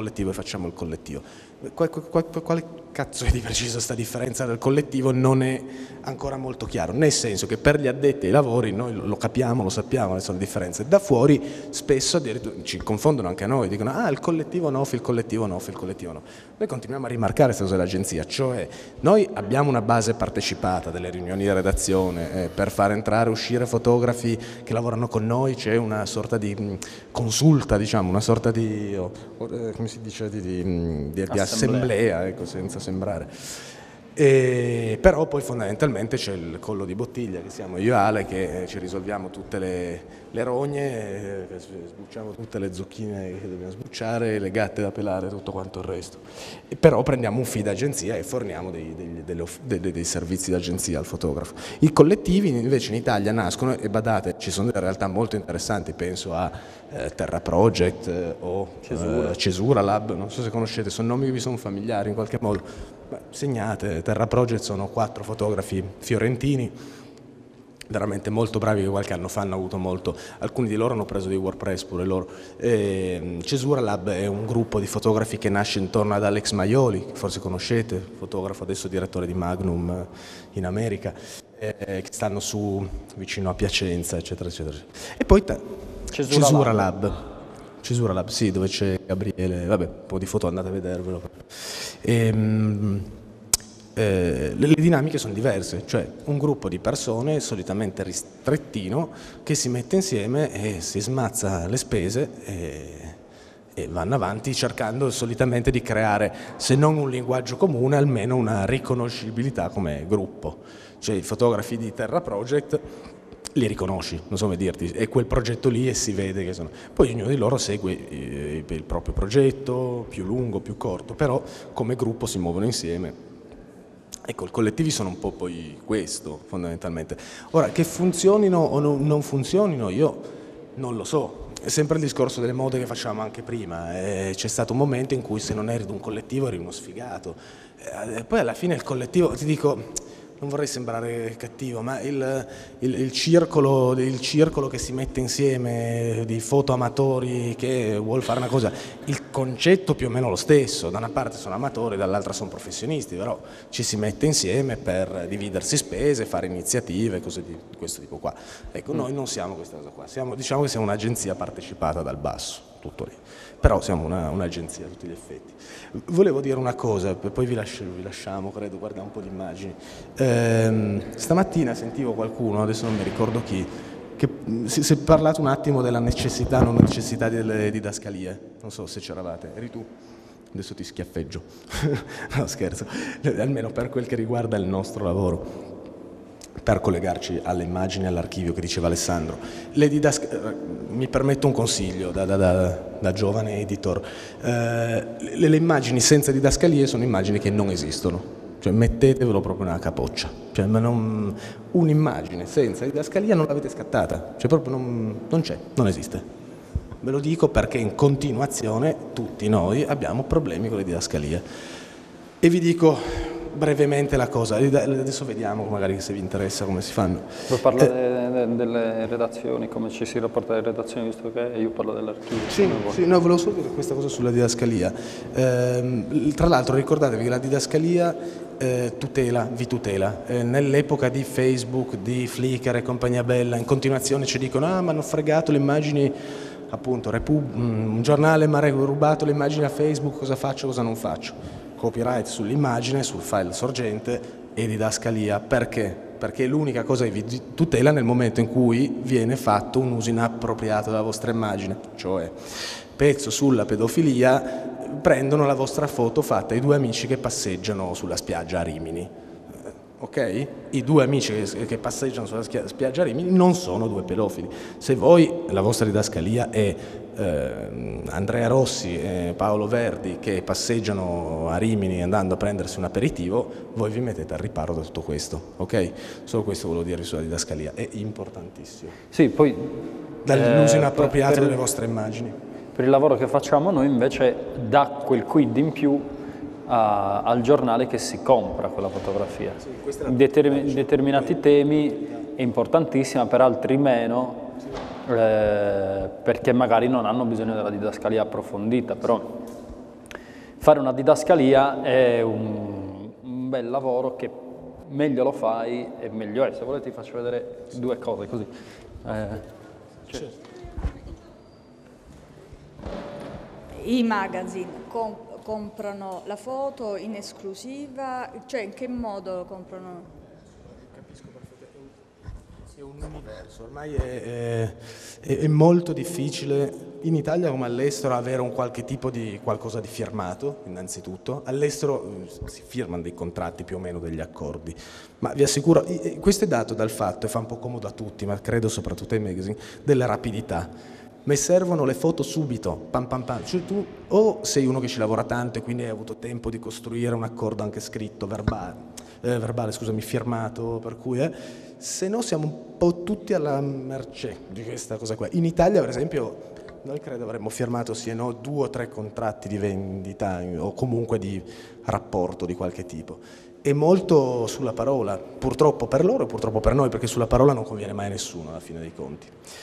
Quale cazzo è di preciso sta differenza del collettivo non è ancora molto chiaro, nel senso che per gli addetti ai lavori noi lo capiamo, lo sappiamo quali sono le differenze, da fuori spesso addirittura ci confondono anche a noi, dicono il collettivo no, il collettivo no. Noi continuiamo a rimarcare questa cosa dell'agenzia, cioè noi abbiamo una base partecipata delle riunioni di redazione, per far entrare e uscire fotografi che lavorano con noi c'è una sorta di consulta, diciamo, una sorta di come si dice, di assemblea, ecco, senza sembrare. Però poi fondamentalmente c'è il collo di bottiglia che siamo io e Ale, che ci risolviamo tutte le rogne, sbucciamo tutte le zucchine che dobbiamo sbucciare, le gatte da pelare, tutto quanto il resto. Però prendiamo un fee d'agenzia e forniamo dei servizi d'agenzia al fotografo. I collettivi invece in Italia nascono, e badate, ci sono delle realtà molto interessanti, penso a Terra Project o Cesura Lab, non so se conoscete, sono nomi che vi sono familiari in qualche modo. Segnate, Terra Project sono 4 fotografi fiorentini, veramente molto bravi, che qualche anno fa hanno avuto molto, alcuni di loro hanno preso di WordPress pure loro. Cesura Lab è un gruppo di fotografi che nasce intorno ad Alex Maioli, che forse conoscete, fotografo adesso direttore di Magnum in America, che stanno vicino a Piacenza, eccetera, eccetera. E poi Cesura Lab, sì, dove c'è Gabriele, vabbè, un po' di foto andate a vedervelo. Le dinamiche sono diverse, cioè un gruppo di persone solitamente ristrettino che si mette insieme e si smazza le spese e vanno avanti cercando solitamente di creare, se non un linguaggio comune, almeno una riconoscibilità come gruppo. Cioè i fotografi di Terra Project li riconosci, non so come dirti, è quel progetto lì e si vede che sono. Poi ognuno di loro segue il proprio progetto, più lungo, più corto, però come gruppo si muovono insieme. Ecco, i collettivi sono un po' poi questo, fondamentalmente. Ora, che funzionino o non funzionino, io non lo so. È sempre il discorso delle mode che facevamo anche prima. C'è stato un momento in cui se non eri di un collettivo eri uno sfigato. Poi alla fine il collettivo, ti dico, non vorrei sembrare cattivo, ma il circolo che si mette insieme di fotoamatori che vuol fare una cosa, il concetto più o meno lo stesso, da una parte sono amatori, dall'altra sono professionisti, però ci si mette insieme per dividersi spese, fare iniziative, cose di questo tipo qua. Ecco, noi non siamo questa cosa qua, diciamo che siamo un'agenzia partecipata dal basso, tutto lì. Però siamo un'agenzia a tutti gli effetti. Volevo dire una cosa, poi vi lasciamo, credo, guarda un po' di immagini. Stamattina sentivo qualcuno, adesso non mi ricordo chi, che si è parlato un attimo della necessità, non necessità delle didascalie. Non so se c'eravate, eri tu? Adesso ti schiaffeggio. No, scherzo, almeno per quel che riguarda il nostro lavoro. Per collegarci alle immagini e all'archivio che diceva Alessandro. Mi permetto un consiglio da giovane editor. Le immagini senza didascalie sono immagini che non esistono, cioè mettetevelo proprio nella capoccia. Cioè, un'immagine senza didascalia non l'avete scattata, cioè proprio non c'è, non esiste. Ve lo dico perché in continuazione tutti noi abbiamo problemi con le didascalie. E vi dico brevemente la cosa, adesso vediamo magari se vi interessa come si fanno. Vuoi parlare delle redazioni, come ci si rapporta alle redazioni, visto che io parlo dell'archivio? Sì, no, volevo solo dire questa cosa sulla didascalia. Tra l'altro ricordatevi che la didascalia vi tutela. Nell'epoca di Facebook, di Flickr e compagnia bella, in continuazione ci dicono ma hanno fregato le immagini, appunto, un giornale mi ha rubato le immagini a Facebook, cosa faccio, cosa non faccio? Copyright sull'immagine, sul file sorgente e didascalia. Perché? Perché è l'unica cosa che vi tutela nel momento in cui viene fatto un uso inappropriato della vostra immagine, cioè pezzo sulla pedofilia, prendono la vostra foto fatta ai due amici che passeggiano sulla spiaggia a Rimini. Ok? I due amici che passeggiano sulla spiaggia a Rimini non sono due pedofili. Se voi, la vostra didascalia è Andrea Rossi e Paolo Verdi che passeggiano a Rimini andando a prendersi un aperitivo, voi vi mettete al riparo da tutto questo, ok? Solo questo volevo dire sulla didascalia, è importantissimo. Sì, poi dall'uso inappropriato delle vostre immagini. Per il lavoro che facciamo noi invece dà quel quid in più al giornale che si compra quella fotografia. Sì, in determinati temi è importantissima, per altri meno, perché magari non hanno bisogno della didascalia approfondita, però fare una didascalia è un bel lavoro che meglio lo fai e meglio è. Se volete ti faccio vedere due cose così. I magazine comprano la foto in esclusiva, cioè in che modo lo comprano? Capisco perfettamente, è un universo, ormai è molto difficile in Italia come all'estero avere un qualche tipo di qualcosa di firmato, innanzitutto. All'estero si firmano dei contratti più o meno, degli accordi, ma vi assicuro, questo è dato dal fatto, e fa un po' comodo a tutti, ma credo soprattutto ai magazine, della rapidità. Mi servono le foto subito, pam pam pam. Cioè tu o sei uno che ci lavora tanto e quindi hai avuto tempo di costruire un accordo anche scritto, verbale, scusami, firmato, per cui se no siamo un po' tutti alla mercé di questa cosa qua. In Italia, per esempio, noi credo avremmo firmato sì e no 2 o 3 contratti di vendita o comunque di rapporto di qualche tipo. È molto sulla parola, purtroppo per loro e purtroppo per noi, perché sulla parola non conviene mai a nessuno alla fine dei conti.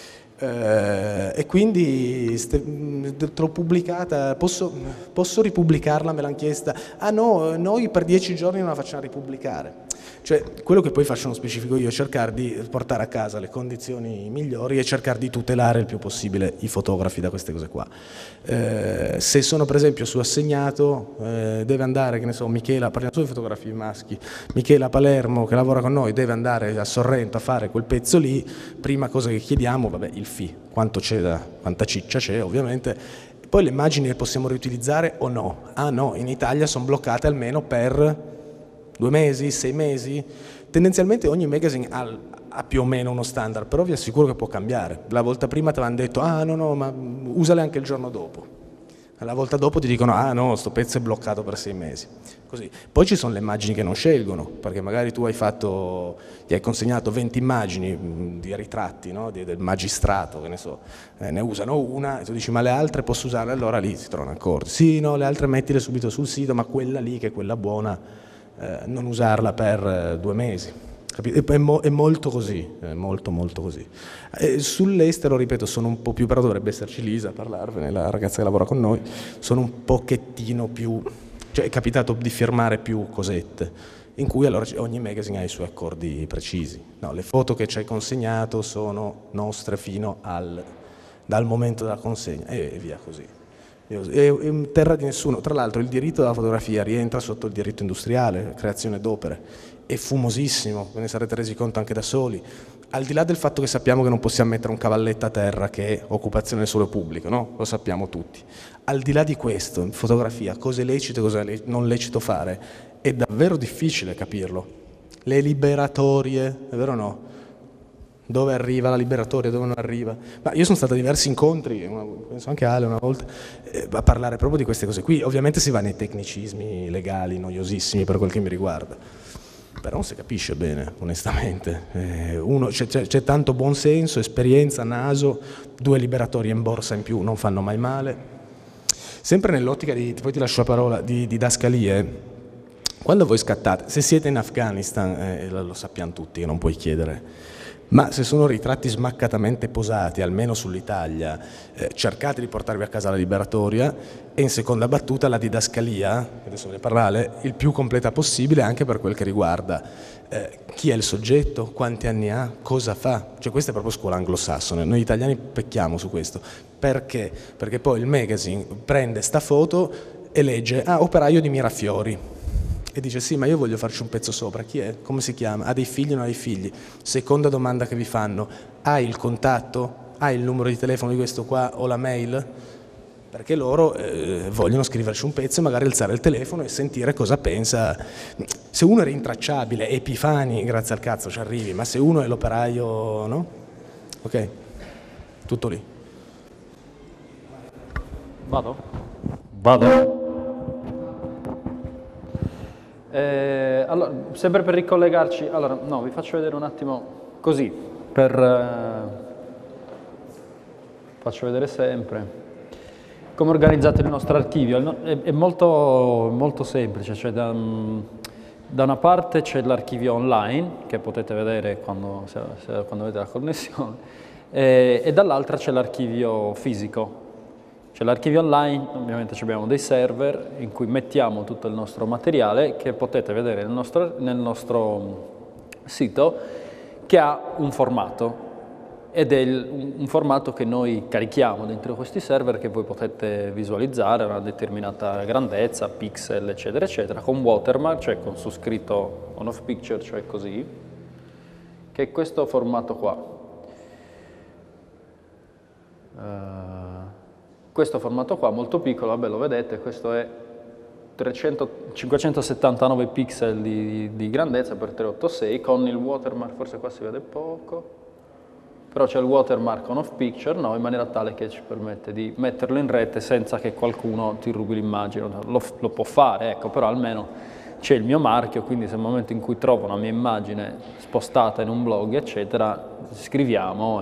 E quindi l'ho pubblicata, posso ripubblicarla, me l'hanno chiesta, no, noi per 10 giorni non la facciamo ripubblicare. Cioè, quello che poi faccio nello specifico io è cercare di portare a casa le condizioni migliori e cercare di tutelare il più possibile i fotografi da queste cose qua. Se sono per esempio su assegnato, deve andare, che ne so, Michela, parliamo solo di fotografie maschi, Michela Palermo che lavora con noi deve andare a Sorrento a fare quel pezzo lì, prima cosa che chiediamo, vabbè, il fee, quanta ciccia c'è ovviamente, poi le immagini le possiamo riutilizzare o no? Ah no, in Italia sono bloccate almeno per 2 mesi, 6 mesi, tendenzialmente ogni magazine ha più o meno uno standard, però vi assicuro che può cambiare. La volta prima ti avevano detto, no, ma usale anche il giorno dopo. La volta dopo ti dicono, no, sto pezzo è bloccato per 6 mesi. Così. Poi ci sono le immagini che non scelgono, perché magari tu gli hai consegnato 20 immagini di ritratti, no? Del magistrato, che ne so, ne usano una, e tu dici, ma le altre posso usarle? Allora lì si trovano accordi. Sì, no, le altre mettile subito sul sito, ma quella lì, che è quella buona, non usarla per 2 mesi. È molto così, molto così. Sull'estero, ripeto, sono un po' più, però dovrebbe esserci Lisa a parlarvene, la ragazza che lavora con noi, sono un pochettino più, cioè è capitato di firmare più cosette, in cui allora ogni magazine ha i suoi accordi precisi. No, le foto che ci hai consegnato sono nostre fino dal momento della consegna e via così. È terra di nessuno. Tra l'altro il diritto della fotografia rientra sotto il diritto industriale, creazione d'opere, è fumosissimo, ve ne sarete resi conto anche da soli, al di là del fatto che sappiamo che non possiamo mettere un cavalletto a terra che è occupazione del suolo pubblico, no? Lo sappiamo tutti. Al di là di questo, in fotografia, cosa è lecito e cosa è non lecito fare, è davvero difficile capirlo. Le liberatorie, è vero o no? Dove arriva la liberatoria, dove non arriva. Ma io sono stato a diversi incontri, penso anche Ale una volta, a parlare proprio di queste cose qui. Ovviamente si va nei tecnicismi legali, noiosissimi per quel che mi riguarda, però non si capisce bene, onestamente. C'è tanto buonsenso, esperienza, naso, 2 liberatorie in borsa in più non fanno mai male. Sempre nell'ottica poi ti lascio la parola, di didascalie, quando voi scattate, se siete in Afghanistan, lo sappiamo tutti che non puoi chiedere, ma se sono ritratti smaccatamente posati, almeno sull'Italia, cercate di portarvi a casa la liberatoria e in seconda battuta la didascalia, che adesso ne parlare, il più completa possibile anche per quel che riguarda chi è il soggetto, quanti anni ha, cosa fa. Cioè questa è proprio scuola anglosassone, noi italiani pecchiamo su questo. Perché? Perché poi il magazine prende sta foto e legge, operaio di Mirafiori. E dice sì, ma io voglio farci un pezzo sopra, chi è? Come si chiama? Ha dei figli o non ha dei figli? Seconda domanda che vi fanno, hai il contatto? Hai il numero di telefono di questo qua o la mail? Perché loro vogliono scriverci un pezzo e magari alzare il telefono e sentire cosa pensa. Se uno è rintracciabile, Epifani, grazie al cazzo ci arrivi, ma se uno è l'operaio, no? Ok, tutto lì. Vado? Allora, sempre per ricollegarci, allora no, vi faccio vedere un attimo così, faccio vedere sempre come è organizzato il nostro archivio. È molto, molto semplice, cioè da una parte c'è l'archivio online che potete vedere quando avete la connessione e dall'altra c'è l'archivio fisico. Cioè l'archivio online, ovviamente abbiamo dei server in cui mettiamo tutto il nostro materiale che potete vedere nel nostro sito, che ha un formato ed è un formato che noi carichiamo dentro questi server che voi potete visualizzare a una determinata grandezza, pixel eccetera eccetera, con watermark, cioè con su scritto on off picture, cioè così, che è questo formato qua. Questo formato qua, molto piccolo, vabbè lo vedete, questo è 579 pixel di grandezza per 386 con il watermark, forse qua si vede poco, però c'è il watermark on off picture, no, in maniera tale che ci permette di metterlo in rete senza che qualcuno ti rubi l'immagine. Lo può fare, ecco, però almeno c'è il mio marchio, quindi se nel momento in cui trovo una mia immagine spostata in un blog, eccetera, scriviamo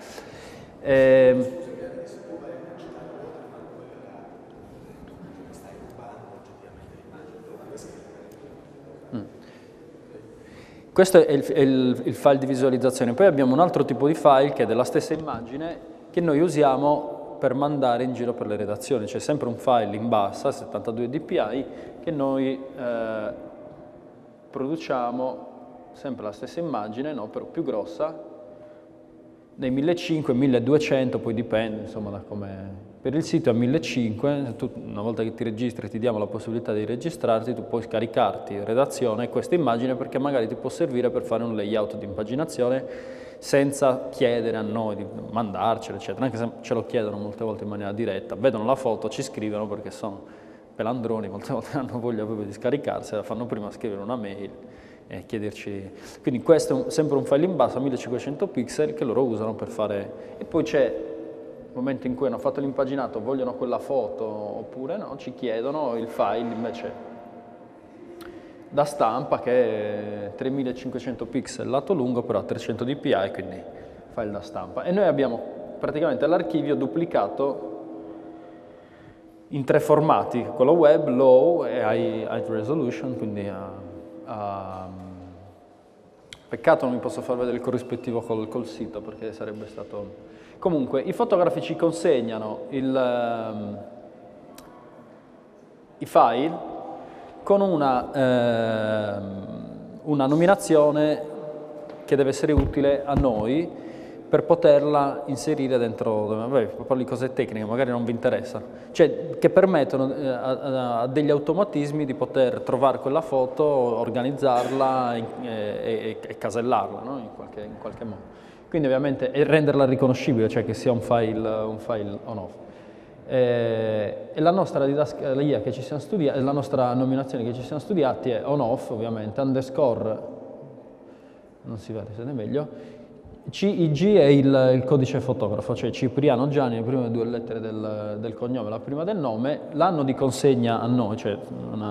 Questo è il file di visualizzazione. Poi abbiamo un altro tipo di file che è della stessa immagine che noi usiamo per mandare in giro per le redazioni. C'è sempre un file in bassa, 72 dpi, che noi produciamo sempre la stessa immagine, no? Però più grossa, dai 1500, 1200, poi dipende, insomma, da come... Per il sito a 1500, una volta che ti registri ti diamo la possibilità di registrarti, tu puoi scaricarti in redazione questa immagine perché magari ti può servire per fare un layout di impaginazione senza chiedere a noi di mandarcelo, eccetera, anche se ce lo chiedono molte volte in maniera diretta, vedono la foto, ci scrivono perché sono pelandroni, molte volte hanno voglia proprio di scaricarsela, fanno prima scrivere una mail e chiederci. Quindi questo è sempre un file in basso a 1500 pixel che loro usano per fare, e poi c'è nel momento in cui hanno fatto l'impaginato, vogliono quella foto oppure no, ci chiedono il file invece da stampa che è 3500 pixel lato lungo, però a 300 dpi, quindi file da stampa. E noi abbiamo praticamente l'archivio duplicato in 3 formati, quello web, low e high resolution, quindi Peccato non mi posso far vedere il corrispettivo col sito, perché sarebbe stato... Comunque, i fotografi ci consegnano i file con una nominazione che deve essere utile a noi per poterla inserire dentro, vabbè, parlo di cose tecniche, magari non vi interessa, cioè che permettono a degli automatismi di poter trovare quella foto, organizzarla e casellarla, no? in qualche modo. Quindi ovviamente e renderla riconoscibile, cioè che sia un file on-off. E la nostra didascalia che ci siamo studiati, la nostra nominazione che ci siamo studiati è on-off, ovviamente, underscore, non si vede se ne è meglio, CIG è il codice fotografo, cioè Cipriano Gianni, le prime due lettere del cognome, la prima del nome, l'anno di consegna a noi, cioè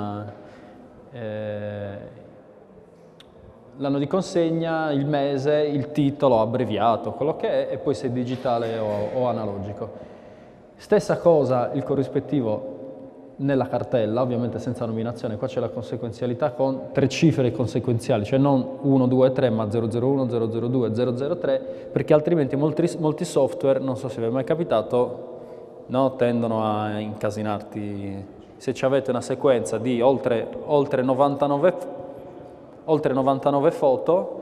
l'anno di consegna, il mese, il titolo abbreviato, quello che è, e poi se è digitale o analogico. Stessa cosa il corrispettivo nella cartella, ovviamente senza nominazione, qua c'è la consequenzialità con 3 cifre consequenziali, cioè non 1, 2, 3, ma 001, 002, 003, perché altrimenti molti software, non so se vi è mai capitato, no, tendono a incasinarti. Se avete una sequenza di oltre 99 foto,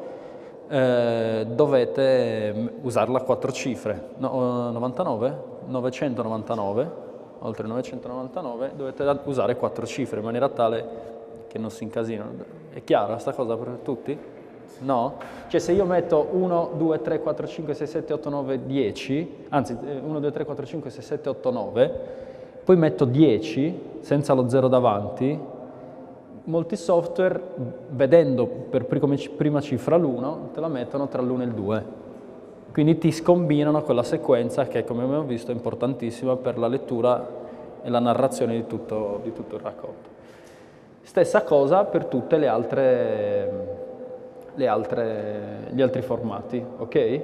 dovete usarla a 4 cifre, 99? 999, oltre 999, dovete usare 4 cifre in maniera tale che non si incasinano. È chiara questa cosa per tutti? No? Cioè se io metto 1, 2, 3, 4, 5, 6, 7, 8, 9, 10, anzi 1, 2, 3, 4, 5, 6, 7, 8, 9, poi metto 10 senza lo 0 davanti, molti software, vedendo per prima cifra l'1, te la mettono tra l'1 e il 2. Quindi ti scombinano quella sequenza che, come abbiamo visto, è importantissima per la lettura e la narrazione di tutto il racconto. Stessa cosa per tutte gli altri formati, ok?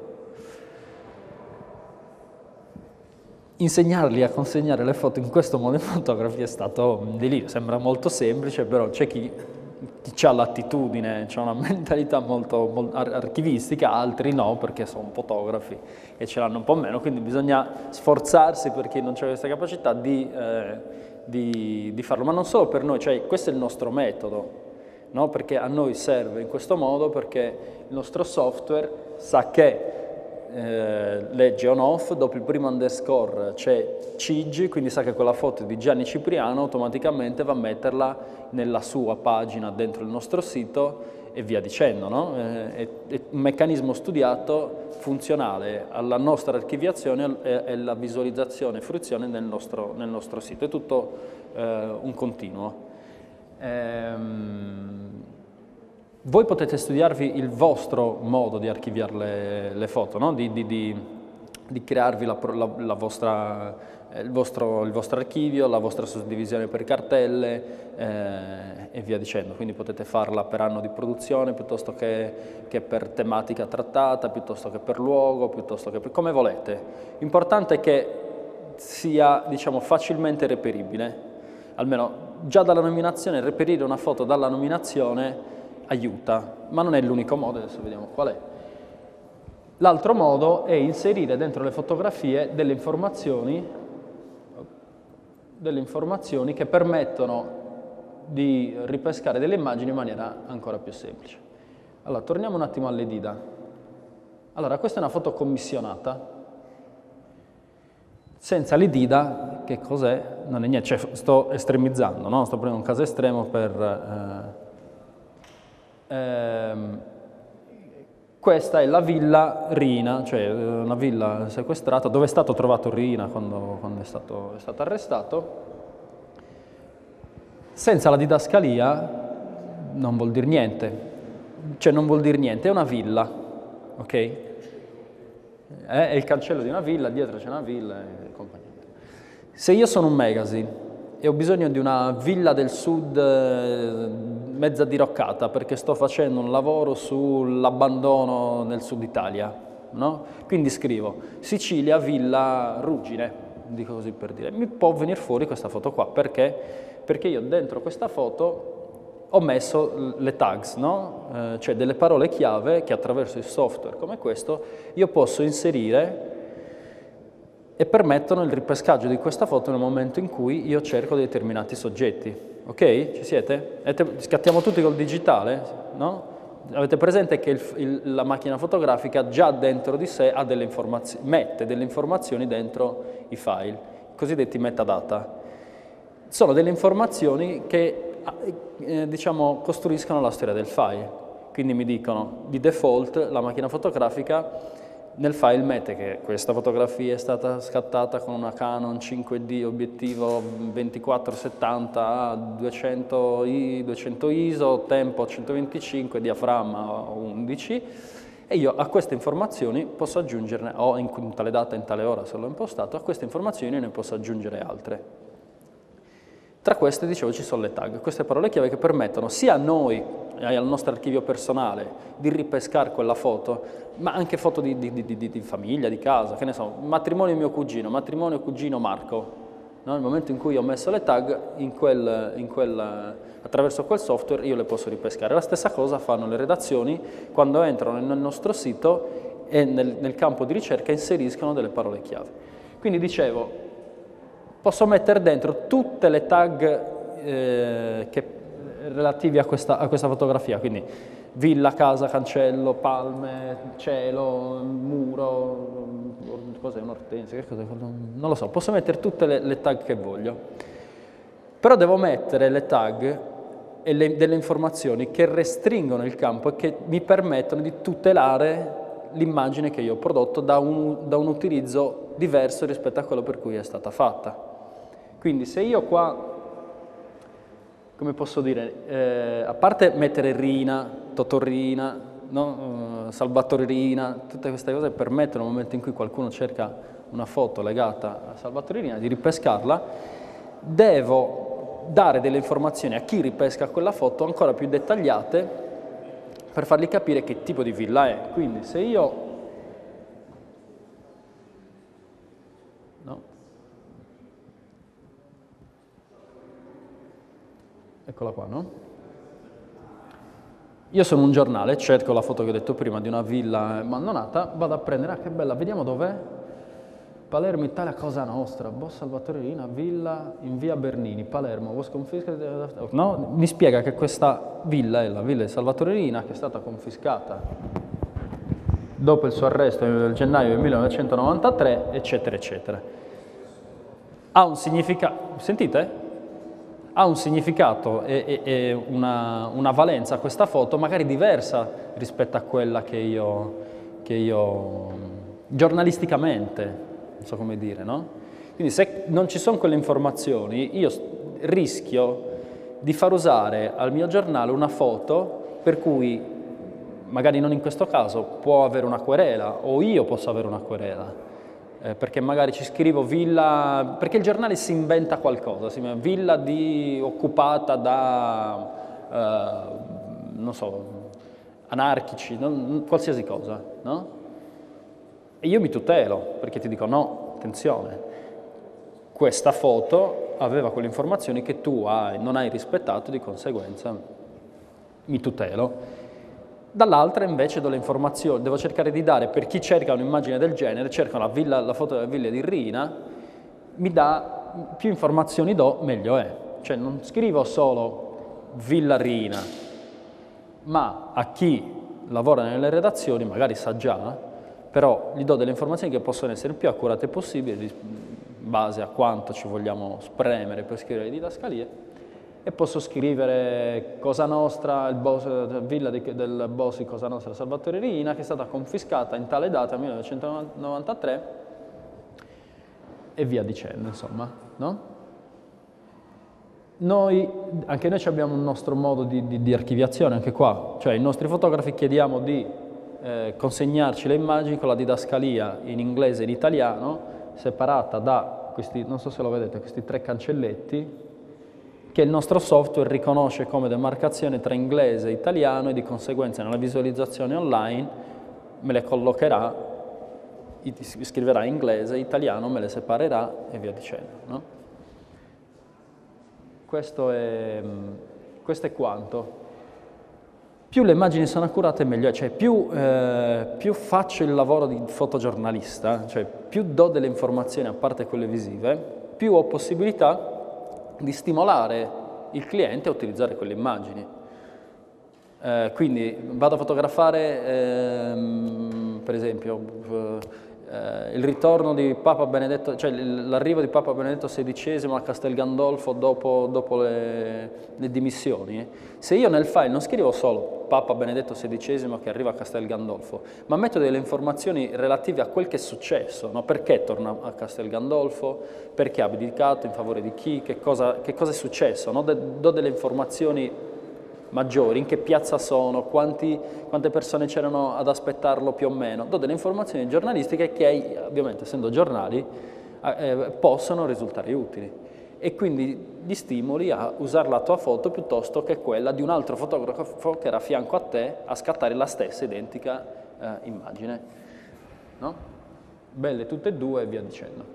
Insegnarli a consegnare le foto in questo modo in fotografia è stato un delirio, sembra molto semplice, però c'è chi ha l'attitudine, c'ha una mentalità molto archivistica, altri no, perché sono fotografi e ce l'hanno un po' meno, quindi bisogna sforzarsi per chi non ha questa capacità di farlo, ma non solo per noi, cioè questo è il nostro metodo, no? Perché a noi serve in questo modo, perché il nostro software sa che legge on-off, dopo il primo underscore c'è CIG, quindi sa che quella foto è di Gianni Cipriano, automaticamente va a metterla nella sua pagina dentro il nostro sito e via dicendo, no? È un meccanismo studiato, funzionale alla nostra archiviazione e alla visualizzazione e fruizione nel nostro sito, è tutto un continuo. Voi potete studiarvi il vostro modo di archiviare le foto, no? di crearvi il vostro archivio, la vostra suddivisione per cartelle e via dicendo. Quindi potete farla per anno di produzione, piuttosto che per tematica trattata, piuttosto che per luogo, piuttosto che per come volete. L'importante è che sia, diciamo, facilmente reperibile, almeno già dalla nominazione. Reperire una foto dalla nominazione aiuta, ma non è l'unico modo, adesso vediamo qual è. L'altro modo è inserire dentro le fotografie delle informazioni che permettono di ripescare delle immagini in maniera ancora più semplice. Allora, torniamo un attimo alle dida. Allora, questa è una foto commissionata. Senza le dida, che cos'è? Non è niente, cioè sto estremizzando, no? Sto prendendo un caso estremo per... questa è la villa Riina, cioè una villa sequestrata, dove è stato trovato Riina quando è stato arrestato. Senza la didascalia non vuol dire niente, cioè non vuol dire niente, è una villa, ok? È il cancello di una villa, dietro c'è una villa e compagnia. Se io sono un magazine e ho bisogno di una villa del sud mezza diroccata perché sto facendo un lavoro sull'abbandono nel sud Italia, no? Quindi scrivo Sicilia, Villa Ruggine, dico così per dire. Mi può venire fuori questa foto qua, perché? Perché io dentro questa foto ho messo le tags, no? Cioè delle parole chiave che attraverso il software come questo io posso inserire e permettono il ripescaggio di questa foto nel momento in cui io cerco determinati soggetti. Ok? Ci siete? Scattiamo tutti col digitale, no? Avete presente che la macchina fotografica già dentro di sé ha delle mette delle informazioni dentro i file, i cosiddetti metadata. Sono delle informazioni che diciamo, costruiscono la storia del file. Quindi mi dicono, di default, la macchina fotografica nel file mette che questa fotografia è stata scattata con una Canon 5D obiettivo 24-70 200 ISO, tempo 125, diaframma 11, e io a queste informazioni posso aggiungerne, o in tale data, in tale ora, se l'ho impostato, a queste informazioni ne posso aggiungere altre. Tra queste, dicevo, ci sono le tag, queste parole chiave che permettono sia a noi e al nostro archivio personale di ripescare quella foto, ma anche foto di famiglia, di casa, che ne so, matrimonio mio cugino, matrimonio cugino Marco. No? Nel momento in cui ho messo le tag, attraverso quel software io le posso ripescare. La stessa cosa fanno le redazioni quando entrano nel nostro sito e nel campo di ricerca inseriscono delle parole chiave. Quindi dicevo, posso mettere dentro tutte le tag relative a questa fotografia, quindi villa, casa, cancello, palme, cielo, muro, cos'è un'ortensia, che cos'è? Non lo so, posso mettere tutte le tag che voglio, però devo mettere le tag e delle informazioni che restringono il campo e che mi permettono di tutelare l'immagine che io ho prodotto da un utilizzo diverso rispetto a quello per cui è stata fatta. Quindi se io qua, come posso dire, a parte mettere Rina, Totorina, no? Salvatore Rina, tutte queste cose permettono nel momento in cui qualcuno cerca una foto legata a Salvatore Rina di ripescarla, devo dare delle informazioni a chi ripesca quella foto ancora più dettagliate per fargli capire che tipo di villa è. Quindi se io... Eccola qua, no? Io sono un giornale, cerco la foto che ho detto prima di una villa abbandonata, vado a prendere, ah che bella, vediamo dov'è? Palermo, Italia, Cosa Nostra, Boss Salvatore Rina, villa in via Bernini, Palermo, was confiscated, no? Mi spiega che questa villa è la villa di Salvatore Rina, che è stata confiscata dopo il suo arresto nel gennaio del 1993, eccetera, eccetera. Ha un significato, sentite? Ha un significato e una valenza questa foto magari diversa rispetto a quella che io giornalisticamente, non so come dire, no? Quindi se non ci sono quelle informazioni, io rischio di far usare al mio giornale una foto per cui, magari non in questo caso, può avere una querela o io posso avere una querela. Perché magari ci scrivo villa, perché il giornale si inventa qualcosa, villa occupata da, non so, anarchici, qualsiasi cosa, no? E io mi tutelo, perché ti dico no, attenzione, questa foto aveva quelle informazioni che tu non hai rispettato, di conseguenza mi tutelo. Dall'altra invece do le informazioni, devo cercare di dare, per chi cerca un'immagine del genere, cerca la foto della villa di Rina, mi dà, più informazioni do, meglio è. Cioè non scrivo solo villa Rina, ma a chi lavora nelle redazioni, magari sa già, però gli do delle informazioni che possono essere il più accurate possibile, in base a quanto ci vogliamo spremere per scrivere le didascalie, e posso scrivere Cosa Nostra, villa del boss di Cosa Nostra Salvatore Rina, che è stata confiscata in tale data, 1993, e via dicendo, insomma, no? Anche noi abbiamo un nostro modo di archiviazione, anche qua, cioè ai nostri fotografi chiediamo di consegnarci le immagini con la didascalia in inglese e in italiano, separata da questi, non so se lo vedete, questi 3 cancelletti, che il nostro software riconosce come demarcazione tra inglese e italiano e di conseguenza nella visualizzazione online me le collocherà, scriverà inglese, italiano, me le separerà e via dicendo, no? Questo è questo è quanto. Più le immagini sono accurate meglio è, cioè più faccio il lavoro di fotogiornalista, cioè più do delle informazioni a parte quelle visive, più ho possibilità di stimolare il cliente a utilizzare quelle immagini. Quindi vado a fotografare, per esempio, il ritorno di Papa Benedetto, cioè l'arrivo di Papa Benedetto XVI a Castel Gandolfo dopo le dimissioni. Se io nel file non scrivo solo Papa Benedetto XVI che arriva a Castel Gandolfo, ma metto delle informazioni relative a quel che è successo, no? Perché torna a Castel Gandolfo, perché ha abdicato, in favore di chi, che cosa è successo, no? Do delle informazioni maggiori, in che piazza sono, quante persone c'erano ad aspettarlo più o meno, do delle informazioni giornalistiche che ovviamente essendo giornali possono risultare utili e quindi li stimoli a usare la tua foto piuttosto che quella di un altro fotografo che era a fianco a te a scattare la stessa identica immagine, no? Belle tutte e due e via dicendo.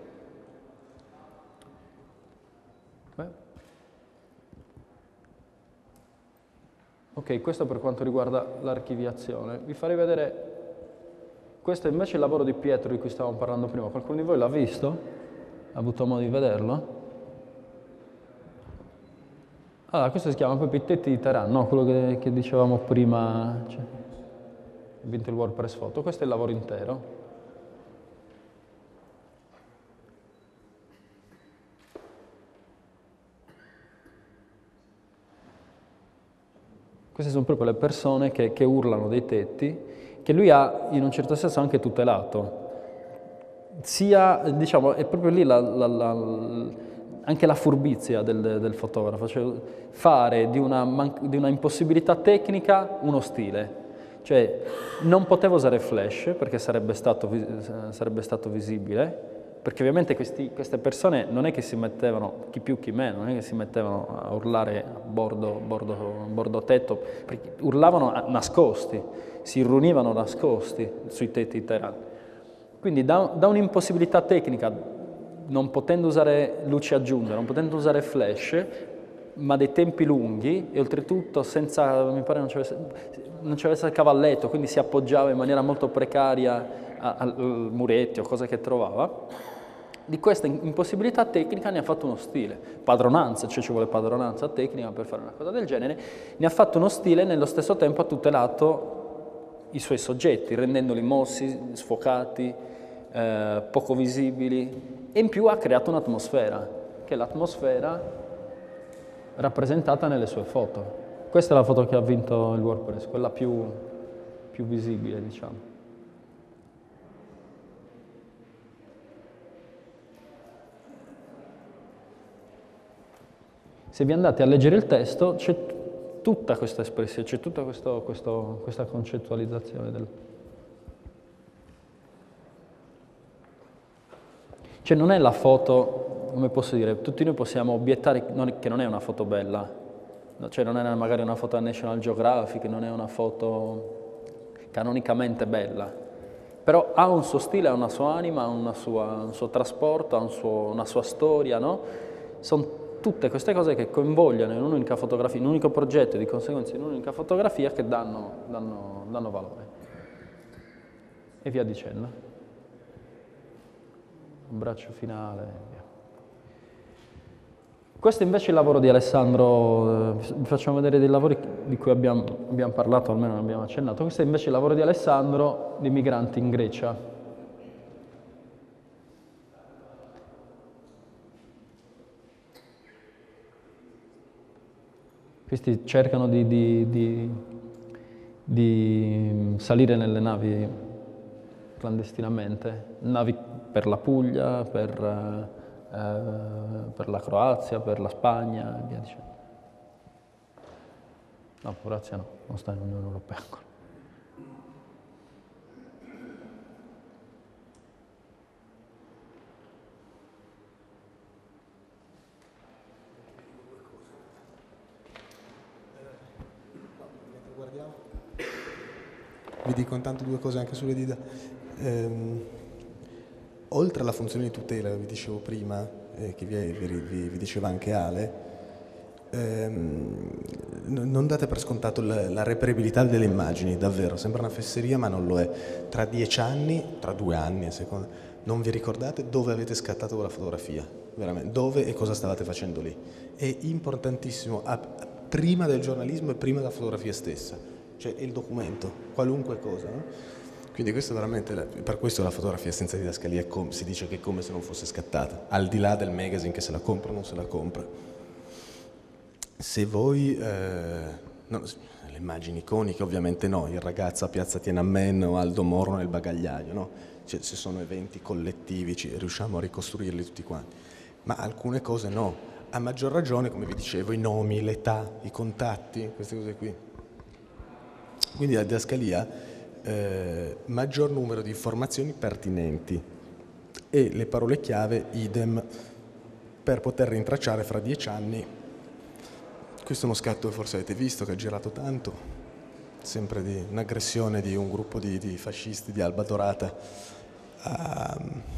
Ok, questo per quanto riguarda l'archiviazione. Vi farei vedere, questo è invece il lavoro di Pietro di cui stavamo parlando prima. Qualcuno di voi l'ha visto? Ha avuto modo di vederlo? Allora, questo si chiama proprio i tetti di Teheran, no? Quello che dicevamo prima, cioè, ha vinto il WordPress Photo. Questo è il lavoro intero. Queste sono proprio le persone che urlano dei tetti, che lui ha in un certo senso anche tutelato. Sia, diciamo, è proprio lì anche la furbizia del fotografo, cioè fare di una impossibilità tecnica uno stile. Cioè non potevo usare flash perché sarebbe stato visibile, perché ovviamente queste persone non è che si mettevano, chi più chi meno, non è che si mettevano a urlare a bordo tetto, perché urlavano nascosti, si riunivano nascosti sui tetti di Teheran. Quindi da un'impossibilità tecnica, non potendo usare luci aggiunte, non potendo usare flash, ma dei tempi lunghi e oltretutto senza, mi pare non ci avesse il cavalletto, quindi si appoggiava in maniera molto precaria al muretti o cose che trovava. Di questa impossibilità tecnica ne ha fatto uno stile, padronanza, cioè ci vuole padronanza tecnica per fare una cosa del genere, ne ha fatto uno stile e nello stesso tempo ha tutelato i suoi soggetti, rendendoli mossi, sfocati, poco visibili e in più ha creato un'atmosfera, che è l'atmosfera rappresentata nelle sue foto. Questa è la foto che ha vinto il WordPress, quella più visibile, diciamo. Se vi andate a leggere il testo c'è tutta questa espressione, c'è tutta questa concettualizzazione Cioè non è la foto, come posso dire, tutti noi possiamo obiettare che non è una foto bella, cioè non è magari una foto a National Geographic, non è una foto canonicamente bella, però ha un suo stile, ha una sua anima, ha un suo trasporto, ha una sua storia, no? Sono tutte queste cose che coinvolgono in un'unica fotografia, in un unico progetto e di conseguenza in un'unica fotografia che danno valore. E via dicendo. Un braccio finale. Via. Questo invece è il lavoro di Alessandro, vi facciamo vedere dei lavori di cui abbiamo parlato, almeno non abbiamo accennato. Questo è invece il lavoro di Alessandro di migranti in Grecia. Questi cercano di salire nelle navi clandestinamente, navi per la Puglia, per la Croazia, per la Spagna e via dicendo. No, Croazia no, non sta in Unione Europea ancora. Vi dico intanto due cose anche sulle dita. Oltre alla funzione di tutela, vi dicevo prima, che vi diceva anche Ale, non date per scontato la reperibilità delle immagini, davvero, sembra una fesseria ma non lo è. Tra 10 anni, tra 2 anni a seconda, non vi ricordate dove avete scattato quella fotografia, veramente, dove e cosa stavate facendo lì. È importantissimo, prima del giornalismo e prima della fotografia stessa, cioè il documento, qualunque cosa, no? Quindi questo veramente, per questo la fotografia senza didascalia si dice che è come se non fosse scattata, al di là del magazine che se la compra o non se la compra. Se voi, le immagini iconiche ovviamente no, il ragazzo a Piazza Tiananmen o Aldo Moro nel bagagliaio, no? Cioè, se sono eventi collettivi riusciamo a ricostruirli tutti quanti, ma alcune cose no, a maggior ragione, come vi dicevo, i nomi, l'età, i contatti, queste cose qui. Quindi la didascalia, maggior numero di informazioni pertinenti e le parole chiave idem per poter rintracciare fra 10 anni. Questo è uno scatto che forse avete visto, che ha girato tanto, sempre di un'aggressione di un gruppo di fascisti di Alba Dorata a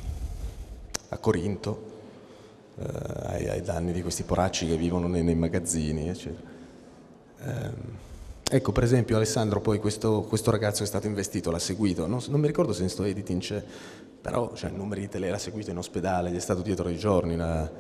Corinto, ai danni di questi poracci che vivono nei magazzini, eccetera. Ecco, per esempio, Alessandro, poi questo ragazzo è stato investito, l'ha seguito, non mi ricordo se in sto editing c'è, però cioè, numeri di tele, l'ha seguito in ospedale, gli è stato dietro i giorni,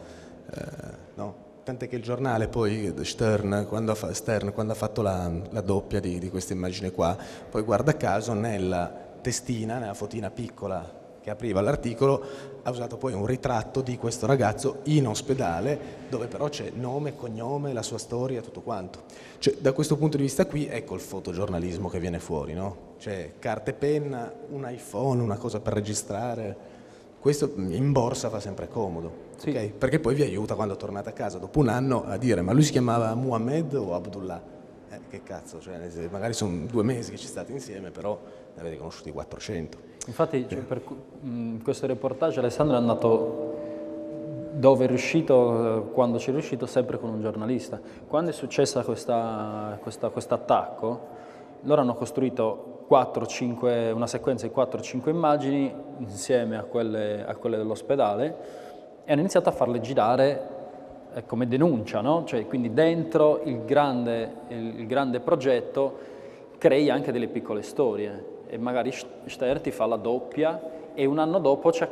no? Tant'è che il giornale poi, Stern, quando ha fatto la doppia di questa immagine qua, poi guarda caso nella testina, nella fotina piccola che apriva l'articolo, ha usato poi un ritratto di questo ragazzo in ospedale, dove però c'è nome, cognome, la sua storia, tutto quanto. Cioè, da questo punto di vista qui, ecco il fotogiornalismo che viene fuori, no? Cioè, carta e penna, un iPhone, una cosa per registrare, questo in borsa fa sempre comodo, sì. Okay? Perché poi vi aiuta quando tornate a casa dopo un anno a dire ma lui si chiamava Muhammad o Abdullah? Che cazzo, cioè, magari sono 2 mesi che ci state insieme, però ne avete conosciuti 400. Infatti cioè, per questo reportage Alessandro è andato dove è riuscito, quando ci è riuscito, sempre con un giornalista. Quando è successa questo attacco, loro hanno costruito una sequenza di 4-5 immagini insieme a quelle dell'ospedale e hanno iniziato a farle girare come denuncia, no? Cioè, quindi dentro il grande progetto crei anche delle piccole storie e magari Stern ti fa la doppia e un anno dopo ci ha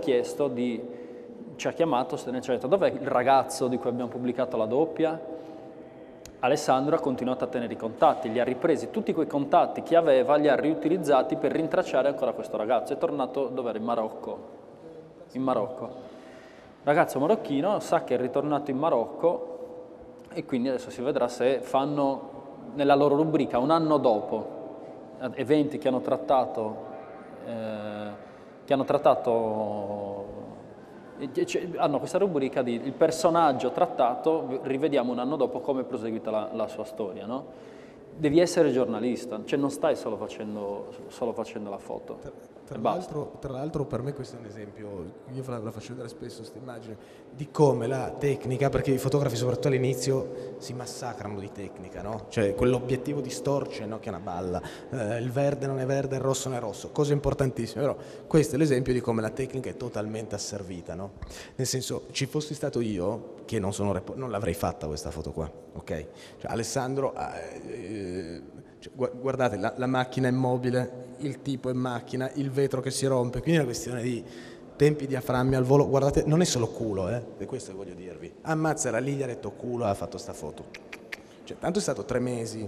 chiamato, ci ha detto dov'è il ragazzo di cui abbiamo pubblicato la doppia? Alessandro ha continuato a tenere i contatti, li ha ripresi, tutti quei contatti che aveva li ha riutilizzati per rintracciare ancora questo ragazzo. È tornato dove era? In Marocco. Ragazzo marocchino sa che è ritornato in Marocco e quindi adesso si vedrà se fanno nella loro rubrica un anno dopo eventi che hanno trattato hanno questa rubrica di il personaggio trattato, rivediamo un anno dopo come è proseguita la sua storia, no? Devi essere giornalista, cioè non stai solo facendo la foto. Tra l'altro per me questo è un esempio, io la faccio vedere spesso questa immagine, di come la tecnica, perché i fotografi soprattutto all'inizio si massacrano di tecnica, no? Cioè quell'obiettivo distorce, no? Che è una balla, il verde non è verde, il rosso non è rosso, cose importantissime, però questo è l'esempio di come la tecnica è totalmente asservita, no? Nel senso, ci fossi stato io, che non l'avrei fatta questa foto qua, ok? Cioè, Alessandro... guardate, la macchina è mobile, il tipo è macchina, il vetro che si rompe, quindi è una questione di tempi, diaframmi al volo. Guardate, non è solo culo, è questo che voglio dirvi. Ammazza, era lì, gli ha detto culo, ha fatto sta foto. Cioè, tanto è stato 3 mesi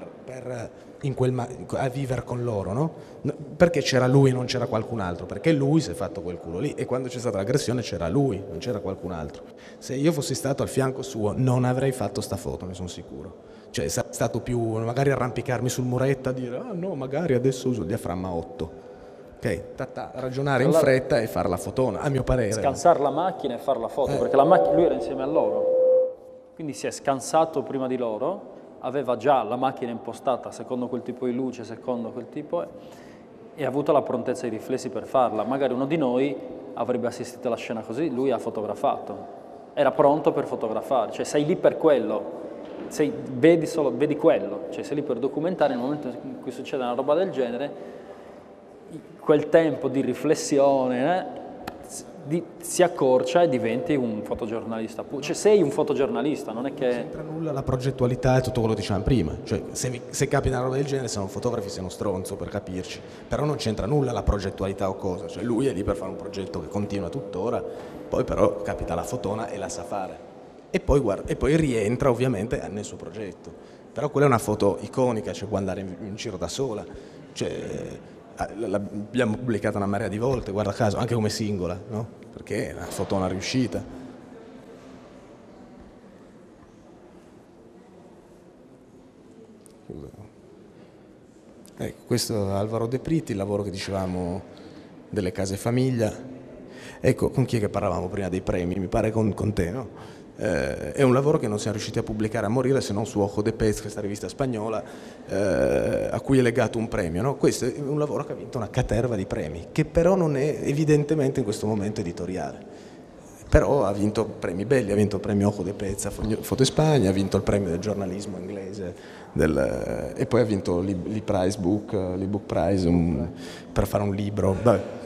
a vivere con loro, no? Perché c'era lui e non c'era qualcun altro? Perché lui si è fatto quel culo lì e quando c'è stata l'aggressione c'era lui, non c'era qualcun altro. Se io fossi stato al fianco suo non avrei fatto sta foto, ne sono sicuro. Cioè è stato più magari arrampicarmi sul muretto a dire ah no, magari adesso uso il diaframma 8. Ok, ragionare in fretta e fare la fotona, a mio parere. Scansare la macchina e fare la foto, perché la macchina, lui era insieme a loro. Quindi si è scansato prima di loro, aveva già la macchina impostata secondo quel tipo di luce, secondo quel tipo, e ha avuto la prontezza e i riflessi per farla. Magari uno di noi avrebbe assistito alla scena così, lui ha fotografato. Era pronto per fotografare, cioè sei lì per quello. Vedi quello, cioè sei lì per documentare. Nel momento in cui succede una roba del genere, quel tempo di riflessione si accorcia e diventi un fotogiornalista. Cioè sei un fotogiornalista, non è che... Non c'entra nulla la progettualità e tutto quello che dicevamo prima, cioè se capita una roba del genere, se non fotografi sei uno stronzo, per capirci, però non c'entra nulla la progettualità o cosa, cioè lui è lì per fare un progetto che continua tuttora, poi però capita la fotona e la sa fare e poi rientra ovviamente nel suo progetto, però quella è una foto iconica, cioè può andare in giro da sola, cioè l'abbiamo pubblicata una marea di volte, guarda caso, anche come singola, no? Perché è una fotona riuscita. Ecco, questo è Alvaro De Pritti, il lavoro che dicevamo delle case famiglia. Ecco, con chi è che parlavamo prima dei premi? Mi pare con te, no? È un lavoro che non siamo riusciti a pubblicare a morire se non su Ojo de Pez, questa rivista spagnola a cui è legato un premio, no? Questo è un lavoro che ha vinto una caterva di premi, che però non è evidentemente in questo momento editoriale, però ha vinto premi belli, ha vinto il premio Ojo de Pez a Foto Spagna, ha vinto il premio del giornalismo inglese e poi ha vinto l'ebook prize per fare un libro.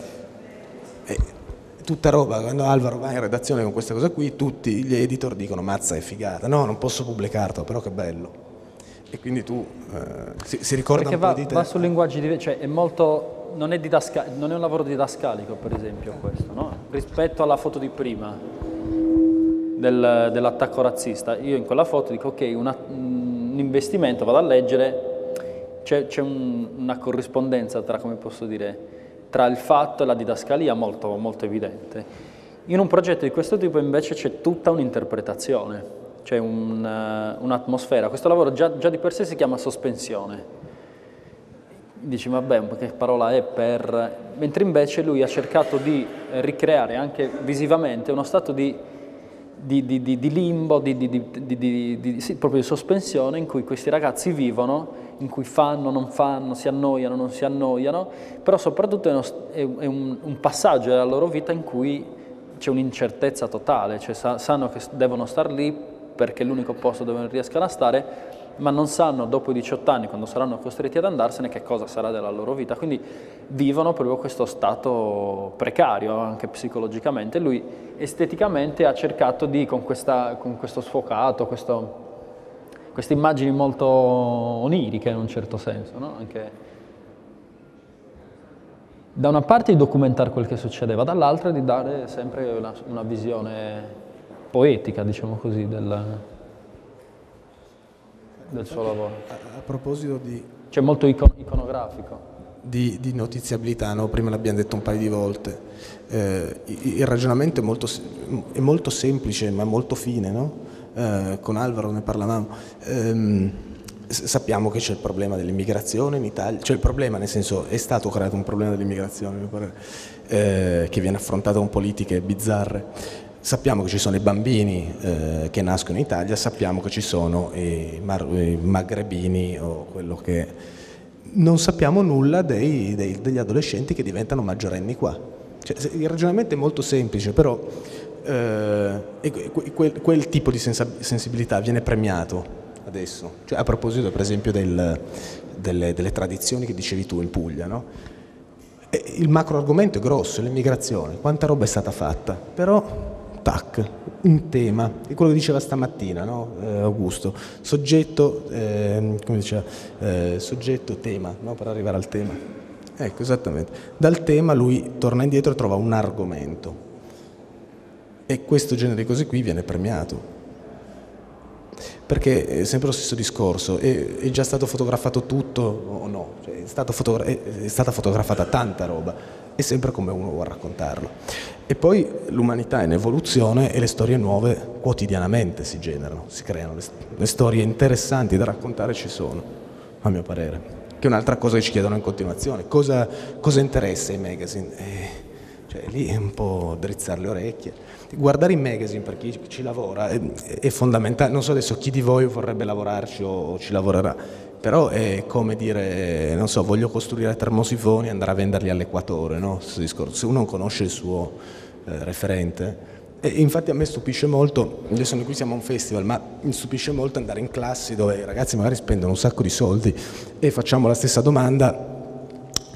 Tutta roba, quando Alvaro va in redazione con questa cosa qui, tutti gli editor dicono mazza è figata, no non posso pubblicarlo, però che bello. E quindi tu si ricorda perché un po' di te. Va su linguaggi cioè è molto, non è un lavoro didascalico per esempio questo, no? Rispetto alla foto di prima dell'attacco razzista, io in quella foto dico ok, un investimento, vado a leggere, c'è una corrispondenza tra, come posso dire, tra il fatto e la didascalia molto, molto evidente. In un progetto di questo tipo invece c'è tutta un'interpretazione, c'è un'atmosfera. Questo lavoro già di per sé si chiama sospensione. Dici, vabbè, che parola è per... Mentre invece lui ha cercato di ricreare anche visivamente uno stato di limbo, sì, proprio di sospensione in cui questi ragazzi vivono, in cui fanno, non fanno, si annoiano, non si annoiano, però soprattutto è un passaggio della loro vita in cui c'è un'incertezza totale, cioè sanno che devono star lì perché è l'unico posto dove non riescano a stare, ma non sanno dopo i 18 anni, quando saranno costretti ad andarsene, che cosa sarà della loro vita. Quindi vivono proprio questo stato precario, anche psicologicamente. Lui esteticamente ha cercato di, con questo sfocato, queste immagini molto oniriche in un certo senso, no? Anche da una parte di documentare quel che succedeva, dall'altra di dare sempre una visione poetica, diciamo così, del suo lavoro. A proposito di... Cioè molto iconografico. Di notiziabilità, no? Prima l'abbiamo detto un paio di volte. Il ragionamento è molto semplice ma molto fine, no? Con Alvaro ne parlavamo. Sappiamo che c'è il problema dell'immigrazione in Italia, cioè il problema nel senso è stato creato un problema dell'immigrazione, mi pare, che viene affrontato con politiche bizzarre. Sappiamo che ci sono i bambini che nascono in Italia, sappiamo che ci sono i magrebini o quello che... Non sappiamo nulla degli adolescenti che diventano maggiorenni qua. Cioè, il ragionamento è molto semplice, però quel tipo di sensibilità viene premiato adesso. Cioè, a proposito per esempio delle tradizioni che dicevi tu in Puglia, no? Il macro argomento è grosso, l'immigrazione, quanta roba è stata fatta, però... Tac, un tema, è quello che diceva stamattina, no? Augusto, soggetto, come diceva, soggetto, tema, no? Per arrivare al tema. Ecco, esattamente. Dal tema lui torna indietro e trova un argomento e questo genere di cose qui viene premiato. Perché è sempre lo stesso discorso, è già stato fotografato tutto o no? Cioè, è stata fotografata tanta roba, è sempre come uno vuole raccontarlo. E poi l'umanità è in evoluzione e le storie nuove quotidianamente si generano, si creano, le storie interessanti da raccontare ci sono, a mio parere. Che è un'altra cosa che ci chiedono in continuazione, cosa interessa ai magazine? Cioè lì è un po' drizzare le orecchie. Guardare i magazine per chi ci lavora è fondamentale, non so adesso chi di voi vorrebbe lavorarci o ci lavorerà, però è come dire, non so, voglio costruire termosifoni e andare a venderli all'equatore, no? Se uno non conosce il suo referente. E infatti a me stupisce molto, adesso noi qui siamo a un festival, ma mi stupisce molto andare in classi dove i ragazzi magari spendono un sacco di soldi e facciamo la stessa domanda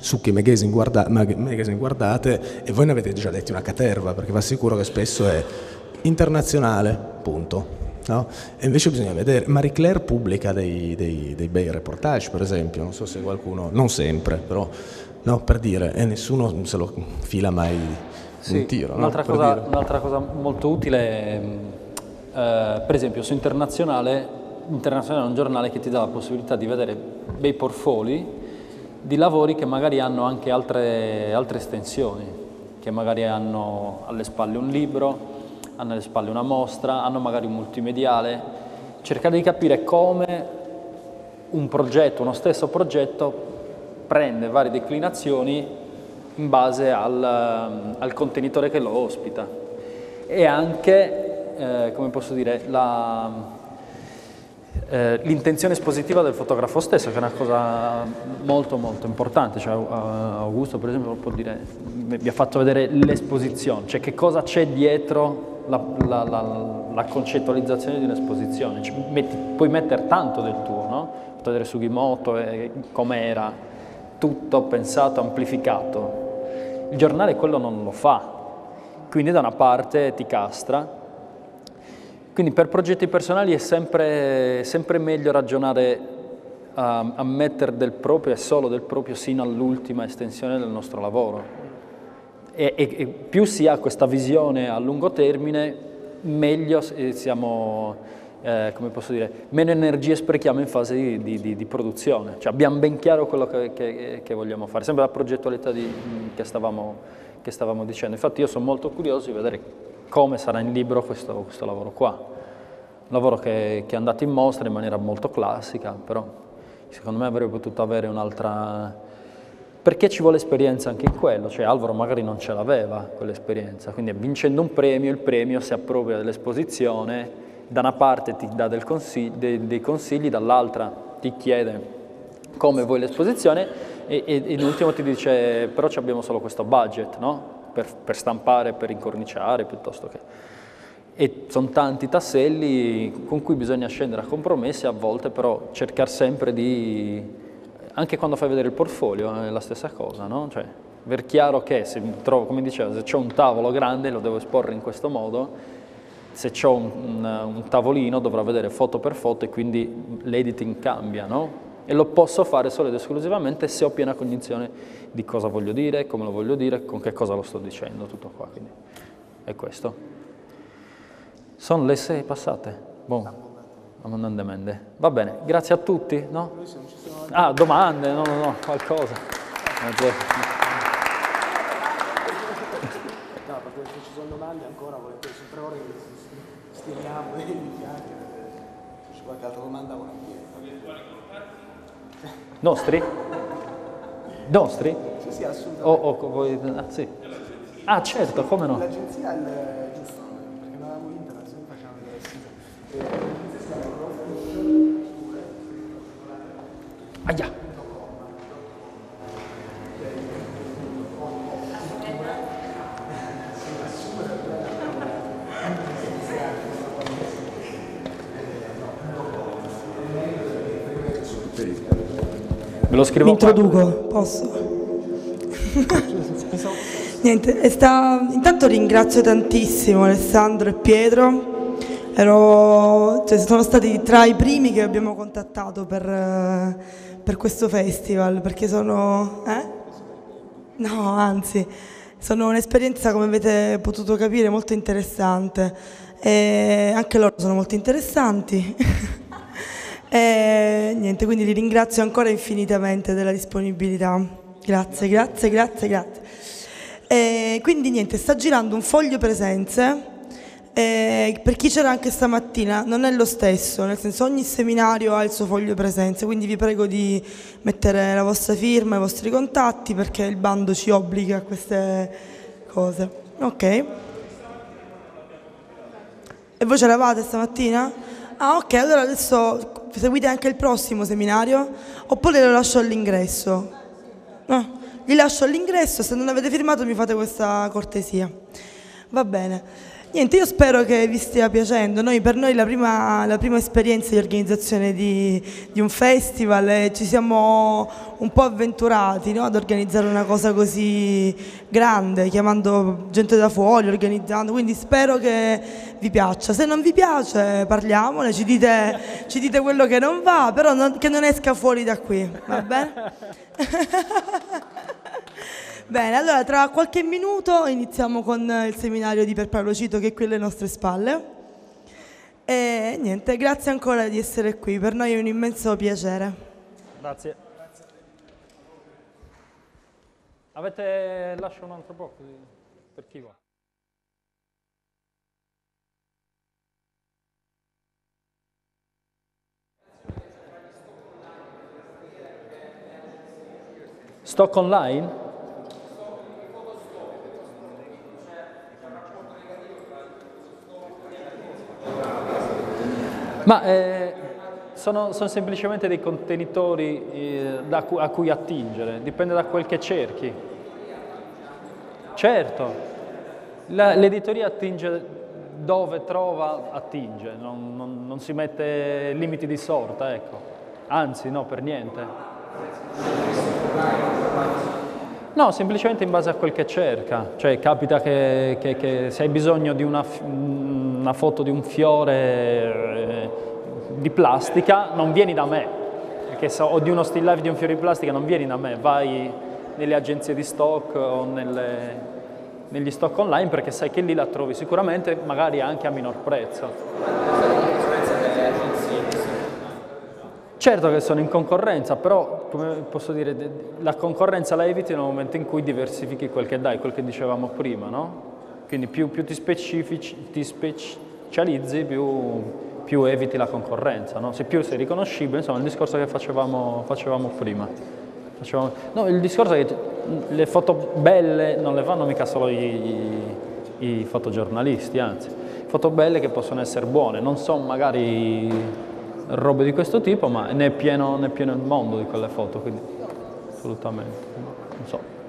su che magazine guardate, e voi ne avete già detti una caterva, perché vi assicuro che spesso è internazionale, punto. No? E invece bisogna vedere, Marie Claire pubblica dei bei reportage, per esempio, non so se qualcuno, non sempre, però no, per dire, e nessuno se lo fila mai un tiro. Un'altra cosa molto utile è, per esempio, su Internazionale è un giornale che ti dà la possibilità di vedere bei portfoli di lavori che magari hanno anche altre estensioni, che magari hanno alle spalle un libro, hanno alle spalle una mostra, hanno magari un multimediale. Cercare di capire come un progetto, uno stesso progetto, prende varie declinazioni in base al contenitore che lo ospita. E anche, come posso dire, l'intenzione espositiva del fotografo stesso, che è una cosa molto molto importante. Cioè, Augusto, per esempio, può dire, vi ha fatto vedere l'esposizione, cioè che cosa c'è dietro la concettualizzazione di un'esposizione. Cioè, puoi mettere tanto del tuo, no? Potete vedere Sugimoto e com'era, tutto pensato, amplificato. Il giornale quello non lo fa, quindi da una parte ti castra. Quindi per progetti personali è sempre meglio ragionare a mettere del proprio e solo del proprio sino all'ultima estensione del nostro lavoro. E più si ha questa visione a lungo termine, meglio siamo, come posso dire, meno energie sprechiamo in fase di produzione. Cioè abbiamo ben chiaro quello che vogliamo fare, sempre la progettualità che stavamo dicendo. Infatti io sono molto curioso di vedere come sarà in libro questo lavoro qua. Un lavoro che è andato in mostra in maniera molto classica, però secondo me avrebbe potuto avere un'altra... Perché ci vuole esperienza anche in quello, cioè Alvaro magari non ce l'aveva quell'esperienza, quindi vincendo un premio, il premio si appropria dell'esposizione, da una parte ti dà dei consigli, dall'altra ti chiede come vuoi l'esposizione e in ultimo ti dice però abbiamo solo questo budget, no? Per stampare, per incorniciare, piuttosto che... E sono tanti tasselli con cui bisogna scendere a compromessi a volte, però cercare sempre di... Anche quando fai vedere il portfolio è la stessa cosa, no? Cioè, aver chiaro che se trovo, come dicevo, se ho un tavolo grande lo devo esporre in questo modo, se ho un tavolino dovrò vedere foto per foto e quindi l'editing cambia, no? E lo posso fare solo ed esclusivamente se ho piena cognizione di cosa voglio dire, come lo voglio dire, con che cosa lo sto dicendo, tutto qua, quindi è questo. Sono le 6 passate? Boh. Abbondantemente. Va bene, grazie a tutti, no? Ah, domande? No, qualcosa. No, perché se ci sono domande ancora, volete sempre ore che stiriamo e se c'è qualche altra domanda volentieri. Nostri? Nostri? Sì, assolutamente. Sì. Ah, certo, come no? L'agenzia è giusto, perché non avevamo internet, se non facciamo vedere il sito. Aia! Me lo scrivo. Mi introduco, posso? Niente, intanto ringrazio tantissimo Alessandro e Pietro. Sono stati tra i primi che abbiamo contattato per questo festival, perché sono... No, anzi, sono un'esperienza, come avete potuto capire, molto interessante. E anche loro sono molto interessanti. E niente, quindi li ringrazio ancora infinitamente della disponibilità. Grazie. E quindi niente, sta girando un foglio presenze. Per chi c'era anche stamattina non è lo stesso, nel senso ogni seminario ha il suo foglio presenze, quindi vi prego di mettere la vostra firma, i vostri contatti, perché il bando ci obbliga a queste cose. Ok. E voi c'eravate stamattina? Ah, ok, allora adesso seguite anche il prossimo seminario, oppure lo lascio all'ingresso? No, li lascio all'ingresso, se non avete firmato mi fate questa cortesia. Va bene. Niente, io spero che vi stia piacendo. Per noi la prima esperienza di organizzazione di un festival e ci siamo un po' avventurati, no? Ad organizzare una cosa così grande, chiamando gente da fuori, organizzando, quindi spero che vi piaccia. Se non vi piace parliamone, ci dite quello che non va, però che non esca fuori da qui, va bene? Bene, allora tra qualche minuto iniziamo con il seminario di Perparolocito che è qui alle nostre spalle. E niente, grazie ancora di essere qui, per noi è un immenso piacere. Grazie. Avete lasciato un altro po' per chi va? Stock online? Ma sono semplicemente dei contenitori a cui attingere, dipende da quel che cerchi. Certo, l'editoria attinge dove trova, attinge, non si mette limiti di sorta, ecco. Anzi, no, per niente. No, semplicemente in base a quel che cerca, cioè capita che se hai bisogno di una foto di un fiore di plastica non vieni da me, o di uno still life di un fiore di plastica non vieni da me, vai nelle agenzie di stock o negli stock online perché sai che lì la trovi sicuramente, magari anche a minor prezzo. Certo che sono in concorrenza, però, come posso dire, la concorrenza la eviti nel momento in cui diversifichi quel che dai, quel che dicevamo prima, no? Quindi più ti specializzi, più eviti la concorrenza, no? Se più sei riconoscibile, insomma, il discorso che facevamo prima. No, il discorso è che le foto belle non le fanno mica solo i fotogiornalisti, anzi, foto belle che possono essere buone, non sono magari robe di questo tipo, ma ne è pieno il mondo di quelle foto, quindi assolutamente, non so.